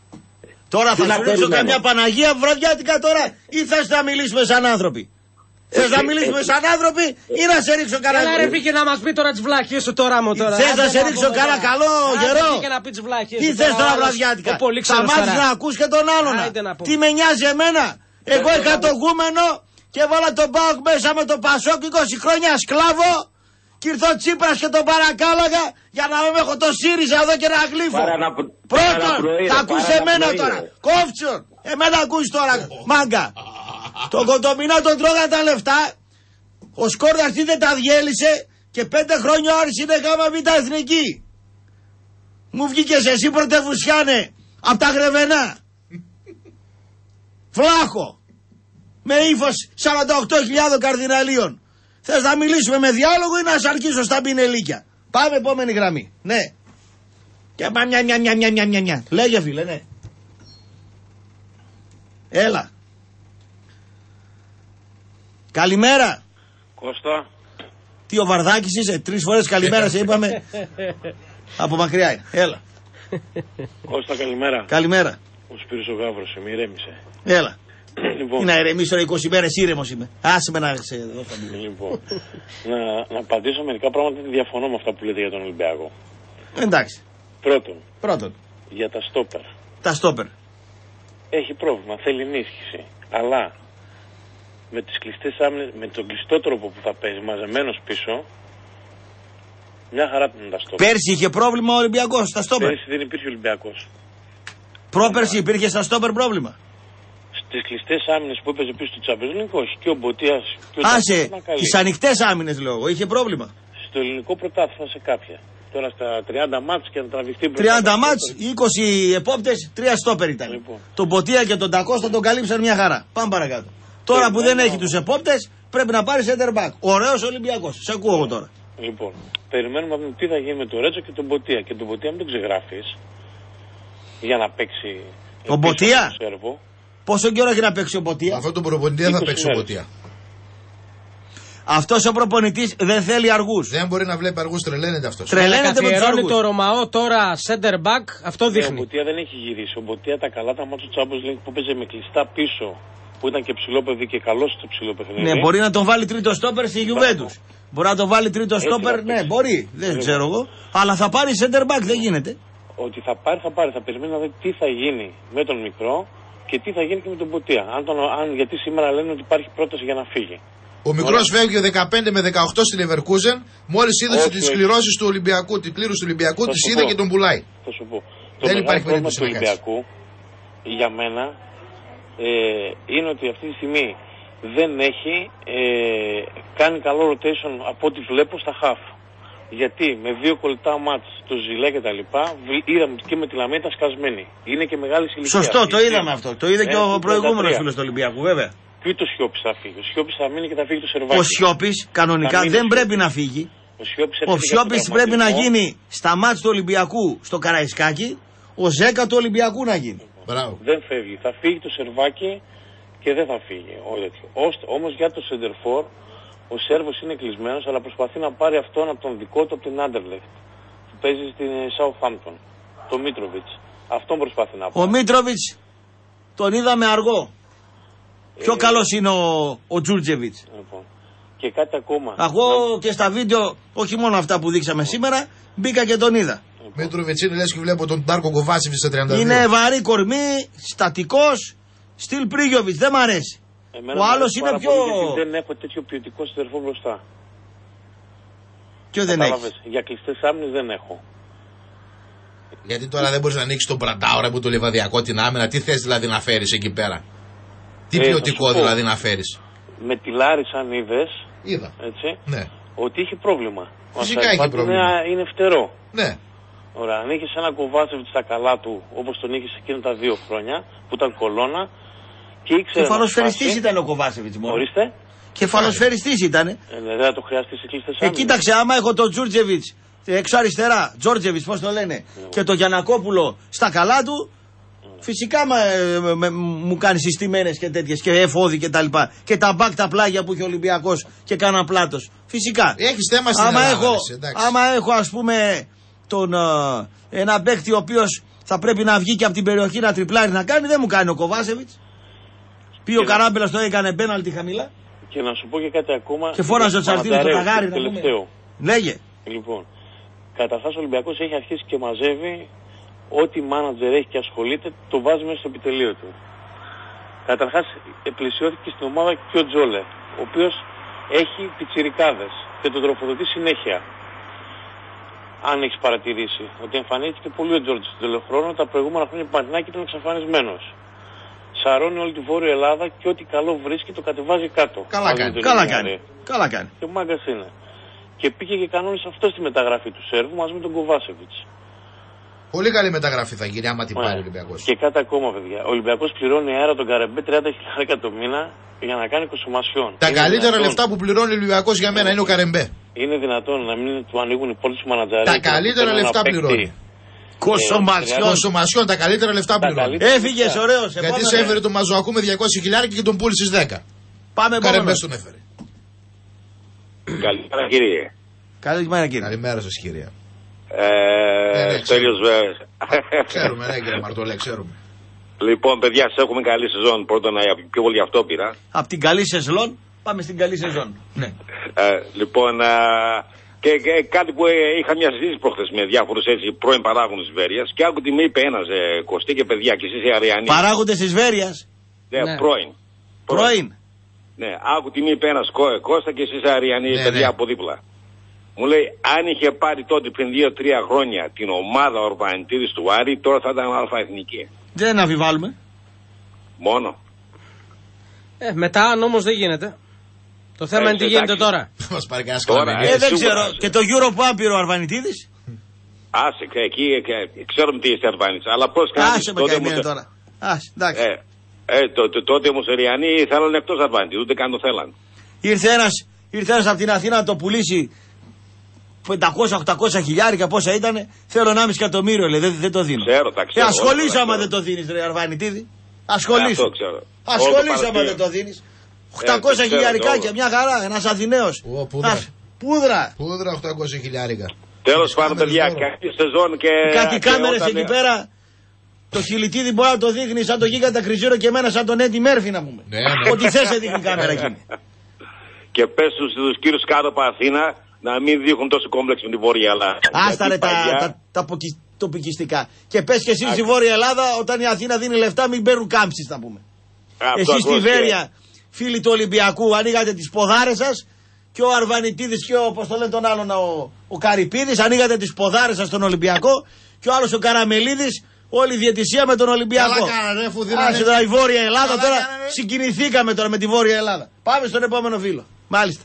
Τώρα θα σου ρίξω καμιά Παναγία βραδιάτικα τώρα ή θες να μιλήσουμε σαν άνθρωποι? Θες να μιλήσουμε σαν άνθρωποι ή να σε ρίξω κανένα? Έλα ρε πήγε να μας πει τώρα τις βλακίες σου τώρα μου τώρα. Θες να σε ρίξω κανένα καλό γερό? Τι θες τώρα βραδιάτικα? Σταμάτης να ακούς και τον άλλον. Τι με νοιάζει εμένα? Εγώ είχα το γούμενο και βάλα τον ΠΑΟΚ μέσα με τον Πασόκ είκοσι χρόνια σκλάβο. Και ήρθε ο Τσίπρας και τον παρακάλαγα για να μην έχω το ΣΥΡΙΖΑ εδώ και να γλύφω. Πρώτον, θα ακούς εμένα τώρα. Κόφτσον, εμένα ακούς τώρα, μάγκα. Τον Κοντομινά τον τρώγαν τα λεφτά. Ο Σκόρδας τι δεν τα διέλυσε και πέντε χρόνια ο Άρης είναι γάμα β' εθνική. Μου βγήκες εσύ πρωτευουσιάνε απ' τα Γρεβενά. Φλάχο. Με ύφος σαράντα οκτώ χιλιάδων καρδιναλίων. Θες να μιλήσουμε με διάλογο ή να σ' αρκίσω στα πινελίκια? Πάμε επόμενη γραμμή. Ναι. Και πάμε μια μια μια μια μια μια. Λέγε φίλε, ναι. Έλα. Καλημέρα. Κώστα. Τι ο Βαρδάκης είσαι? Τρεις φορές καλημέρα σε είπαμε. Από μακριά είναι. Έλα. Κώστα καλημέρα. Καλημέρα. Ο Σπύρος ο Γάβρος είμαι, ηρέμησε. Έλα. Λοιπόν, τι να ηρεμήσω τώρα, είκοσι μέρες ήρεμος είμαι. Άσε με να σε δώσω. Λοιπόν, να, να απαντήσω μερικά πράγματα, διαφωνώ με αυτά που λέτε για τον Ολυμπιακό. Εντάξει. Πρώτον. Πρώτον. Για τα στόπερ. Τα στόπερ. Έχει πρόβλημα, θέλει ενίσχυση. Αλλά με τις κλειστές άμυνες, με τον κλειστό τρόπο που θα παίζει μαζεμένος πίσω, μια χαρά είναι τα στόπερ. Πέρσι είχε πρόβλημα ο Ολυμπιακός στα στόπερ. Πέρσι δεν υπήρχε Ολυμπιακός. Πρόπερσι υπήρχε στα στόπερ πρόβλημα. Στις κλειστές άμυνες που έπαιζε πίσω του Champions League, όχι. Και ο Μποτίας. Άσε, τις ανοιχτές άμυνες λέω, είχε πρόβλημα. Στο ελληνικό πρωτάθλημα σε κάποια. Τώρα στα τριάντα μάτς και να τραβηχτεί μπροστά. τριάντα μάτς, είκοσι επόπτες, τρία στόπερ ήταν. Λοιπόν. Τον Μποτία και τον Τακώστα τον καλύψαν μια χαρά. Πάμε παρακάτω. Τώρα που δεν έχει τους επόπτες, πρέπει να πάρει center back. Ωραίος Ολυμπιακός. Σε ακούω εγώ τώρα. Λοιπόν, περιμένουμε να δούμε τι θα γίνει με τον Ρέτσο και τον Μποτία. Και τον Μποτία μην τον ξεγράφεις για να παίξει Ο Μποτία. Πόσο καιρό έχει να παίξει ο Μποτία? Αυτό το προπονητή δεν θα παίξει ο Μποτία. Αυτός ο προπονητής δεν θέλει αργούς. Δεν μπορεί να βλέπει αργούς, τρελαίνεται αυτός. Τρελαίνεται με τους αργούς. Το Ρωμαό τώρα center back, αυτό δείχνει. Ο Μποτία δεν έχει γυρίσει. Ο Μποτία τα καλά τα μάτια του Champions League που παίζει με κλειστά πίσω, που ήταν και ψηλό παιδί και καλό στο ψηλό παιχνίδι. Ναι, μπορεί να τον βάλει τρίτο στόπερ στη Juventus. Μπορεί να τον βάλει τρίτο στόπερ, ναι, μπορεί. Δεν Ρίγα. ξέρω εγώ. Αλλά θα πάρει center back, δεν γίνεται. Ότι θα πάρει, θα πάρει. Θα περιμένει να δει τι θα γίνει με τον μικρό και τι θα γίνει και με τον Μποτία. Αν τον, αν, γιατί σήμερα λένε ότι υπάρχει πρόταση για να φύγει. Ο μικρός φεύγει δεκαπέντε με δεκαοκτώ στη Leverkusen. Μόλις είδε τις κληρώσεις του Ολυμπιακού, την κλήρωση του Ολυμπιακού, τις είδε και τον πουλάει. Θα σου πω. Δεν το υπάρχει πρόβλημα περίπτωση του να χάσει. Ολυμπιακού για μένα ε, είναι ότι αυτή τη στιγμή δεν έχει ε, κάνει καλό rotation από ό,τι βλέπω στα half. Γιατί με δύο κολλητά μάτς, το Ζιλέ και τα λοιπά, είδαμε και με τη Λαμία ήταν σκασμένη. Είναι και μεγάλη ηλικία. Σωστό, το είδαμε αυτό. Το είδε ε, και ο προηγούμενος φίλος του Ολυμπιακού, βέβαια. Και ούτε ο Σιώπης θα φύγει. Ο Σιώπης θα μείνει και θα φύγει το Σερβάκι. Ο Σιώπης κανονικά δεν πρέπει να φύγει. Ο Σιώπης, ο Σιώπης πρέπει να γίνει στα μάτς του Ολυμπιακού στο Καραϊσκάκι, ο Ζέκα του Ολυμπιακού να γίνει. Μπράβο. Δεν φεύγει. Θα φύγει το Σερβάκι και δεν θα φύγει. Όμως για το Σεντερφόρ ο Σέρβος είναι κλεισμένος, αλλά προσπαθεί να πάρει αυτόν από τον δικό του από την Άντερλεχτ που παίζει στην Southampton. Το Μίτροβιτς. Αυτόν προσπαθεί να πάρει. Ο Μίτροβιτς τον είδαμε αργό. Πιο ε, καλός είναι ο, ο Τζούρτζεβιτς. Λοιπόν. Και κάτι ακόμα. Εγώ να... και στα βίντεο, όχι μόνο αυτά που δείξαμε σήμερα, μπήκα και τον είδα. Λοιπόν. Μίτροβιτς είναι λες και βλέπω τον Ντάρκο Κοβάσεβιτς σε τριάντα δύο. Είναι βαρύ κορμί, στατικός, στυλ Πρίγιοβιτς, δεν μ' αρέσει. Εμένα ο άλλος είναι πιο... Δεν έχω τέτοιο ποιοτικό στερφό μπροστά. Ποιο δεν έχεις? Για κλειστές άμυνες δεν έχω. Γιατί τώρα δεν μπορείς να ανοίξεις τον Μπραντάουρα που το Λιβαδιακό την άμυνα. Τι θες δηλαδή να φέρεις εκεί πέρα? Τι ε, ποιοτικό δηλαδή να φέρεις? Με τη Λάρισα αν είδες, είδα. Έτσι, ναι. Ότι είχε πρόβλημα. Φυσικά είχε πρόβλημα. Είναι, είναι φτερό. Ναι. Ωραία, αν είχες ένα Κοβάσεβιτ στα καλά του, όπως τον είχες εκείνα τα δύο χρόνια, που ήταν κολόνα, και ήξερε. Κεφαλοσφαιριστής ήταν ο Κοβάσεβιτς μόνο. Ορίστε. Κεφαλοσφαιριστής ήταν. Ε, δεν θα το χρειαστεί σε κλειστές άμυνες. Ε, κοίταξε, άμα έχω τον Τζούρτζεβιτς εξ αριστερά, Τζόρτζεβιτς, πώς το λένε, yeah. και τον Γιαννακόπουλο στα καλά του, yeah. φυσικά μα, με, με, μου κάνει συστημένες και τέτοιες και εφόδι και τα λοιπά. Και τα μπακ τα πλάγια που είχε ο Ολυμπιακός και κάνα πλάτος. Φυσικά. Έχεις θέμα στην άμα Ελλάδα, έχω, εσύ, άμα έχω ας πούμε τον, uh, ένα παίκτη ο οποίος θα πρέπει να βγει και από την περιοχή να τριπλάρει να κάνει, δεν μου κάνει ο Κοβάσεβιτς. Πει ο Καράμπελας το έκανε πέναλτι χαμηλά. Και να σου πω και κάτι ακόμα. Και φόραζε ο Τσαρτίνος το ταγάρι. Τελευταίο. Λέγε. Λοιπόν, καταρχάς ο Ολυμπιακός έχει αρχίσει και μαζεύει ό,τι μάνατζερ έχει και ασχολείται, το βάζει μέσα στο επιτελείο του. Καταρχάς πλησιώθηκε στην ομάδα και ο Τζόλε, ο οποίος έχει πιτσιρικάδες και τον τροφοδοτεί συνέχεια. Αν έχεις παρατηρήσει ότι εμφανίστηκε πολύ ο Τζόρτζ στον τελευταίο χρόνο, τα προηγούμενα χρόνια του Παναθηναϊκού ήταν εξαφανισμένος. Σαρώνει όλη τη Βόρεια Ελλάδα και ό,τι καλό βρίσκει το κατεβάζει κάτω. Καλά κάνει. Καλά κάνει. Καλά κάνει. Και μάγκας είναι. Και πήγε και κανόνισε αυτό στη μεταγραφή του Σέρβου μαζί με τον Κοβάσεβιτς. Πολύ καλή μεταγραφή θα γίνει άμα την πάρει ο Ολυμπιακός. Και κάτι ακόμα, παιδιά. Ο Ολυμπιακός πληρώνει αέρα τον Καρεμπέ τριάντα χιλιάδες το μήνα για να κάνει κονσουμασιόν. Τα είναι καλύτερα δυνατόν... λεφτά που πληρώνει ο Ολυμπιακός για μένα είναι ο Καρεμπέ. Είναι δυνατόν να μην του ανοίγουν οι πόρτες του μανατζαρί? Τα καλύτερα λεφτά πληρώνει. Κονσουμασιόν. Κονσουμασιόν, τα καλύτερα λεφτά πληρώνει. Έφυγε ωραίο. Γιατί σε έφερε τον Μαζοακού με διακόσια χιλιάδες και τον πούλησε δέκα. Πάμε Καρεμπέ τον έφερε. Καλημέρα κύριε. Καλημέρα κύριε. Καλημέρα σας κύριε. Ε, Στέλιος Βέρες. Ξέρουμε, ναι κύριε Μαρτολέ, ξέρουμε. Λοιπόν, παιδιά, σας έχουμε καλή σεζόν. Πρώτον, πιο πολύ αυτό πήρα. Από την καλή σεζόν, πάμε στην καλή σεζόν. Ναι. Ε, λοιπόν, α, και, και κάτι που είχα μια συζήτηση προχθές με διάφορους έτσι πρώην παράγοντες της Βέρειας και άκου τι με είπε ένας ε, Κωστή και παιδιά και εσείς οι Αριανοί. Παράγοντες της Βέρειας. Ναι, ναι. Πρώην. Πρώην. Ναι, άκου τι με είπε ένας Κώστα και εσείς οι Αριανοί, ναι, παιδιά, ναι, από δίπλα. Μου λέει, αν είχε πάρει τότε πριν δύο τρία χρόνια την ομάδα Ορβανιτίδης του Άρη, τώρα θα ήταν αλφαεθνική. Δεν αμφιβάλλουμε. Μόνο. Ε, μετά αν όμως δεν γίνεται. Το θέμα ε, είναι τι γίνεται τώρα. Μας πάρει κανένα σκαλαμί. Ε, δεν ξέρω. Άσε. Και το Euro που άπειρο ο Αρβανιτίδης. Άσε, εκεί ξέρουμε τι είστε Αρβανίτης. Αλλά πώς κάνεις. Άσε με καημένο τώρα. Άσε, εντάξει. Ε, ε, το, το, τότε όμως οι Ριανοί θέλανε εκτός Αρβανιτίδη, ούτε καν το θέλαν. Ήρθε ένας, ήρθε ένας από την Αθήνα να το πουλήσει πεντακόσια οχτακόσια χιλιάρικα πόσα ήτανε. Θέλω ενάμιση εκατομμύριο, λέει. Δεν, δεν το δίνω. Ξέρω, τα ξέρω. Ε, ασχολείσαι άμα δεν το δίνει, ρε Αρβανιτίδη. Ασχολείσαι. Ασχολείσαι άμα δεν το δίνει. οκτακόσια χιλιαρικάκια, μια χαρά, ένα Αθηναίο. Πούδρα. Πούδρα. Πούδρα οχτακόσια χιλιάρικα. Τέλος πάντων, παιδιά, καλή σεζόν και. Κάτι κάμερες εκεί πέρα. Το χιλιτίδι μπορεί να το δείχνει σαν το γίγαντα Κριζίρο και εμένα σαν τον Έντι Μέρφυ να πούμε. Ναι, ναι. Ό,τι θες σε δείχνει η κάμερα εκείνη. Και πες στους κύριους κάτω από Αθήνα να μην δείχνουν τόσο κόμπλεξ με τη Βόρεια Ελλάδα. Άστα ρε τα, τα, τα τοπικιστικά. Και πες και εσείς στη Βόρεια Ελλάδα όταν η Αθήνα δίνει λεφτά μην παίρνουν κάμψεις να πούμε. Εσείς στη Βέρεια, φίλοι του Ολυμπιακού, ανοίγατε τις ποδάρες σας και ο Αρβανιτίδης και ο, πώς το λένε τον άλλον, ο, ο Καρυπίδης, ανοίγατε τις ποδάρες σας στον Ολυμπιακό και ο άλλος ο Καραμελίδης. Όλη η διαιτησία με τον Ολυμπιακό. Καλά κάνανε, αφού Άσε τώρα η Βόρεια Ελλάδα. Καλά τώρα κάνανε. Συγκινηθήκαμε τώρα με τη Βόρεια Ελλάδα. Πάμε στον επόμενο φίλο. Μάλιστα.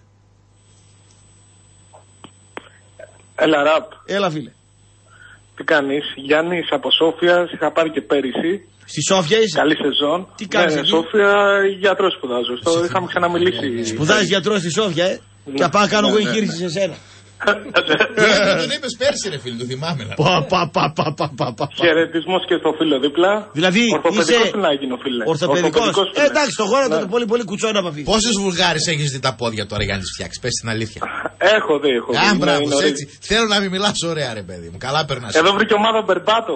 Έλα ραπ. Έλα φίλε. Τι κάνεις? Γιάννης από Σόφια, είχα πάρει και πέρυσι. Στη Σόφια είσαι? Καλή σεζόν. Τι κάνεις? Ναι, Σόφια γιατρός σπουδάζω. Στο είχαμε ξαναμιλήσει. Σπουδάζεις γιατρός στη Σόφια, ε. Ναι, και απά κάνω εγώ ναι, εγχείρηση σε σένα. Δεν τον είπες πέρσι ρε φίλε, το θυμάμαι. Χαιρετισμός και στο φίλο δίπλα. Δηλαδή ορθοπαιδικός τι να γίνει ο φίλε. Ορθοπαιδικός. Ε, εντάξει, το χώρο το πολύ πολύ κουτσόνα από αφήσει. Πόσες Βουλγάρες έχεις δει τα πόδια τώρα για να τις φτιάξεις? Πες την αλήθεια. Έχω δει, έχω δει. Α, μπράβο, έτσι. Θέλω να μην μιλάς ωραία ρε παιδί μου. Καλά περνάς. Εδώ βρήκε ομάδα Μπερμπάτοφ.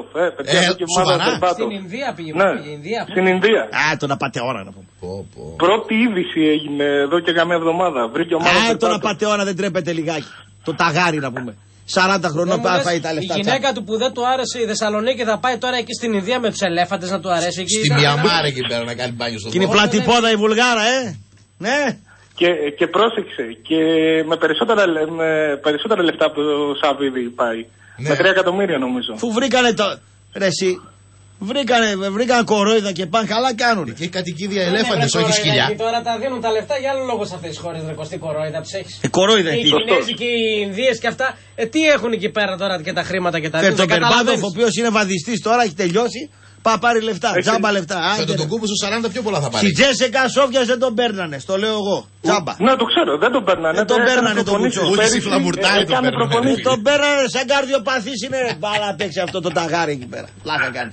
Στην Ινδία πήγε. Στην Ινδία. Α, το να πάτε ώρα να πούμε. Πρώτη είδηση έγινε εδώ και καμιά εβδομάδα. Βρήκε ομάδα. Α, το να πάτε ώρα δεν τρέπεται λιγάκι. Το ταγάρι να πούμε. σαράντα χρονών πάει φάει τα λεφτά. Η γυναίκα του που δεν του άρεσε η Θεσσαλονίκη θα πάει τώρα εκεί στην Ινδία με τους ελέφαντες να του αρέσει εκεί. Στη Μιαμάρ εκεί πέρα να κάνει μπάνιο στο δρόμο. Και είναι πλατυπόδα η Βουλγάρα, ε. Ναι. Και, και πρόσεξε. Και με περισσότερα, με περισσότερα λεφτά από το Σαββίδι πάει. Ναι. Με τρία εκατομμύρια νομίζω. Φου βρήκανε το. Ρε εσύ. Βρήκανε, βρήκανε κορόιδα και πάνε καλά κάνουνε. Και κατοικίδια ελέφαντες, όχι σκυλιά. Τώρα τα δίνουν τα λεφτά για άλλο λόγο σε αυτές τις χώρες. Ρε κοστή κορόιδα τους έχεις. Ε, κορόιδα εκεί. Οι Κινέζοι και οι Ινδίες και αυτά. Ε, τι έχουν εκεί πέρα τώρα και τα χρήματα και τα δίνουν. Και τον Μπερμπάτοφ, ο οποίος είναι βαδιστής τώρα, έχει τελειώσει. Πάει πάρει λεφτά, Έχει. τζάμπα λεφτά. Με τον τον κούμπο στους σαράντα πιο πολλά θα πάρει. Στη Τζέσσεκα Σόφια δεν τον παίρνανε, στο λέω εγώ. Τζάμπα. Ναι, το ξέρω, δεν τον παίρνανε. Δεν τον παίρνανε τον Κουτσό. Ούτε στη φλαμουρτάρι τον παίρνανε. Τον παίρνανε σαν καρδιοπαθής είναι. Μπάλα παίξει αυτό το ταγάρι εκεί πέρα. Λάχα κάνεις.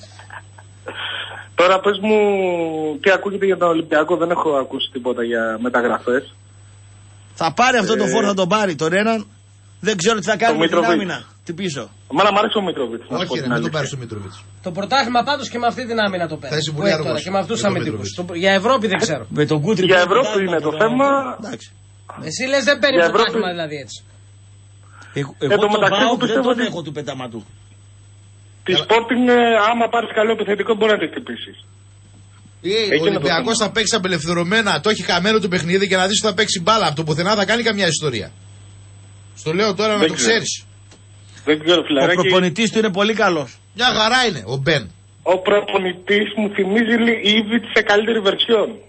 Τώρα πες μου τι ακούγεται για τον Ολυμπιακό, δεν έχω ακούσει τίποτα για μεταγραφές. Θα πάρει αυτό το Ε, φόρο, θα τον πάρει τον έναν. Δεν ξέρω τι θα κάνει με την Μίτροβιτς. άμυνα. Τι πίσω. Μάνα μ' αρέσει ο Μίτροβιτς. να σου πω Όχι ρε, την μην τον αλήθεια. πάρεις ο Μίτροβιτς. Το πρωτάθλημα πάντως και με αυτή την άμυνα το Θα παίρνει. είσαι πολύ αργός. Και με αυτούς τους Με τον αμυντικούς. Μίτροβιτς. Το- Για Ευρώπη δεν ξέρω. Με τον Κούτρι. Για που Ευρώπη πρωτάθλημα είναι το το- θέμα. Εντάξει. Εσύ λες δεν παίρνει Για πρωτάθλημα Ευρώπη. δηλαδή έτσι. Εγώ, Εν εγώ τω τον μεταξύ, πάω εγώ δεν πιστεύω τον ότι- έχω του πεταματού. Τη Sporting, ε, άμα πάρεις καλό επιθετικό μπορεί να τη χτυπήσεις. Ή ο Ολυμπιακός θα παίξει απελευθερωμένα, το έχει χαμένο το παιχνίδι και να δεις ότι θα παίξει μπάλα. Από το πουθενά θα κάνει καμιά ιστορία. Στο λέω τώρα να Δεν το ξέρω. ξέρεις. Δεν ξέρω Ο φιλαράκι. προπονητής του είναι πολύ καλός. Μια χαρά είναι, ο Μπεν. Ο προπονητής μου θυμίζει η Ήβιτ σε καλύτερη βερσιόν.